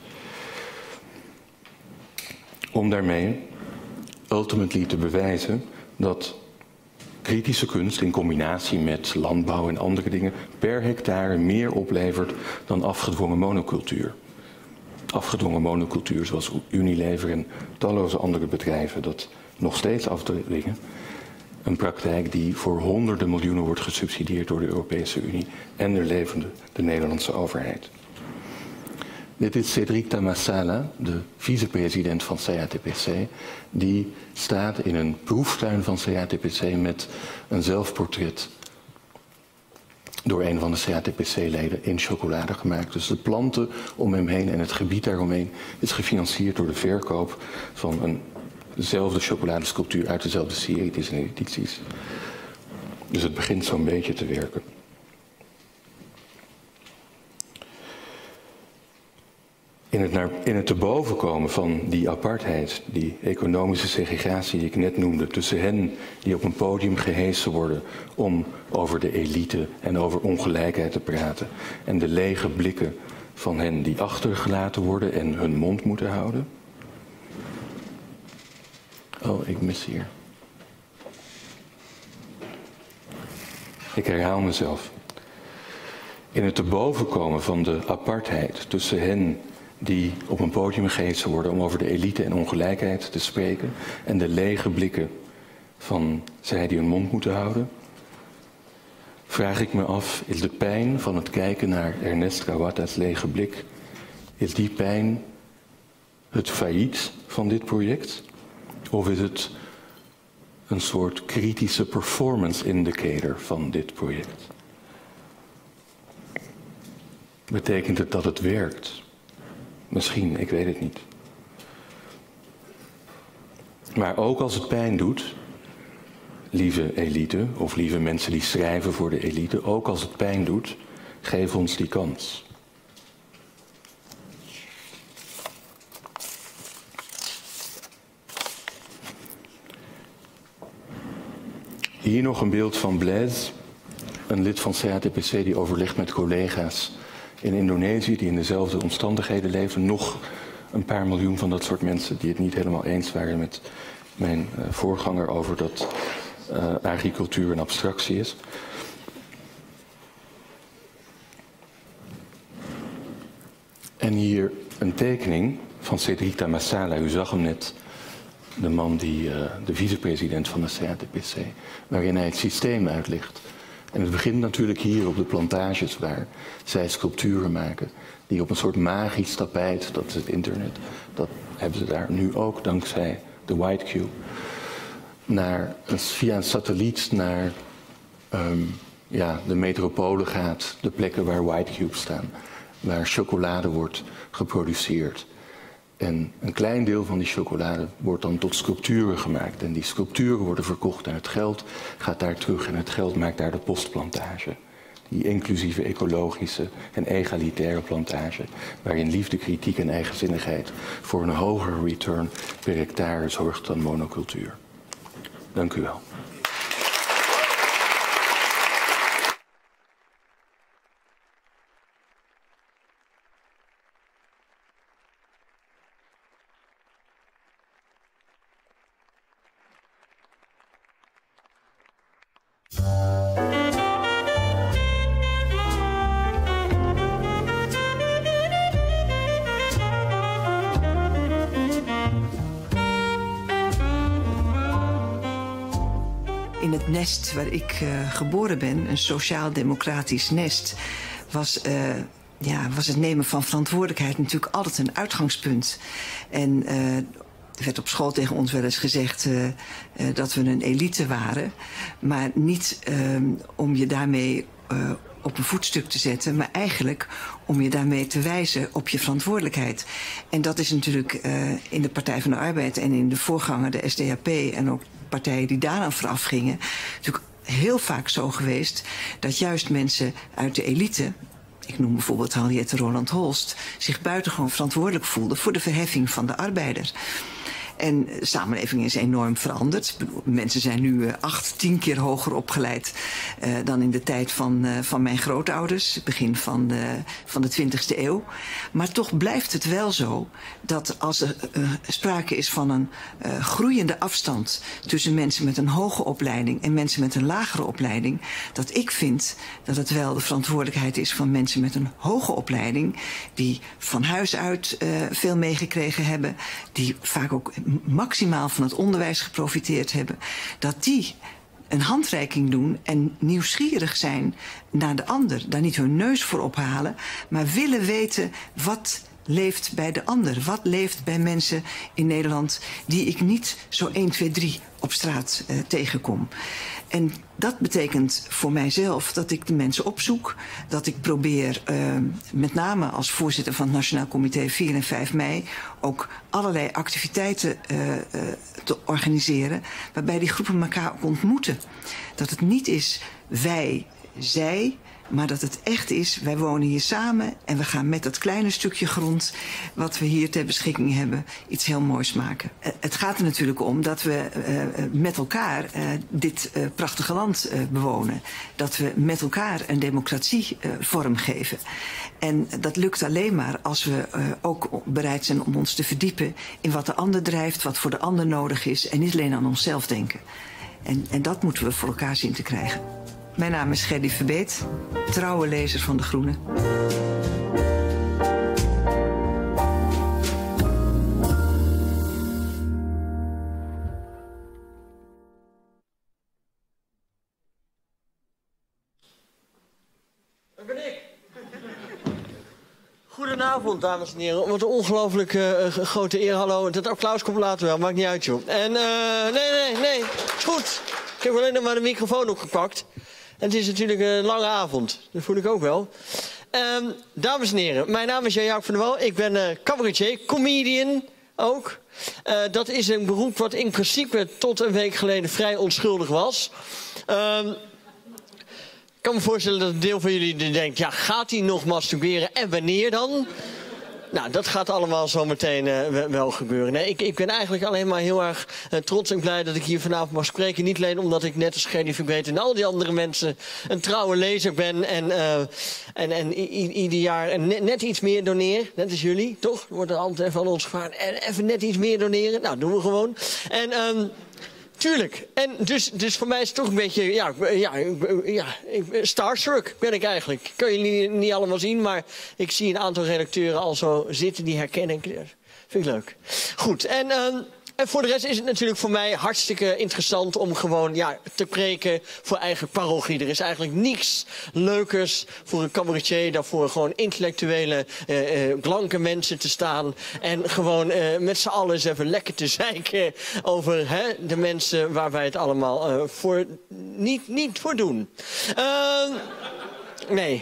Om daarmee ultimately te bewijzen dat kritische kunst in combinatie met landbouw en andere dingen per hectare meer oplevert dan afgedwongen monocultuur. Afgedwongen monocultuur zoals Unilever en talloze andere bedrijven dat nog steeds afdwingen. Een praktijk die voor honderden miljoenen wordt gesubsidieerd door de Europese Unie en de levende de Nederlandse overheid. Dit is Cédric Tamassala, de vicepresident van C A T P C, die staat in een proeftuin van C A T P C met een zelfportret door een van de C A T P C-leden in chocolade gemaakt. Dus de planten om hem heen en het gebied daaromheen is gefinancierd door de verkoop van een dezelfde chocoladesculptuur uit dezelfde serie, die zijn edities. Dus het begint zo'n beetje te werken. In het, naar, in het te boven komen van die apartheid, die economische segregatie die ik net noemde, tussen hen die op een podium gehesen worden om over de elite en over ongelijkheid te praten, en de lege blikken van hen die achtergelaten worden en hun mond moeten houden. Oh, ik mis hier. Ik herhaal mezelf. In het te boven komen van de apartheid tussen hen die op een podium gehesen worden om over de elite en ongelijkheid te spreken, en de lege blikken van zij die hun mond moeten houden, vraag ik me af, is de pijn van het kijken naar Ernest Kawata's lege blik, is die pijn het failliet van dit project? Of is het een soort kritische performance indicator van dit project? Betekent het dat het werkt? Misschien, ik weet het niet. Maar ook als het pijn doet, lieve elite, of lieve mensen die schrijven voor de elite, ook als het pijn doet, geef ons die kans. Hier nog een beeld van Blaise, een lid van C A T P C die overlegt met collega's in Indonesië die in dezelfde omstandigheden leven. Nog een paar miljoen van dat soort mensen die het niet helemaal eens waren met mijn uh, voorganger over dat uh, agricultuur een abstractie is. En hier een tekening van Cédric Tamassala. U zag hem net, de man die uh, de vicepresident van de C A T P C, waarin hij het systeem uitlegt. En het begint natuurlijk hier op de plantages waar zij sculpturen maken die op een soort magisch tapijt, dat is het internet, dat hebben ze daar nu ook dankzij de White Cube, naar, via een satelliet naar um, ja, de metropolen gaat, de plekken waar White Cubes staan, waar chocolade wordt geproduceerd. En een klein deel van die chocolade wordt dan tot sculpturen gemaakt. En die sculpturen worden verkocht en het geld gaat daar terug. En het geld maakt daar de postplantage. Die inclusieve, ecologische en egalitaire plantage. Waarin liefde, kritiek en eigenzinnigheid voor een hogere return per hectare zorgt dan monocultuur. Dank u wel. In het nest waar ik uh, geboren ben, een sociaal-democratisch nest, was, uh, ja, was het nemen van verantwoordelijkheid natuurlijk altijd een uitgangspunt. En uh, er werd op school tegen ons wel eens gezegd uh, uh, dat we een elite waren, maar niet uh, om je daarmee uh, op een voetstuk te zetten, maar eigenlijk om je daarmee te wijzen op je verantwoordelijkheid. En dat is natuurlijk uh, in de Partij van de Arbeid en in de voorganger, de S D A P, en ook partijen die daaraan vooraf gingen, natuurlijk heel vaak zo geweest dat juist mensen uit de elite, ik noem bijvoorbeeld Henriette Roland Holst, zich buitengewoon verantwoordelijk voelden voor de verheffing van de arbeider. En de samenleving is enorm veranderd. Mensen zijn nu uh, acht, tien keer hoger opgeleid uh, dan in de tijd van, uh, van mijn grootouders, begin van de, van de twintigste eeuw. Maar toch blijft het wel zo dat als er uh, sprake is van een uh, groeiende afstand tussen mensen met een hoge opleiding en mensen met een lagere opleiding, dat ik vind dat het wel de verantwoordelijkheid is van mensen met een hoge opleiding, die van huis uit uh, veel meegekregen hebben, die vaak ook maximaal van het onderwijs geprofiteerd hebben, dat die een handreiking doen en nieuwsgierig zijn naar de ander. Daar niet hun neus voor ophalen, maar willen weten wat leeft bij de ander. Wat leeft bij mensen in Nederland die ik niet zo één, twee, drie op straat uh, tegenkom. En dat betekent voor mijzelf dat ik de mensen opzoek. Dat ik probeer, uh, met name als voorzitter van het Nationaal Comité vier en vijf mei... ook allerlei activiteiten uh, uh, te organiseren waarbij die groepen elkaar ook ontmoeten. Dat het niet is wij, zij, maar dat het echt is, wij wonen hier samen en we gaan met dat kleine stukje grond wat we hier ter beschikking hebben iets heel moois maken. Uh, het gaat er natuurlijk om dat we uh, met elkaar uh, dit uh, prachtige land uh, bewonen. Dat we met elkaar een democratie uh, vormgeven. En dat lukt alleen maar als we uh, ook bereid zijn om ons te verdiepen in wat de ander drijft, wat voor de ander nodig is en niet alleen aan onszelf denken. En, en dat moeten we voor elkaar zien te krijgen. Mijn naam is Gerdy Verbeet, trouwe lezer van De Groene. Dat ben ik. Goedenavond, dames en heren. Wat een ongelooflijk uh, grote eer. Hallo, dat applaus komt later wel, maakt niet uit, joh. En, uh, nee, nee, nee, is goed. Ik heb alleen nog maar de microfoon opgepakt. En het is natuurlijk een lange avond. Dat voel ik ook wel. Um, dames en heren, mijn naam is Jan-Jaap van der Wal. Ik ben uh, cabaretier, comedian ook. Uh, dat is een beroep wat in principe tot een week geleden vrij onschuldig was. Um, ik kan me voorstellen dat een deel van jullie denkt, ja, gaat hij nog masturberen en wanneer dan? Nou, dat gaat allemaal zo meteen uh, wel gebeuren. Nee, ik, ik ben eigenlijk alleen maar heel erg uh, trots en blij dat ik hier vanavond mag spreken. Niet alleen omdat ik net als Gerdy Verbeet en al die andere mensen een trouwe lezer ben. En, uh, en, en i, ieder jaar een net, net iets meer doneer. Net als jullie, toch? Er wordt er altijd even aan ons gevraagd. En even net iets meer doneren. Nou, doen we gewoon. En... Um, Tuurlijk. En dus, dus voor mij is het toch een beetje, ja, ja, ja starstruck ben ik eigenlijk. Kun je niet, niet allemaal zien, maar ik zie een aantal redacteuren al zo zitten die herkennen. Vind ik leuk. Goed, en... Um, En voor de rest is het natuurlijk voor mij hartstikke interessant om gewoon ja, te preken voor eigen parochie. Er is eigenlijk niks leukers voor een cabaretier dan voor gewoon intellectuele, uh, uh, blanke mensen te staan. En gewoon uh, met z'n allen eens even lekker te zeiken over hè, de mensen waar wij het allemaal uh, voor, niet, niet voor doen. Uh, nee.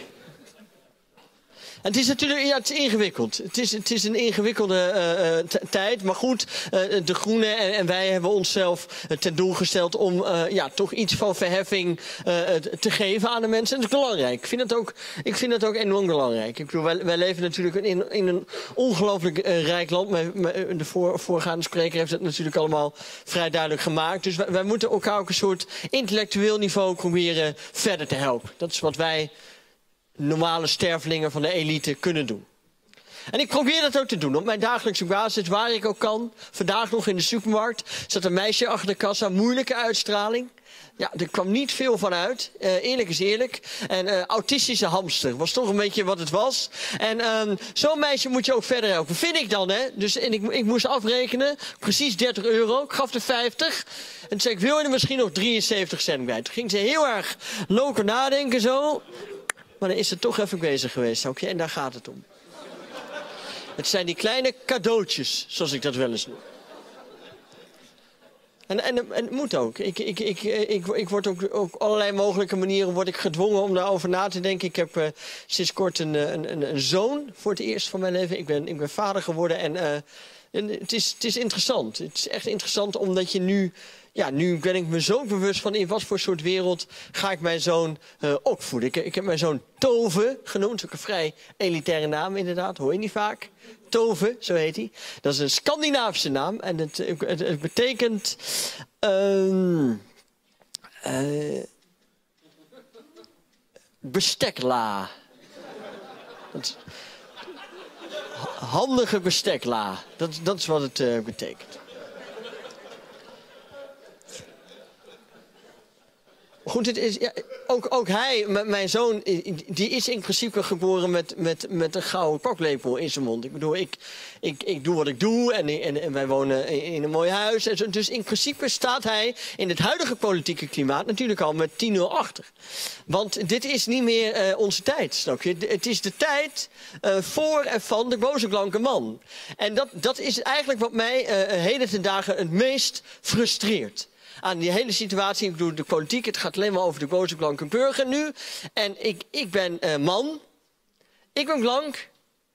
Het is natuurlijk ja, het is ingewikkeld. Het is, het is een ingewikkelde uh, tijd. Maar goed, uh, De Groene en, en wij hebben onszelf uh, ten doel gesteld om uh, ja, toch iets van verheffing uh, te geven aan de mensen. En dat is belangrijk. Ik vind het ook, ik vind het ook enorm belangrijk. Ik bedoel, wij, wij leven natuurlijk in, in een ongelooflijk uh, rijk land. De voor, voorgaande spreker heeft het natuurlijk allemaal vrij duidelijk gemaakt. Dus wij, wij moeten elkaar ook een soort intellectueel niveau proberen verder te helpen. Dat is wat wij... normale stervelingen van de elite kunnen doen. En ik probeer dat ook te doen op mijn dagelijkse basis, waar ik ook kan. Vandaag nog in de supermarkt zat een meisje achter de kassa, moeilijke uitstraling. Ja, er kwam niet veel van uit. Uh, eerlijk is eerlijk. En uh, autistische hamster was toch een beetje wat het was. En um, zo'n meisje moet je ook verder helpen. Vind ik dan, hè. Dus, en ik, ik moest afrekenen. Precies dertig euro. Ik gaf er vijftig. En toen zei ik, wil je er misschien nog drieënzeventig cent bij? Toen ging ze heel erg loker nadenken zo. Maar dan is ze toch even bezig geweest, oké? En daar gaat het om. Het zijn die kleine cadeautjes, zoals ik dat wel eens noem. En, en, en het moet ook. Ik, ik, ik, ik, ik word ook op allerlei mogelijke manieren word ik gedwongen om daarover na te denken. Ik heb uh, sinds kort een, een, een zoon voor het eerst van mijn leven. Ik ben, ik ben vader geworden en, uh, en het, is, het is interessant. Het is echt interessant omdat je nu... Ja, nu ben ik me zo bewust van in wat voor soort wereld ga ik mijn zoon uh, opvoeden. Ik, ik heb mijn zoon Tove genoemd, ook een vrij elitaire naam inderdaad, hoor je niet vaak. Tove, zo heet hij. Dat is een Scandinavische naam en het, het, het betekent... Uh, uh, bestekla. Dat, handige bestekla. Dat, dat is wat het uh, betekent. Goed, het is, ja, ook, ook hij, mijn zoon, die is in principe geboren met, met, met een gouden paklepel in zijn mond. Ik bedoel, ik, ik, ik doe wat ik doe en, en, en wij wonen in een mooi huis. En zo, dus in principe staat hij in het huidige politieke klimaat natuurlijk al met tien nul achter. Want dit is niet meer uh, onze tijd, snap je? Het is de tijd uh, voor en van de boze blanke man. En dat, dat is eigenlijk wat mij uh, heden ten dagen het meest frustreert. Aan die hele situatie, ik bedoel de politiek, het gaat alleen maar over de boze blanke burger nu. En ik, ik ben uh, man, ik ben blank,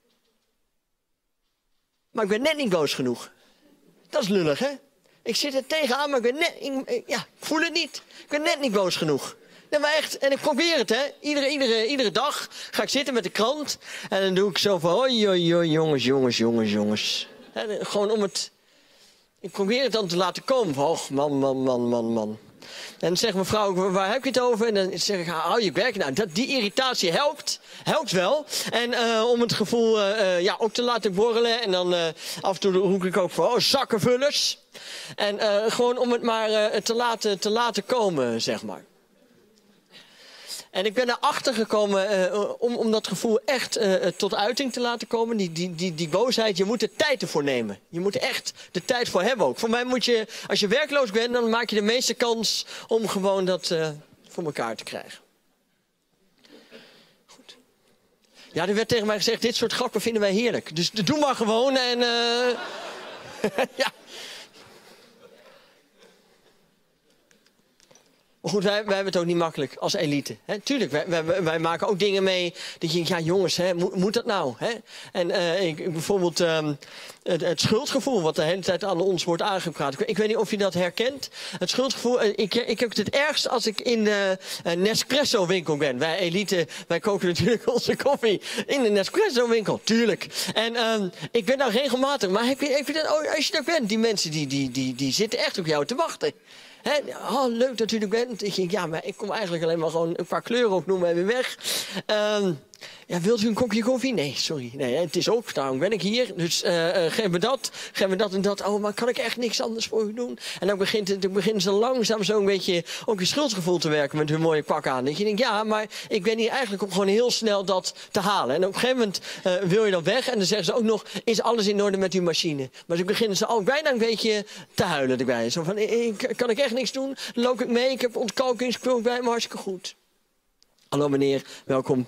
maar ik ben net niet boos genoeg. Dat is lullig, hè? Ik zit er tegenaan, maar ik ben net, ik, ja, ik voel het niet. Ik ben net niet boos genoeg. Nee, maar echt, en ik probeer het, hè. Iedere, iedere, iedere dag ga ik zitten met de krant en dan doe ik zo van, oi, oi, oi, jongens, jongens, jongens, jongens. En, gewoon om het... Ik probeer het dan te laten komen. Van, oh, man, man, man, man, man. En dan zegt mevrouw, waar heb je het over? En dan zeg ik, hou je werk. Nou, dat, die irritatie helpt. Helpt wel. En uh, om het gevoel uh, uh, ja, ook te laten borrelen. En dan uh, af en toe roep ik ook van, oh, zakkenvullers. En uh, gewoon om het maar uh, te, laten, te laten komen, zeg maar. En ik ben erachter gekomen uh, om, om dat gevoel echt uh, tot uiting te laten komen. Die, die, die, die boosheid, je moet er tijd ervoor nemen. Je moet er echt de tijd voor hebben ook. Voor mij moet je, als je werkloos bent, dan maak je de meeste kans om gewoon dat uh, voor elkaar te krijgen. Goed. Ja, er werd tegen mij gezegd, dit soort grappen vinden wij heerlijk. Dus doe maar gewoon en... Uh, ja. Maar goed, wij, wij hebben het ook niet makkelijk als elite. Hè? Tuurlijk, wij, wij, wij maken ook dingen mee dat je denkt, ja jongens, hè, moet, moet dat nou? Hè? En uh, ik, bijvoorbeeld um, het, het schuldgevoel wat de hele tijd aan ons wordt aangepraat. Ik, ik weet niet of je dat herkent. Het schuldgevoel, uh, ik, ik heb het het ergst als ik in de uh, Nespresso winkel ben. Wij elite, wij koken natuurlijk onze koffie in de Nespresso winkel. Tuurlijk. En um, ik ben daar regelmatig. Maar heb je, heb je dat, oh, als je daar bent, die mensen die, die, die, die zitten echt op jou te wachten. He, oh, leuk dat u er bent. Ik denk, ja, maar ik kom eigenlijk alleen maar gewoon een paar kleuren opnoemen en weer weg. Um, ja, wilt u een kopje koffie? Nee, sorry. Nee, het is ook, daarom ben ik hier. Dus uh, uh, geef me dat, geef me dat en dat. Oh, maar kan ik echt niks anders voor u doen? En dan begint, het, dan beginnen ze langzaam zo een beetje ook je schuldgevoel te werken met hun mooie pak aan. Dat je denkt, ja, maar ik ben hier eigenlijk om gewoon heel snel dat te halen. En op een gegeven moment uh, wil je dan weg en dan zeggen ze ook nog, is alles in orde met uw machine? Maar dan beginnen ze al bijna een beetje te huilen erbij. Zo van, ik, kan ik echt niks doen? Dan loop ik mee, ik heb ontkalkingsspul bij me, hartstikke goed. Hallo meneer, welkom.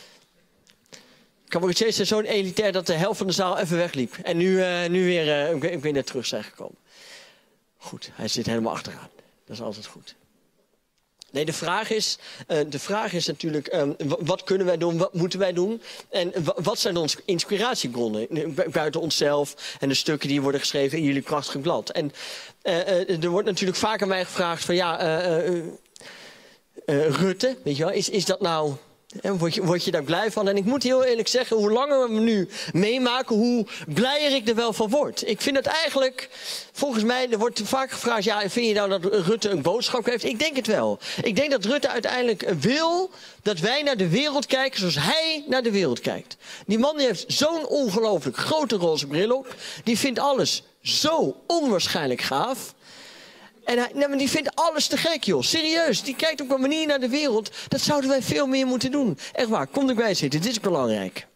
Cabaretier is zo'n elitair dat de helft van de zaal even wegliep. En nu, uh, nu weer, uh, ik, ben, ik ben net terug zijn gekomen. Goed, hij zit helemaal achteraan. Dat is altijd goed. Nee, de vraag is, uh, de vraag is natuurlijk, um, wat kunnen wij doen, wat moeten wij doen? En wat zijn onze inspiratiebronnen? Buiten onszelf en de stukken die worden geschreven in jullie prachtige blad. En uh, uh, er wordt natuurlijk vaak aan mij gevraagd van ja, uh, uh, uh, Rutte, weet je wel, is, is dat nou... En word je, word je daar blij van? En ik moet heel eerlijk zeggen, hoe langer we me nu meemaken, hoe blijer ik er wel van word. Ik vind het eigenlijk, volgens mij, er wordt vaak gevraagd, ja, vind je nou dat Rutte een boodschap heeft? Ik denk het wel. Ik denk dat Rutte uiteindelijk wil dat wij naar de wereld kijken zoals hij naar de wereld kijkt. Die man die heeft zo'n ongelooflijk grote roze bril op. Die vindt alles zo onwaarschijnlijk gaaf. En hij, nee, maar die vindt alles te gek, joh. Serieus. Die kijkt op een manier naar de wereld. Dat zouden wij veel meer moeten doen. Echt waar. Kom erbij zitten. Dit is belangrijk.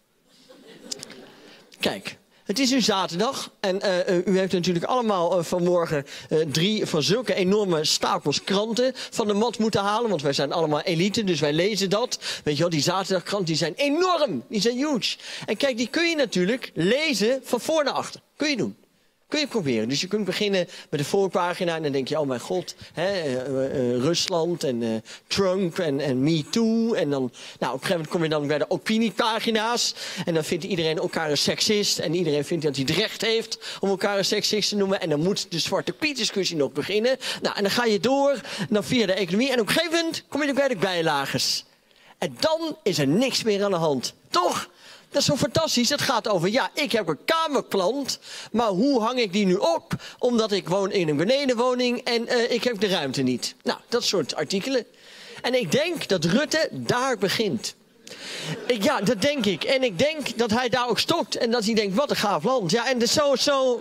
Kijk. Het is nu zaterdag. En uh, u heeft natuurlijk allemaal uh, vanmorgen uh, drie van zulke enorme stapels kranten van de mat moeten halen. Want wij zijn allemaal elite, dus wij lezen dat. Weet je wel, die zaterdagkranten die zijn enorm. Die zijn huge. En kijk, die kun je natuurlijk lezen van voor naar achter. Kun je doen. Kun je proberen. Dus je kunt beginnen met de voorpagina en dan denk je, oh mijn god, hè, uh, uh, Rusland en uh, Trump en, en Me Too. En dan, nou, op een gegeven moment kom je dan bij de opiniepagina's en dan vindt iedereen elkaar een seksist en iedereen vindt dat hij het recht heeft om elkaar een seksist te noemen. En dan moet de Zwarte Piet discussie nog beginnen. Nou, en dan ga je door, dan via de economie en op een gegeven moment kom je er bij de bijlagers. En dan is er niks meer aan de hand. Toch? Dat is zo fantastisch. Het gaat over, ja, ik heb een kamerplant, maar hoe hang ik die nu op? Omdat ik woon in een benedenwoning en uh, ik heb de ruimte niet. Nou, dat soort artikelen. En ik denk dat Rutte daar begint. Ik, ja, dat denk ik. En ik denk dat hij daar ook stopt en dat hij denkt, wat een gaaf land. Ja, en dus zo, zo...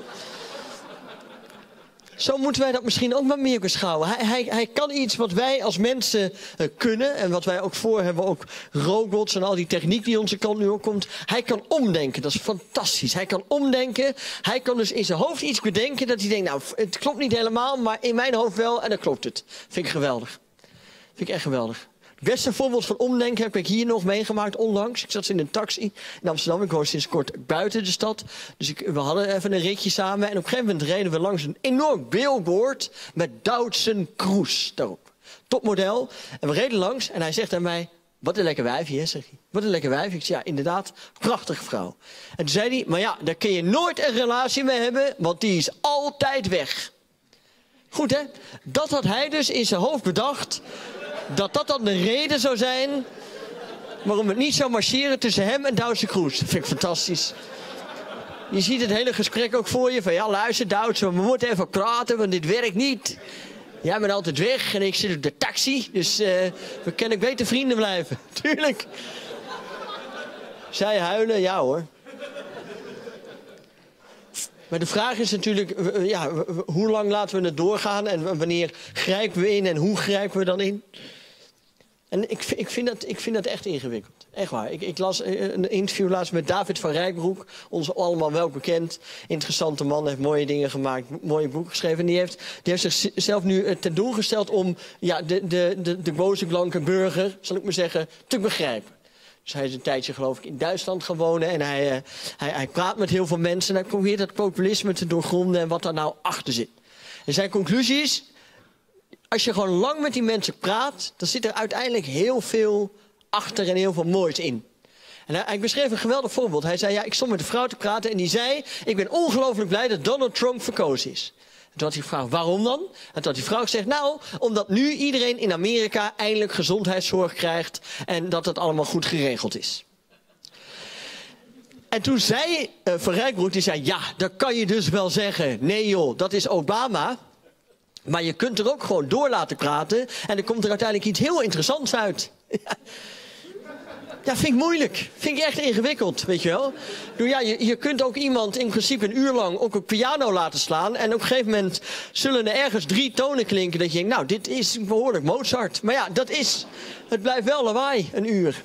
Zo moeten wij dat misschien ook maar meer beschouwen. Hij, hij, hij kan iets wat wij als mensen uh, kunnen. En wat wij ook voor hebben. Ook robots en al die techniek die onze kant nu ook komt. Hij kan omdenken. Dat is fantastisch. Hij kan omdenken. Hij kan dus in zijn hoofd iets bedenken. Dat hij denkt, nou het klopt niet helemaal. Maar in mijn hoofd wel. En dan klopt het. Vind ik geweldig. Vind ik echt geweldig. Het beste voorbeeld van omdenken heb ik hier nog meegemaakt onlangs. Ik zat in een taxi in Amsterdam. Ik woon sinds kort buiten de stad. Dus ik, we hadden even een ritje samen. En op een gegeven moment reden we langs een enorm billboard met Doutzen Kroes daarop. Topmodel. En we reden langs en hij zegt aan mij, wat een lekker wijfje, hè, zeg hij. Wat een lekker wijfje. Ik zei, ja, inderdaad, prachtige vrouw. En toen zei hij, maar ja, daar kun je nooit een relatie mee hebben, want die is altijd weg. Goed, hè? Dat had hij dus in zijn hoofd bedacht. Dat dat dan de reden zou zijn waarom het niet zou marcheren tussen hem en Doutzen Kroes. Dat vind ik fantastisch. Je ziet het hele gesprek ook voor je. Van ja, luister Doutzen, we moeten even praten, want dit werkt niet. Jij bent altijd weg en ik zit op de taxi. Dus uh, we kunnen beter vrienden blijven. Tuurlijk. Zij huilen, ja hoor. Maar de vraag is natuurlijk, ja, hoe lang laten we het doorgaan en wanneer grijpen we in en hoe grijpen we dan in? En ik, ik, vind, dat, ik vind dat echt ingewikkeld. Echt waar. Ik, ik las een interview laatst met David van Rijbroek. Ons allemaal wel bekend. Interessante man, heeft mooie dingen gemaakt. Mooie boeken geschreven. En die heeft, die heeft zichzelf nu ten doel gesteld om ja, de, de, de, de boze blanke burger, zal ik maar zeggen, te begrijpen. Dus hij is een tijdje geloof ik in Duitsland gaan wonen. En hij, uh, hij, hij praat met heel veel mensen. En hij probeert dat populisme te doorgronden en wat daar nou achter zit. En zijn conclusie is, als je gewoon lang met die mensen praat, dan zit er uiteindelijk heel veel achter en heel veel moois in. En hij, hij beschreef een geweldig voorbeeld. Hij zei, ja, ik stond met een vrouw te praten en die zei, ik ben ongelooflijk blij dat Donald Trump verkozen is. En toen had hij gevraagd, waarom dan? En toen had die vrouw gezegd, nou, omdat nu iedereen in Amerika eindelijk gezondheidszorg krijgt en dat het allemaal goed geregeld is. En toen zei uh, Van Rijbroek, die zei, ja, dat kan je dus wel zeggen. Nee joh, dat is Obama. Maar je kunt er ook gewoon door laten praten en dan komt er uiteindelijk iets heel interessants uit. Ja, vind ik moeilijk. Vind ik echt ingewikkeld, weet je wel. Ja, je, je kunt ook iemand in principe een uur lang ook een piano laten slaan. En op een gegeven moment zullen er ergens drie tonen klinken dat je denkt, nou, dit is behoorlijk Mozart. Maar ja, dat is, het blijft wel lawaai, een uur.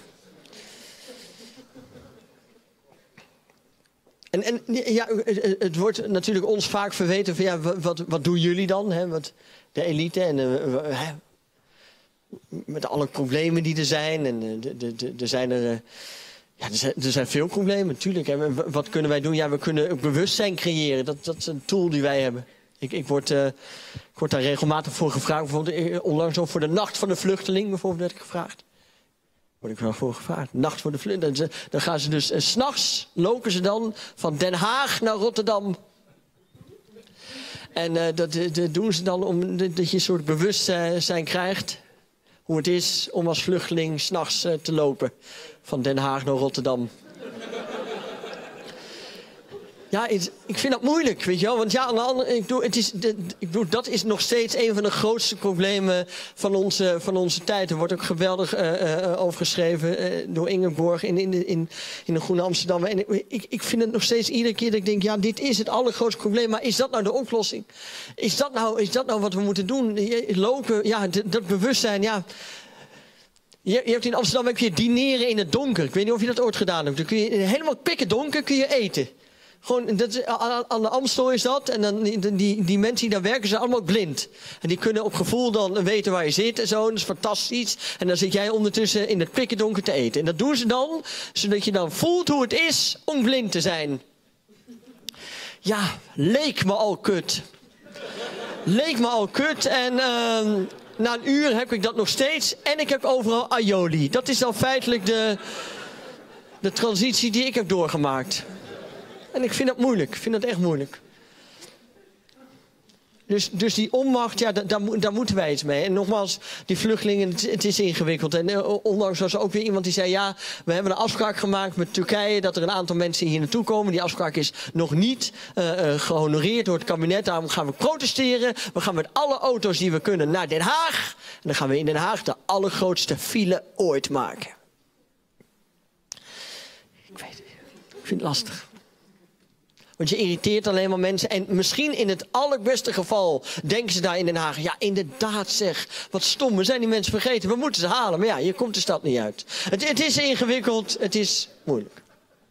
En, en ja, het, het wordt natuurlijk ons vaak verweten van, ja, wat, wat doen jullie dan? Hè? Wat, de elite en de, hè? Met alle problemen die er zijn. En de, de, de, er zijn er, ja, er zijn, er zijn veel problemen, natuurlijk. En wat kunnen wij doen? Ja, we kunnen bewustzijn creëren. Dat, dat is een tool die wij hebben. Ik, ik, word, uh, ik word daar regelmatig voor gevraagd. Bijvoorbeeld onlangs ook voor de Nacht van de Vluchteling, bijvoorbeeld, werd ik gevraagd. Word ik wel voor gevraagd. Nacht voor de Vluchteling. Dan gaan ze dus, uh, 's nachts lopen ze dan van Den Haag naar Rotterdam. En uh, dat, dat doen ze dan omdat je een soort bewustzijn krijgt. Hoe het is om als vluchteling 's nachts uh, te lopen. Van Den Haag naar Rotterdam. Ja, het, ik vind dat moeilijk, weet je wel. Want ja, aan de andere, ik bedoel, het is, de, ik bedoel, dat is nog steeds een van de grootste problemen van onze, van onze tijd. Er wordt ook geweldig uh, uh, over geschreven uh, door Ingeborg in, in, in, in de Groene Amsterdam. En ik, ik vind het nog steeds iedere keer dat ik denk, ja, dit is het allergrootste probleem. Maar is dat nou de oplossing? Is dat nou, is dat nou wat we moeten doen? Lopen, ja, dat bewustzijn, ja. Je, je hebt in Amsterdam heb je dineren in het donker. Ik weet niet of je dat ooit gedaan hebt. Dan kun je helemaal pikken donker kun je eten. Gewoon, dat, aan de Amstel is dat. En dan, die, die, die mensen die daar werken zijn allemaal blind. En die kunnen op gevoel dan weten waar je zit en zo. Dat is fantastisch. En dan zit jij ondertussen in het pikkendonker te eten. En dat doen ze dan, zodat je dan voelt hoe het is om blind te zijn. Ja, leek me al kut. Leek me al kut. En uh, na een uur heb ik dat nog steeds. En ik heb overal aioli. Dat is dan feitelijk de, de transitie die ik heb doorgemaakt. En ik vind dat moeilijk. Ik vind dat echt moeilijk. Dus, dus die onmacht, ja, daar, daar moeten wij iets mee. En nogmaals, die vluchtelingen, het, het is ingewikkeld. En uh, onlangs was er ook weer iemand die zei... ja, we hebben een afspraak gemaakt met Turkije... dat er een aantal mensen hier naartoe komen. Die afspraak is nog niet uh, uh, gehonoreerd door het kabinet. Daarom gaan we protesteren. We gaan met alle auto's die we kunnen naar Den Haag. En dan gaan we in Den Haag de allergrootste file ooit maken. Ik weet het. Ik vind het lastig. Want je irriteert alleen maar mensen. En misschien in het allerbeste geval denken ze daar in Den Haag... ja, inderdaad zeg, wat stom, we zijn die mensen vergeten. We moeten ze halen. Maar ja, hier komt de stad niet uit. Het, het is ingewikkeld, het is moeilijk.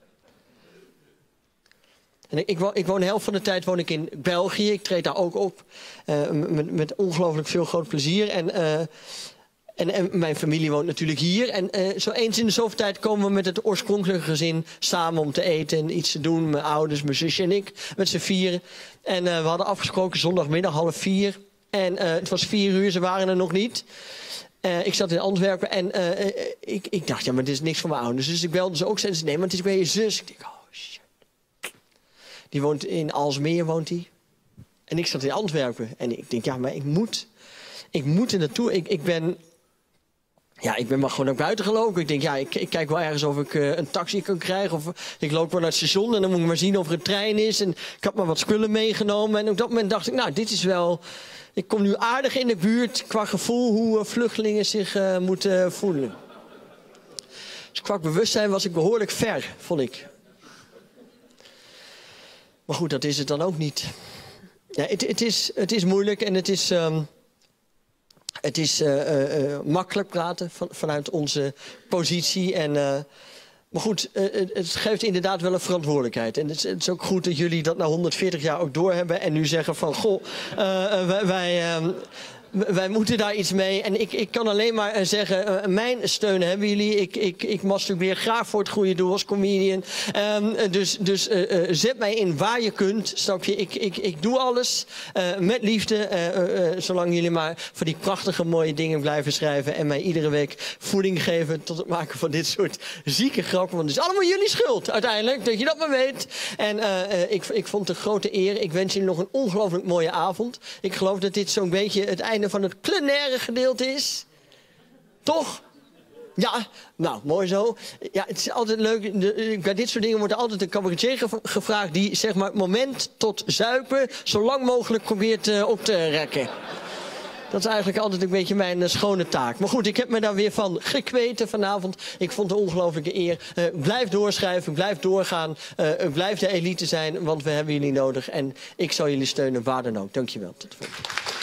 En ik, ik, woon, ik woon de helft van de tijd woon ik in België. Ik treed daar ook op. Uh, met, met ongelooflijk veel groot plezier. En... Uh, En, en mijn familie woont natuurlijk hier. En uh, zo eens in de zoveel tijd komen we met het oorspronkelijke gezin samen om te eten en iets te doen. Mijn ouders, mijn zusje en ik, met z'n vieren. En uh, we hadden afgesproken zondagmiddag half vier. En uh, het was vier uur, ze waren er nog niet. Uh, ik zat in Antwerpen en uh, ik, ik dacht, ja, maar dit is niks voor mijn ouders. Dus ik belde ze ook. Zeiden ze, nee, maar het is bij je zus. Ik denk, oh shit. Die woont in Aalsmeer, woont die. En ik zat in Antwerpen. En ik denk, ja, maar ik moet. Ik moet er naartoe. Ik, ik ben... Ja, ik ben maar gewoon naar buiten gelopen. Ik denk, ja, ik, ik kijk wel ergens of ik uh, een taxi kan krijgen. Of ik loop wel naar het station en dan moet ik maar zien of er een trein is. En ik had maar wat spullen meegenomen. En op dat moment dacht ik, nou, dit is wel... Ik kom nu aardig in de buurt qua gevoel hoe uh, vluchtelingen zich uh, moeten voelen. Dus qua bewustzijn was ik behoorlijk ver, vond ik. Maar goed, dat is het dan ook niet. Ja, het, het, is, het is moeilijk en het is... Um, Het is uh, uh, uh, makkelijk praten van, vanuit onze positie. En, uh, maar goed, uh, het geeft inderdaad wel een verantwoordelijkheid. En het is, het is ook goed dat jullie dat na honderdveertig jaar ook doorhebben. En nu zeggen van, goh, uh, wij... wij uh, Wij moeten daar iets mee. En ik, ik kan alleen maar zeggen, uh, mijn steun hebben jullie. Ik, ik, ik masturbeer graag voor het goede doel als comedian. Um, dus dus uh, uh, zet mij in waar je kunt. Snap je? Ik, ik, ik doe alles uh, met liefde. Uh, uh, uh, zolang jullie maar voor die prachtige mooie dingen blijven schrijven. En mij iedere week voeding geven tot het maken van dit soort zieke grappen. Want het is allemaal jullie schuld uiteindelijk. Dat je dat maar weet. En uh, uh, ik, ik vond het een grote eer. Ik wens jullie nog een ongelooflijk mooie avond. Ik geloof dat dit zo'n beetje het einde van het plenaire gedeelte is. Toch? Ja, nou, mooi zo. Ja, het is altijd leuk. De, bij dit soort dingen wordt er altijd een cabaretier gev gevraagd... die zeg maar het moment tot zuipen zo lang mogelijk probeert uh, op te rekken. Dat is eigenlijk altijd een beetje mijn uh, schone taak. Maar goed, ik heb me daar weer van gekweten vanavond. Ik vond het een ongelooflijke eer. Uh, blijf doorschrijven, blijf doorgaan. Uh, blijf de elite zijn, want we hebben jullie nodig. En ik zal jullie steunen waar dan ook. Dankjewel. Tot de volgende.